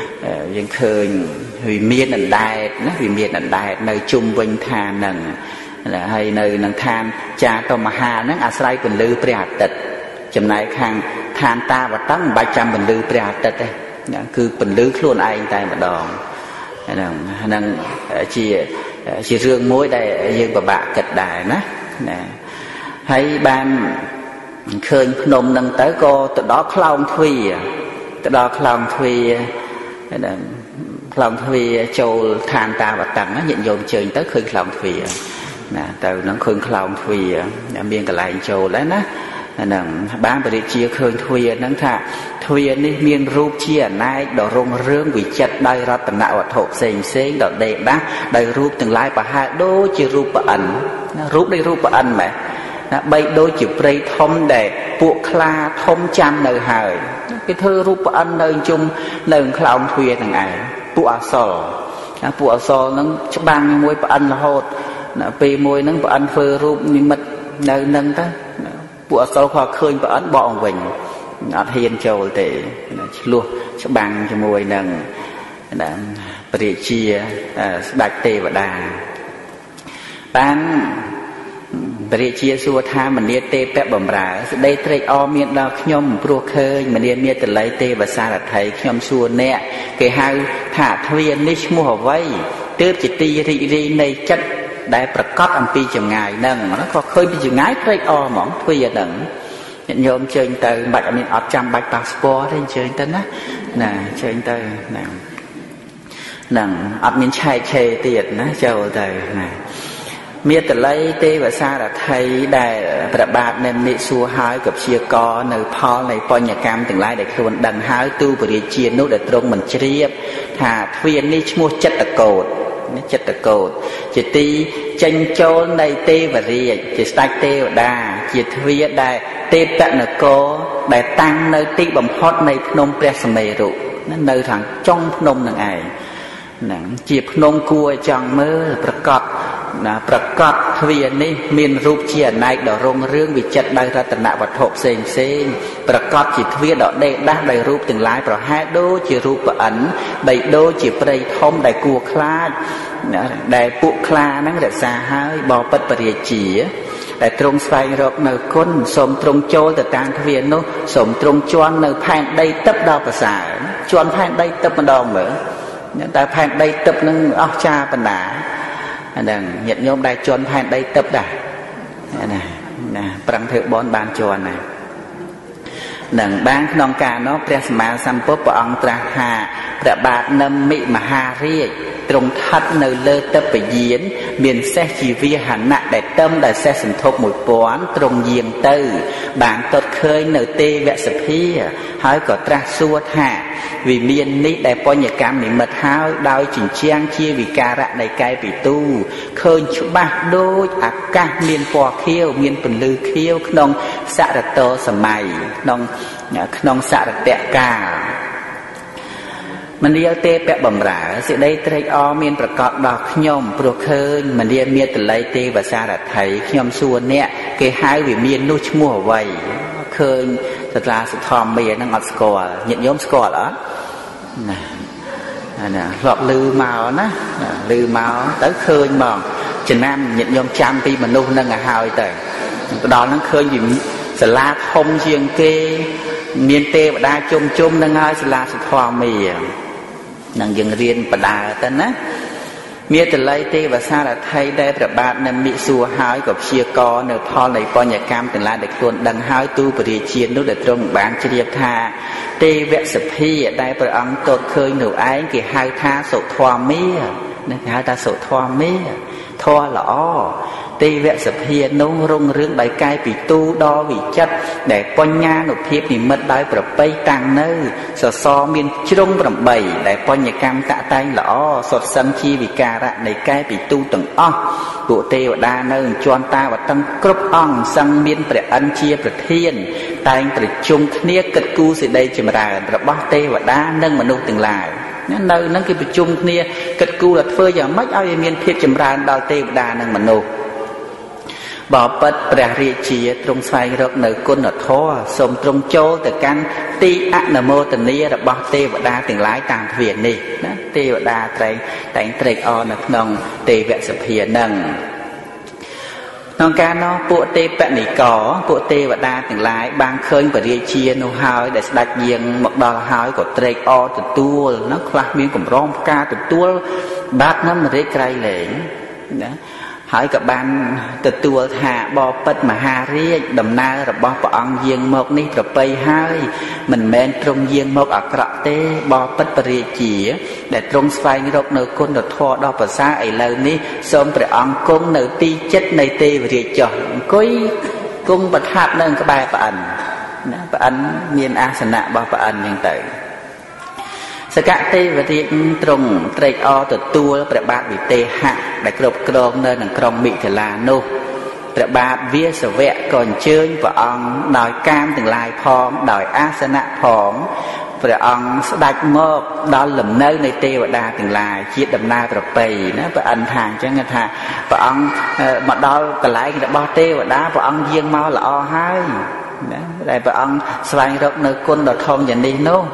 វិមានអណ្ដែតណាវិមានអណ្ដែតនៅជុំវិញឋាននឹងហើយនៅនឹងឋានចាតមហានឹងអាស្រ័យពន្លឺព្រះអាទិត្យចំណែកខាងឋានតាវតੰមិនបាច់ចាំពន្លឺព្រះអាទិត្យទេគឺពន្លឺខ្លួនឯងតែម្ដងហ្នឹងជារឿងមួយដែលយើងពិបាកគិតដែរណាហើយបានឃើញភ្នំនឹងទៅក៏ទៅដល់ខ្លោងទ្វាចូលឋានតាវតੰញាតិញោមជើញទៅឃើញខ្លោងទ្វាណាទៅនឹងឃើញខ្លោងទ្វាមានកន្លែងចូលដែរណាហ្នឹងបានបរិជាឃើញទ្វាហ្នឹងថាទ្វានេះមានរូបជាអនេកដ៏រុងរឿងវិចិត្រដោយរតនវត្ថុផ្សេងដ៏ដេកដាស់ដោយរូបទាំងឡាយប្រហែលដូចជារូបប្អិនរូបដូចរូបប្អិនម៉េចណាបីដូចជាព្រៃធំដែលពួកខ្លាធំចាំនៅហើយគេធ្វើរូបប្អិននៅជុំនៅខ្លោងទ្វាទាំងឯងពួកអសរហ្នឹងច្បាំងមួយប្អិនរហូតណាពេលមួយហ្នឹងប្អិនធ្វើរូបនិមិត្តនៅនឹងទៅពួកអសរគាត់ឃើញប្អិនបកវិញអត់ហ៊ានចូលទេឆ្លោះច្បាំងជាមួយនឹងព្រះជាស្ដេចទេវតាបានបរិជាសួរថាមនាទេពបំរើស្ដីត្រេកអរមានដល់ខ្ញុំព្រោះឃើញមនាមាតល័យទេវសារថីខ្ញុំសួរអ្នកគេហៅថាទ្វារនេះឈ្មោះអ្វីទើបជាទីរីករាយនៃចិត្តដែលប្រកបអំពីចម្ងាយហ្នឹងក៏ឃើញពីចម្ងាយត្រេកអរហ្មងទ្វារហ្នឹងញាតិញោមជើញទៅបាច់អត់ចាំបាច់ប៉ាសពតទេជើញទៅណាជើញទៅហ្នឹងអត់មានឆែកឆេរទៀតណាចូលទៅណាមាតល័យទេវសារថីដែលប្របាទនិមិត្តសួរហើយក៏ព្យាករនៅផលនៃបញ្ញកម្មទាំងឡាយដែលខ្លួនដឹងហើយទូបរិជានោះដែលទ្រង់មិនជ្រាបថាទ្វារនេះឈ្មោះចិត្តកោฏចិត្តកោฏជាទីចេញចូលនៃទេវរាជជាស្ដេចទេវតាជាទ្វារដែលទេពនគរដែលតាំងនៅទីបំផុតនៃភ្នំព្រះសុមេរុនៅខាងចុងភ្នំនឹងឯងហ្នឹងជាភ្នំគួរចង់មើលប្រកបទ្វារនេះមានរូបជាអនេកដ៏រុងរឿងវិចិត្រដោយរតនវត្ថុផ្សេងប្រកបជាទ្វារដ៏ដេកដាស់ដោយរូបទាំងឡាយប្រហែលដូចជារូបប្អិនបីដូចជាព្រៃធំដែលគួរខ្លាចដែលពួកខ្លាហ្នឹងរក្សាហើយបបិទ្ធបរិជាដែលទ្រង់ស្វែងរកនៅគុណសូមទ្រង់ចូលទៅតាមទ្វារនោះសូមទ្រង់ជន់នៅផែនដីទឹកដល់ប្រសើរជន់ផែនដីទឹកម្ដងមើលតែផែនដីទឹកនឹងអស្ចារ្យបណ្ដាហ្នឹងញាតិញោមដែលជន់ផែនដីទឹកដែរណាប្រឹងធ្វើបន់បានជន់ណានឹងបានក្នុងការនោះព្រះសម្មាសម្ពុទ្ធព្រះអង្គត្រាស់ថាព្រះបាទនិមិមហារាជទ្រង់ស្ថិតនៅលើទឹកពយានមានសេះជីវាហណៈដែលទឹមដែលសេះសន្ធប់1000ទ្រង់យាងទៅបានទតឃើញនៅទេវសភាហើយក៏ត្រាស់សួរថាវិមាននេះដែលបញ្ញកម្មនិមិត្តហើយដោយជញ្ជាំងជាវិការៈនៃកាយពិទូឃើញច្បាស់ដូចអាកាសមានពណ៌ខៀវមានពន្លឺខៀវក្នុងសរតោសម័យក្នុងសរតកាលមនាលទេពបំរើសេចក្តីត្រេកអរមានប្រកបដល់ខ្ញុំព្រោះឃើញមនាមាតល័យទេវសារថីខ្ញុំសួរអ្នកគេហៅវិមាននោះឈ្មោះអ្វីឃើញសត្រាសធម្មមានឹងអត់ស្គាល់ញាតិញោមស្គាល់អត់ណាធ្លាប់ឮមកណាឮមកទៅឃើញហ្មងចំណាំញាតិញោមចាំពីមនុស្សនឹងឲ្យហើយទៅដល់ហ្នឹងឃើញពីសាលាធំជាងគេមានទេវតាជុំនឹងហើយសាលាសធម្មមានឹងយើងរៀនបដាទៅណាមាតល័យទេវសារថីដែលព្រះបាទនិមិត្តសួរហើយក៏ព្យាករនៅផលនៃបញ្ញកម្មទាំងឡាយដែលខ្លួនដឹងហើយទូបរិជានោះដែលទ្រង់បានជ្រាបថាទេវសភាដែលព្រះអង្គទតឃើញនៅឯងគេហៅថាសុធម្មមាគេហៅថាសុធម្មមាធម៌ល្អទេវសភានោះរុងរឿងដោយកាយពិទូដ៏វិចិត្រដែលបញ្ញានុភាពនិមិត្តដោយប្រពៃតាំងនៅសសរមានជ្រុង8ដែលបញ្ញកម្មតតែងល្អសុទ្ធសឹងជាវិការៈនៃកាយពិទូទាំងអស់ពួកទេវតានៅជាន់តាវតឹងគ្រប់អង្គសឹងមានព្រះអិនជាប្រធានតែងប្រជុំគ្នាគិតគូរសេចក្តីចម្រើនរបស់ទេវតានិងមនុស្សទាំងឡាយនៅនឹងគេប្រជុំគ្នាគិតគូរធ្វើយ៉ាងម៉េចឲ្យមានភាពចម្រើនដល់ទេវតានិងមនុស្សបបិទ្ធព្រះរាជាទ្រង់ស្វែងរកនៅគុណធម៌សូមទ្រង់ចូលទៅកាន់ទីអនុមោទនារបស់ទេវតាទាំងឡាយតាមទ្វារនេះណាទេវតាតែងត្រេកអរនៅក្នុងទេវសភានឹងក្នុងការនោះពួកទេពនិកពួកទេវតាទាំងឡាយបានឃើញព្រះរាជានោះហើយដែលស្ដេចយាងមកដល់ហើយក៏ត្រេកអរទទួលណាខ្លះមានកម្រងផ្កាទទួលបាត់នឹងរាជក្រៃលែងណាហើយក៏បានទទួលថាបបិទ្ធមហារាជដំណើររបស់ព្រះអង្គយាងមកនេះប្រពៃហើយមិនមែនទ្រង់យាងមកអាក្រក់ទេបបិទ្ធព្រះរាជាដែលទ្រង់ស្វែងរកនៅគុណធម៌ដ៏ប្រសើរឥឡូវនេះសូមព្រះអង្គគង់នៅទីចិត្តនៃទេវរាជចុះអង្គុយគង់ប្រថាប់នៅក្បែរព្រះអិនណាព្រះអិនមានអាសនៈរបស់ព្រះអិនយ៉ាងទៅសកទេវរាជទ្រង់ត្រេកអរទទួលព្រះបាទវិទេហៈដែលគ្រប់គ្រងនៅក្នុងក្រុងមិថិលានោះព្រះបាទវាសវៈក៏អញ្ជើញព្រះអង្គដោយកាមទាំងឡាយផងដោយអាសនៈផងព្រះអង្គស្ដេចមកដល់លំនៅនៃទេវតាទាំងឡាយជាដំណើរប្រពៃណាព្រះអិនថាអញ្ចឹងថាព្រះអង្គមកដល់កន្លែងរបស់ទេវតាព្រះអង្គយាងមកល្អហើយណាដែលព្រះអង្គស្វែងរកនៅគុណដ៏ធំយ៉ាងនេះនោះ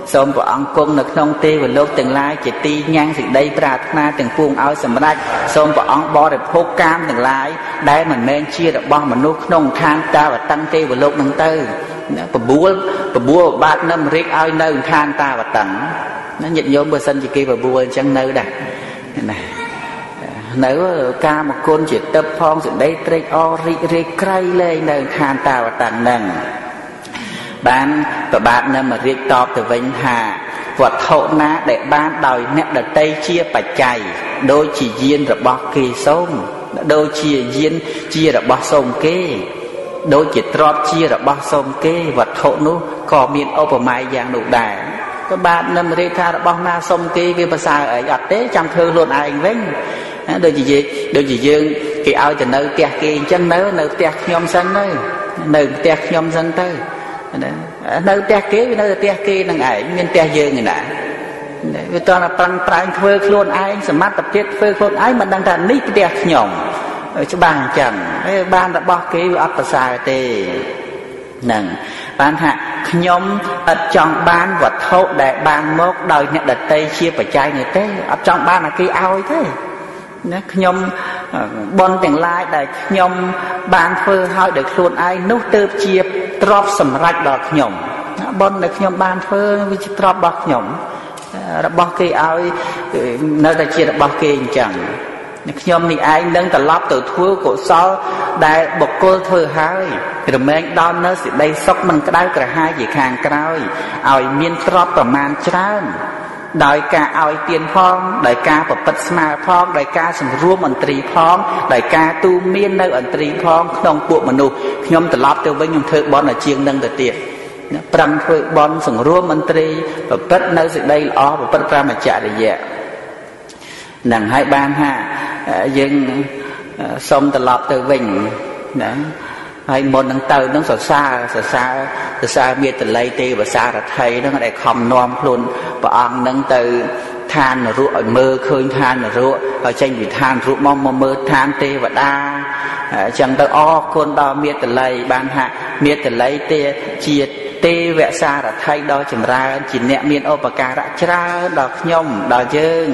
សូមព្រះអង្គគង់នៅក្នុងទេវលោកទាំងឡាយជាទីញ៉ាំងសេចក្តីប្រាថ្នាទាំងពួងឲ្យសម្រេចសូមព្រះអង្គបរិភោគកាមទាំងឡាយដែលមិនមែនជារបស់មនុស្សក្នុងឋានតាវតੰទេវលោកនឹងទៅបបួលបាទនឹមរាជឲ្យនៅឋានតាវតੰណាញាតិញោមបើសិនជាគេបបួលអញ្ចឹងនៅដែរណានៅកាមគុណជាទឹកផងសេចក្តីត្រេកអររីករាយក្រៃលែងនៅឋានតាវតੰហ្នឹងបានប្របាទនឹមរាជតបទៅវិញថាវត្ថុណាដែលបានដោយអ្នកដតីជាបច្ច័យដូចជាយានរបស់គេសូមដូចជាយានជារបស់សូមគេដូចជាទ្រព្យជារបស់សូមគេវត្ថុនោះក៏មានឧបមាយ៉ាងនោះដែរប្របាទនឹមរាជថារបស់ណាសូមគេវាប្រសើរអីអត់ទេចាំធ្វើខ្លួនឯងវិញដូចជាយើងគេឲ្យទៅនៅផ្ទះគេអញ្ចឹងនៅផ្ទះខ្ញុំសិននៅផ្ទះខ្ញុំសិនទៅនៅផ្ទះគេវានៅផ្ទះគេនឹងឯងមានផ្ទះយើងឯណាវាតើប្រឹងប្រែងធ្វើខ្លួនឯងសមត្ថភាពធ្វើខ្លួនឯងមិនដឹងថានេះផ្ទះខ្ញុំច្បាស់អញ្ចឹងបានរបស់គេវាអត់ប្រសើរទេនឹងបានថាខ្ញុំអត់ចង់បានវត្ថុដែលបានមកដោយអ្នកដតីជាបច្ច័យនេះទេអត់ចង់បានឲ្យគេឲ្យទេណាខ្ញុំបុណ្យទាំងឡាយដែលខ្ញុំបានធ្វើឲ្យដោយខ្លួនឯងនោះទើបជាទ្រព្យសម្រេចដល់ខ្ញុំបុណ្យដែលខ្ញុំបានធ្វើវាជាទ្រព្យរបស់ខ្ញុំរបស់គេឲ្យនៅតែជារបស់គេអញ្ចឹងខ្ញុំនេះឯងនឹងត្រឡប់ទៅធ្វើកុសលដែលបុគ្គលធ្វើហើយរមែងដល់នៅសេចក្តីសុខមិនក្តៅក្រហាយជាខាងក្រោយឲ្យមានទ្រព្យប្រមាណច្រើនដោយការឲ្យទានផងដោយការប្រព្រឹត្តស្មើផងដោយការសម្រួមអន្ត្រីផងដោយការទូមាននៅអន្ត្រីផងក្នុងពួកមនុស្សខ្ញុំត្រឡប់ទៅវិញខ្ញុំធ្វើបន់ឲ្យជាងនឹងទៅទៀតប្រឹងធ្វើបន់សង្រួមអន្ត្រីប្រព្រឹត្តនៅសេចក្តីល្អប្រព្រឹត្តប្រមចរិយៈនឹងឲ្យបានថាយើងសុំត្រឡប់ទៅវិញណាហើយមុននឹងទៅនឹងសរសើរមេត្តល័យទេវសារថីនឹងដែលខំនាំខ្លួនព្រះអង្គនឹងទៅឋាននរកឲ្យមើលឃើញឋាននរកហើយចេញពីឋាននរកមកមើលឋានទេវតាអញ្ចឹងទៅអរគុណដល់មេត្តល័យបានថាមេត្តល័យជាទេវសារថីដ៏ចម្រើនជាអ្នកមានឧបការៈច្រើនដល់ខ្ញុំដល់យើង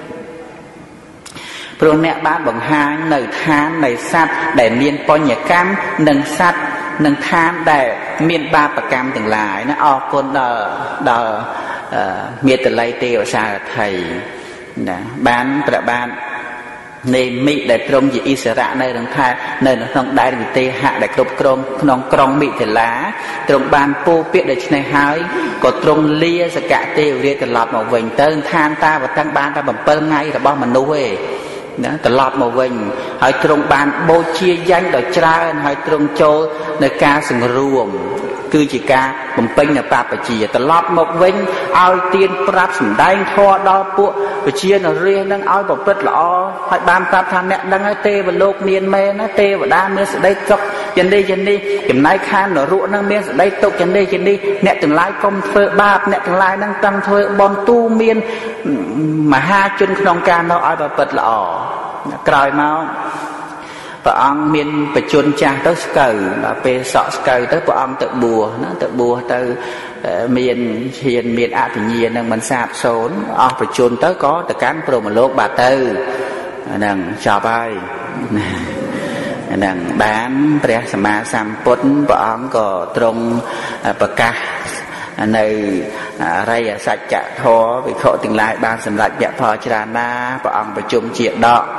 ព្រោះអ្នកបានបង្ហាញនៅឋាននៃសត្វដែលមានបញ្ញកម្មនិងសត្វនិងឋានដែលមានបាបកម្មទាំងឡាយណាអរគុណដល់មេត្តល័យទេវសារថីណាបានព្រះបាទនេមិដែលទ្រង់ជាអិសរៈនៅក្នុងដែនវិទេហៈដែលគ្រប់គ្រងក្នុងក្រុងមិថិលាទ្រង់បានពោលពាក្យដូច្នេះហើយក៏ទ្រង់លាសកៈទេវរាជត្រឡប់មកវិញទៅឋានតាវតੰបានតែ7ថ្ងៃរបស់មនុស្សឯងណាត្រឡប់មកវិញហើយទ្រង់បានបូជាយញ្ញដ៏ច្រើនហើយទ្រង់ចូលនៅការសង្រួមគឺជាការបំពេញនៅបព្វជិត្រឡប់មកវិញឲ្យទានប្រាប់សម្ដែងធម៌ដល់ពួកវិជានរាជនឹងឲ្យប្រព្រឹត្តល្អហើយបានប្រាប់ថាអ្នកដឹងហើយទេវលោកមានមែនណាទេវតាមានសេចក្តីទុក្ខយ៉ាងនេះចំណែកខាងនរកនឹងមានសេចក្តីទុក្ខយ៉ាងនេះអ្នកទាំងឡាយកុំធ្វើបាបអ្នកទាំងឡាយនឹងតាំងធ្វើបន់ទូមានមហាជនក្នុងការនោះឲ្យប្រព្រឹត្តល្អក្រោយមកព្រះអង្គមានបជនចាស់ទៅស្កូវដល់ពេលសក់ស្កូវទៅព្រះអង្គទៅបួសណាទៅបួសទៅមានឈានមានអភិញ្ញានឹងមិនសាបសូន្យអស់បជនទៅក៏ទៅកាន់ព្រហ្មលោកបាត់ទៅហ្នឹងចប់ហើយហ្នឹងបានព្រះសម្មាសម្ពុទ្ធព្រះអង្គក៏ទ្រង់ប្រកាសនៅអរិយសច្ចធម៌វិខទាំងឡាយបានសម្រេចមគ្គផលច្រើនណាព្រះអង្គប្រជុំជាដក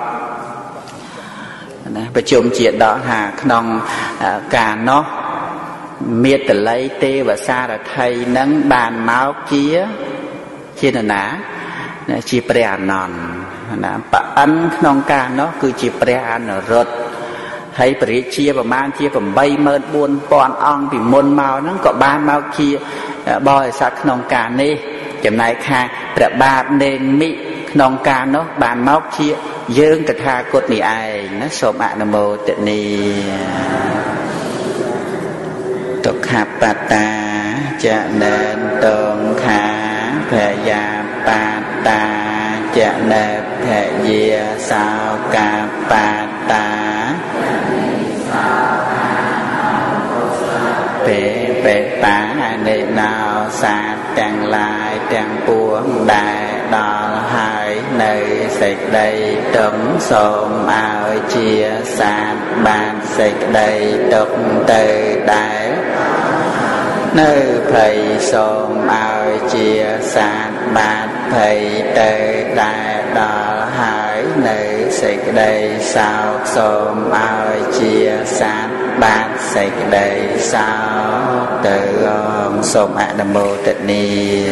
ណាប្រជុំជាដកថាក្នុងការនោះមេត្តល័យទេវសារថីនឹងបានមកជានរណាជាព្រះអានន្ទណាប្រអិនក្នុងការនោះគឺជាព្រះអនុរុទ្ធហើយព្រះរាជាប្រមាណជា 84000 អង្គពីមុនមកហ្នឹងក៏បានមកជាបរិស័ទក្នុងការនេះចំណែកខាងព្រះបាទនេមិក្នុងការនោះបានមកជាយើងតថាគតនេះឯងណាសូមអនុមោទនីទុក្ខបត្តាចនេតងខាភយាបត្តាចនេភយាសោកាបត្តាពេបានេเดนาวสาแต่งลายแต่งปัวได้ดอลหายในเสกใดตึงสมเอาเชียสาบานเสกใดตึกเตยได้nơi thầy xôm ao chia sàn bát thầy tê đại đỏ hải nơi sạch đây sao xôm ao chia sàn bát sạch đây sao từ ông xôm ạ đầm bồ tịch ni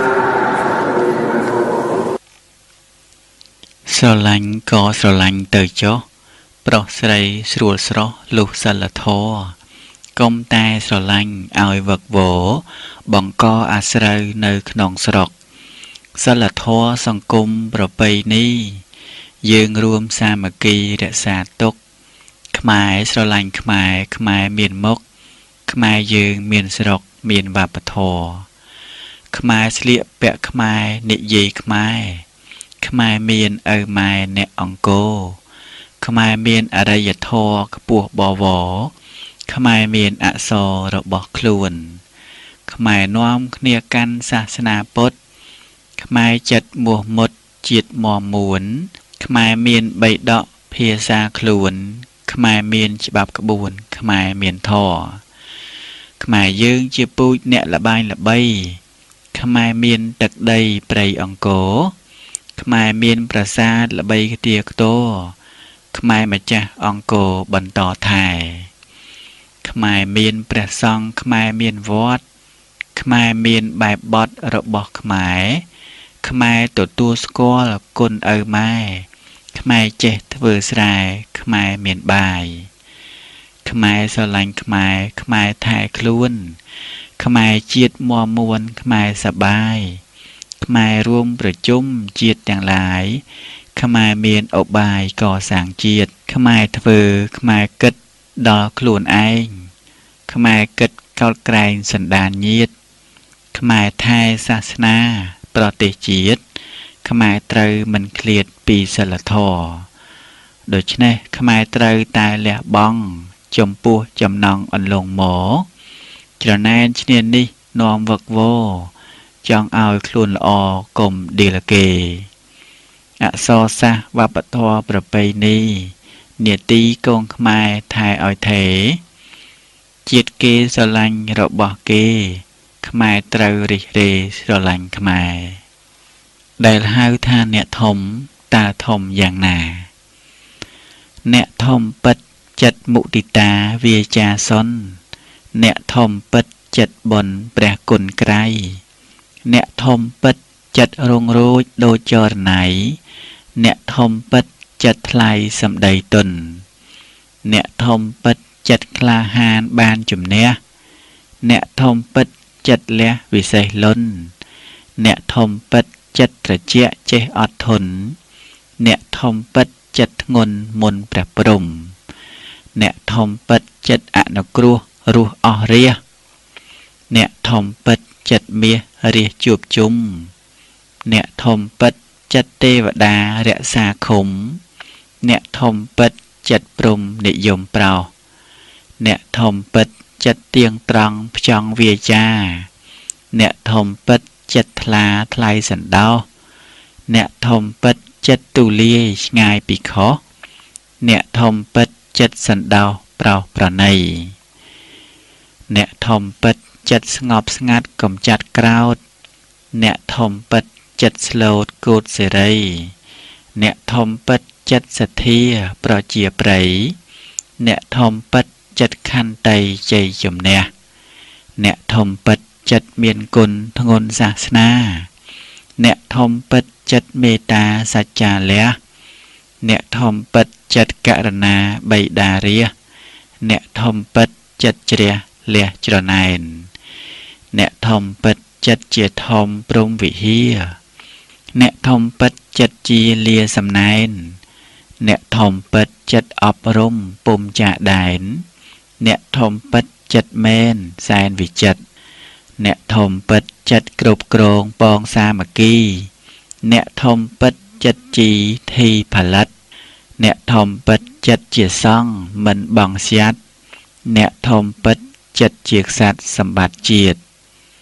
ស្រឡាញ់ក៏ស្រឡាញ់ទៅចុះប្រុសស្រីស្រួលស្រស់លុះសិលធម៌កុំតែស្រឡាញ់ឲ្យវឹកវរបង្កអាស្រូវនៅក្នុងស្រុកសិលធម៌សង្គមប្រពៃណីយើងរួមសាមគ្គីរក្សាទុកខ្មែរស្រឡាញ់ខ្មែរខ្មែរមានមុខខ្មែរយើងមានស្រុកមានវប្បធម៌ខ្មែរស្លៀកពាក់ខ្មែរនិយាយខ្មែរខ្មែរមានឪម៉ែអ្នកអង្គរខ្មែរមានអរិយធម៌ខ្ពស់បវរខ្មែរមានអក្សររបស់ខ្លួនខ្មែរនាំគ្នាកាន់សាសនាពុទ្ធខ្មែរចិត្តមោះមុតជាតិមមមួនខ្មែរមានបៃដកភាសាខ្លួនខ្មែរមានច្បាប់ក្បួនខ្មែរមានធម៌ខ្មែរយើងជាពូជអ្នកល្បែងល្បីខ្មែរមានទឹកដីព្រៃអង្គរខ្មែរមានប្រាសាទល្បីខ្ទាខ្ទរខ្មែរម្ចាស់អង្គរបន្តថែខ្មែរមានព្រះសង្ឃខ្មែរមានវត្តខ្មែរមានបែបបទរបស់ខ្មែរខ្មែរទទួលស្គាល់គុណឪម៉ែខ្មែរចេះធ្វើស្រែខ្មែរមានបាយខ្មែរស្រឡាញ់ខ្មែរខ្មែរថែខ្លួនខ្មែរជាតិមមមួនខ្មែរសប្បាយខ្មែររួមប្រជុំជាតិទាំងឡាយខ្មែរមានឧបាយកសាងជាតិខ្មែរធ្វើខ្មែរគិតដល់ខ្លួនឯងខ្មែរគិតកោតក្រែងសន្តានញាតិខ្មែរថែសាសនាប្រទេសជាតិខ្មែរត្រូវមិនឃ្លាតពីសិលធម៌ដូច្នេះខ្មែរត្រូវតែលះបង់ចំពោះចំណង់អន្លង់មកច្រណែនឈ្នានេះនាំវឹកវរចង់ឲ្យខ្លួនល្អកុំឌីលគេអក្សរសាស្ត្រវប្បធម៌ប្រពៃណីនាទីកងខ្មែរថែឲ្យថេជាតិគេស្រឡាញ់របស់គេខ្មែរត្រូវរិះរេស្រឡាញ់ខ្មែរដែលហៅថាអ្នកធំតើធំយ៉ាងណាអ្នកធំពិតចិត្តមុទិតាវាចាសុនអ្នកធំពិតចិត្តបុណ្យព្រះគុណក្រៃអ្នកធំពិតចិត្តរងរោចដូចចរណៃអ្នកធំពិតចិត្តថ្លៃសម្ដីទុនអ្នកធំពិតចិត្តក្លាហានបានជំនះអ្នកធំពិតចិត្តលះវិសេសលុនអ្នកធំពិតចិត្តត្រជាក់ចេះអត់ធន់អ្នកធំពិតចិត្តធ្ងន់មុនព្រះព្រំអ្នកធំពិតចិត្តអនុគ្រោះរស់អស់រាសអ្នកធំពិតចិត្តមាសរាសជួបជុំអ្នកធំពិតចិត្តទេវតារក្សាឃុំអ្នកធំពិតចិត្តព្រំនិយមប្រោសអ្នកធំពិតចិត្តទៀងត្រង់ផ្ចង់វាចាអ្នកធំពិតចិត្តថ្លាថ្លៃសណ្ដោសអ្នកធំពិតចិត្តទូលាយឆ្ងាយពីខុសអ្នកធំពិតចិត្តសណ្ដោសប្រោសប្រណីអ្នកធំពិតចិត្តស្ងប់ស្ងាត់កំចាត់ក្រោធអ្នកធំពិតចិត្តស្លូតគូតសេរីអ្នកធំពិតចិត្តសទ្ធាប្រជាប្រិយអ្នកធំពិតចិត្តខន្តីជ័យជំនះអ្នកធំពិតចិត្តមានគុណធ្ងន់សាសនាអ្នកធំពិតចិត្តមេត្តាសច្ចាលះអ្នកធំពិតចិត្តករុណាបៃតារាសអ្នកធំពិតចិត្តជ្រះលះច្រណែនអ្នកធំពិតចិត្តជាធំព្រំវិហារអ្នកធំពិតចិត្តជាលាសំណែនអ្នកធំពិតចិត្តអប់រំពុំចាក់ដែនអ្នកធំពិតចិត្តមែនសែនវិចិត្រអ្នកធំពិតចិត្តគ្រប់គ្រងពងសាមគ្គីអ្នកធំពិតចិត្តជីធីផលិតអ្នកធំពិតចិត្តជាសង្ឃមិនបងស្យាត់អ្នកធំពិតចិត្តជាក្សត្រសម្បត្តិជាតិ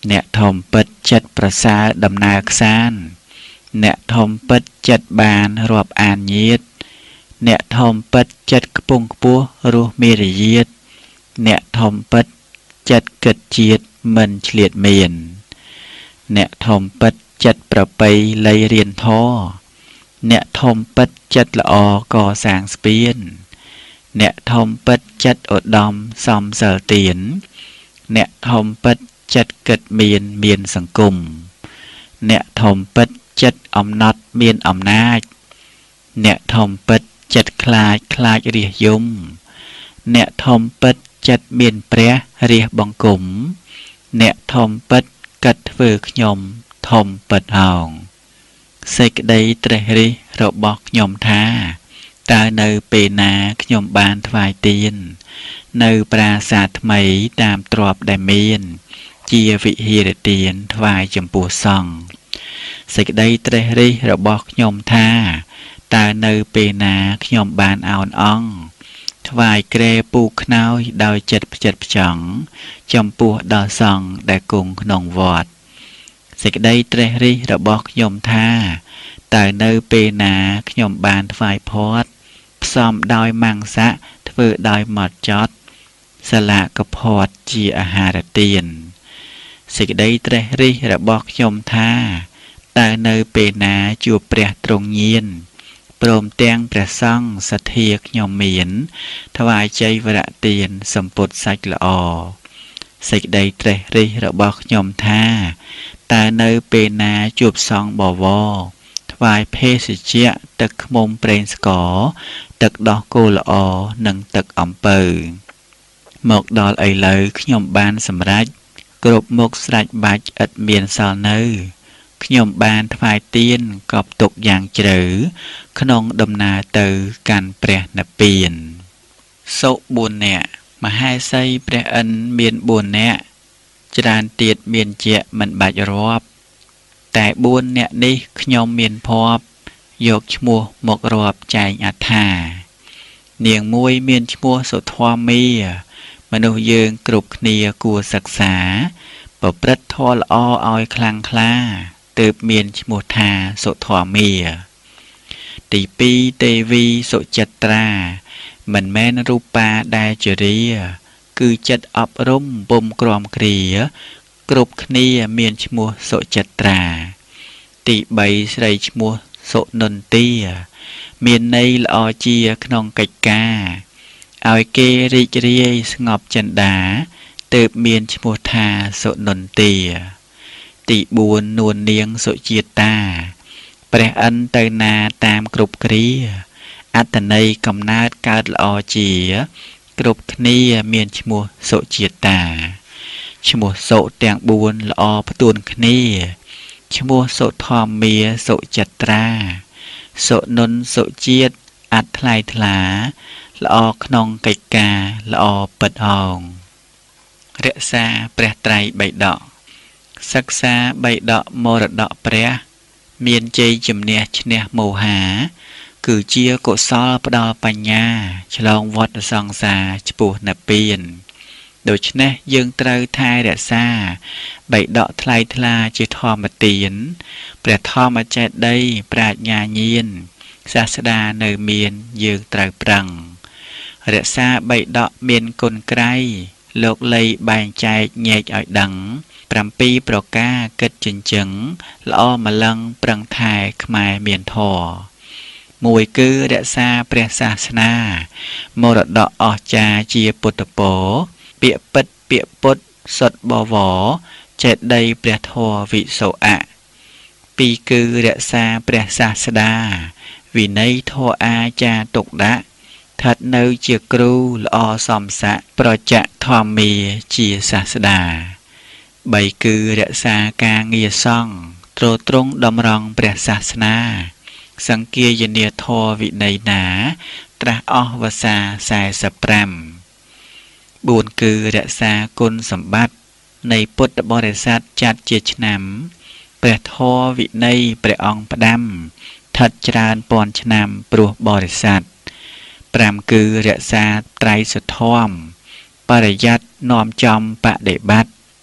អ្នកធំពិតចិត្តប្រសើរដំណើរខ្សានអ្នកធំពិតចិត្តបានរាប់អានញាតអ្នកធំពិតចិត្តខ្ពង់ខ្ពស់រស់មេរយាទអ្នកធំពិតចិត្តគិតជាតិមិនឆ្លៀតមានអ្នកធំពិតចិត្តប្រពៃលៃរៀនធម៌អ្នកធំពិតចិត្តល្អកសាងស្ពានអ្នកធំពិតចិត្តឧត្តមសំសិលទានអ្នកធំពិតចិត្តគិតមានសង្គមអ្នកធំពិតចិត្តអំណត់មានអំណាចអ្នកធំពិតចិត្តខ្លាចរាសយំអ្នកធំពិតចិត្តមានព្រះរាសបង្គំអ្នកធំពិតកិត្តធ្វើខ្ញុំធំពិតហោងសេចក្តីត្រេះរិះរបស់ខ្ញុំថាតើនៅពេលណាខ្ញុំបានថ្វាយទាននៅប្រាសាទថ្មីតាមទ្រព្យដែលមានជាវិហារទានថ្វាយចំពោះសង្ឃសេចក្តីត្រេះរិះរបស់ខ្ញុំថាតើនៅពេលណាខ្ញុំបានអោនអង្គថ្វាយក្រែពូខ្នើយដោយចិត្តផ្ចិតផ្ចង់ចំពោះដល់សង្ឃដែលគង់ក្នុងវត្តសេចក្តីត្រេះរិះរបស់ខ្ញុំថាតើនៅពេលណាខ្ញុំបានថ្វាយផាត់ផ្សំដោយមង្សៈធ្វើដោយម៉ត់ចត់សាឡាកផាត់ជាអាហារទានសេចក្តីត្រេះរិះរបស់ខ្ញុំថាតើនៅពេលណាជួបព្រះទ្រង់ញៀនព្រមទាំងព្រះសង្ឃសទ្ធាខ្ញុំមានថ្វាយចីវរទានសម្ពុតសាច់ល្អសេចក្តីត្រេះរិះរបស់ខ្ញុំថាតើនៅពេលណាជួបសង្ឃបវរថ្វាយភេសជ្ជៈទឹកឃ្មុំប្រេងស្ករទឹកដោះគោល្អនិងទឹកអំពៅមកដល់ឥឡូវខ្ញុំបានសម្រេចគ្រប់មុខស្រេចបាច់ឥតមានសល់នៅខ្ញុំបានថ្វាយទានកប់ទុកយ៉ាងជ្រៅក្នុងដំណើរទៅកាន់ព្រះនិព្វានសុ4នាក់មហេសីព្រះឥន្ទមាន4នាក់ច្រើនទៀតមានជាមិនបាច់រាប់តែ4នាក់នេះខ្ញុំមានភ័ព្វយកឈ្មោះមករាប់ចែងអត្ថានាងមួយមានឈ្មោះសុធម្មាមនុស្សយើងគ្រប់គ្នាគួរសិក្សាប្រព្រឹត្តធម៌ល្អឲ្យខ្លាំងក្លាទើបមានឈ្មោះថាសុធម្មាទី2ទេវីសុចិត្រាមិនមែនរូបាដែលជារាគឺចិត្តអប់រំពុំក្រំគ្រាគ្រប់គ្នាមានឈ្មោះសុចិត្រាទី3ស្រីឈ្មោះសុនន្ទាមានន័យល្អជាក្នុងកិច្ចការឲ្យគេរីករាយស្ងប់ចិន្តាទើបមានឈ្មោះថាសុនន្ទាទី4នួននាងសុជាតាព្រះឥន្ទទៅណាតាមគ្រប់គ្រាអត្តន័យកំណើតកើតល្អជាគ្រប់គ្នាមានឈ្មោះសុជាតាឈ្មោះសុទាំង4ល្អផ្ទួនគ្នាឈ្មោះសុធម្មាសុចិត្រាសុនន្ទសុជាតិអត់ថ្លៃថ្លាល្អក្នុងកិច្ចការល្អពិតហោងរក្សាព្រះត្រៃបិដកសិក្សាបិដកមរតកព្រះមានជ័យជំនះឈ្នះមោហាគឺជាកុសលផ្ដល់បញ្ញាឆ្លងវដ្តសង្សារឆ្ពោះនិព្វានដូច្នេះយើងត្រូវថែរក្សាបិដកថ្លៃថ្លាជាធម្មទានព្រះធម្មចេតិយប្រាជ្ញាញាណសាស្តានៅមានយើងត្រូវប្រឹងរក្សាបិដកមានគុណក្រៃលោកលៃបែងចែកញែកឲ្យដឹង7ប្រការគិតចិញ្ចឹងល្អម្លឹងប្រឹងថែខ្មែរមានធម៌1គឺរក្សាព្រះសាសនាមរតកអស្ចារ្យជាពុទ្ធពរពាក្យពិតពាក្យពុទ្ធសុទ្ធបវរចេតិយព្រះធម៌វិសុអៈ2គឺរក្សាព្រះសាស្តាវិន័យធម៌អាចារ្យទុកដាក់ស្ថិតនៅជាគ្រូល្អសមស័ក្តិប្រចៈធម្មាជាសាស្តា3គឺរក្សាការងារសង្ឃទ្រទ្រង់តម្រង់ព្រះសាសនាសង្គាយនាធម៌វិន័យណាត្រាស់អស់វស្សា45 4គឺរក្សាគុណសម្បត្តិនៃពុទ្ធបរិស័ទចាត់ជាឆ្នាំព្រះធម៌វិន័យព្រះអង្គផ្ដាំស្ថិតច្រើនពាន់ឆ្នាំព្រោះបរិស័ទ5គឺរក្សាត្រៃសុធម្មបរិយ័តនាំចំបដិបត្តិព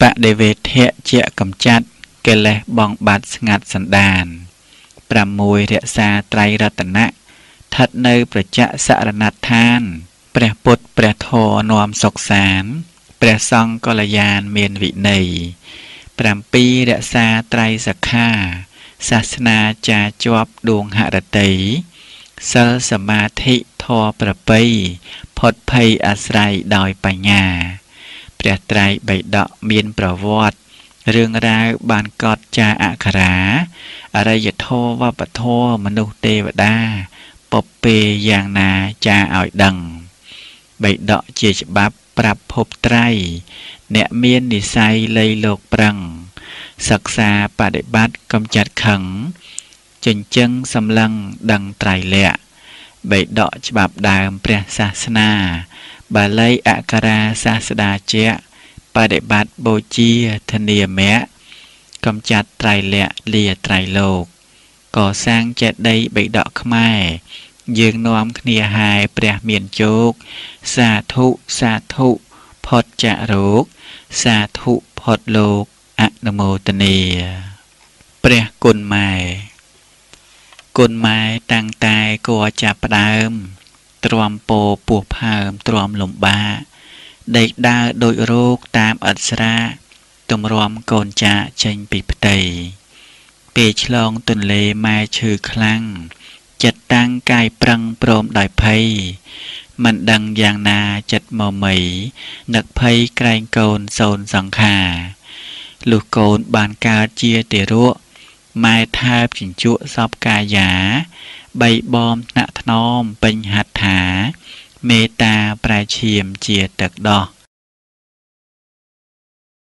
បដិវេធៈជាកំចាត់កិលេសបងបាត់ស្ងាត់សន្តាន 6 រក្សាត្រៃរតនៈស្ថិតនៅប្រជៈសរណដ្ឋានព្រះពុទ្ធព្រះធម៌នាំសុខសាន្តព្រះសង្ឃកល្យាណមានវិន័យ 7 រក្សាត្រៃសិក្ខាសាសនាចាជាប់ដួងហរតីសិលសមាធិធម៌ប្រពៃផុតភ័យអាស្រ័យដោយបញ្ញាព្រះត្រៃបិដកមានប្រវត្តិរឿងរ៉ាវបានកត់ចាអក្ខរាអរិយធម៌វប្បធម៌មនុស្សទេវតាពពេយ៉ាងណាចាឲ្យដឹងបិដកជាច្បាប់ប្រាប់ភពត្រៃអ្នកមាននិស្ស័យលៃលោកប្រឹងសិក្សាបដិបត្តិកំចាត់ខឹងចិញ្ចឹងសម្លឹងដឹងត្រៃលក្ខណ៍បិដកច្បាប់ដើមព្រះសាសនាបាលីអក្ខរាសាស្តាជាបដិបត្តិបូជាធនាមៈកំចាត់ត្រៃលក្ខណ៍លាត្រៃលោកកសាងចេតិយបិដកខ្មែរយើងនាំគ្នាហាយព្រះមានជោគសាធុសាធុផុតចារោគសាធុផុតលោកអនុមោទនាព្រះគុណម៉ែគុណម៉ែតាំងតែគួរចាប់ផ្ដើមទ្រាំពោពោះផើមទ្រាំលំបាដេកដើរដូចរោគតាមឥតស្រាទម្រាំកូនចាចេញពីផ្ទៃពេលឆ្លងទន្លេម៉ែឈឺខ្លាំងចិត្តតាំងកាយប្រឹងព្រមដោយភ័យមិនដឹងយ៉ាងណាចិត្តមកមីនឹកភ័យក្រែងកូនសូនសង្ខារលុះកូនបានកើតជាទារកម៉ែថើបជញ្ជក់សពកាយាបីបំថ្នាក់ថ្នមពេញហត្ថាមេត្តាប្រែឈាមជាទឹកដោះ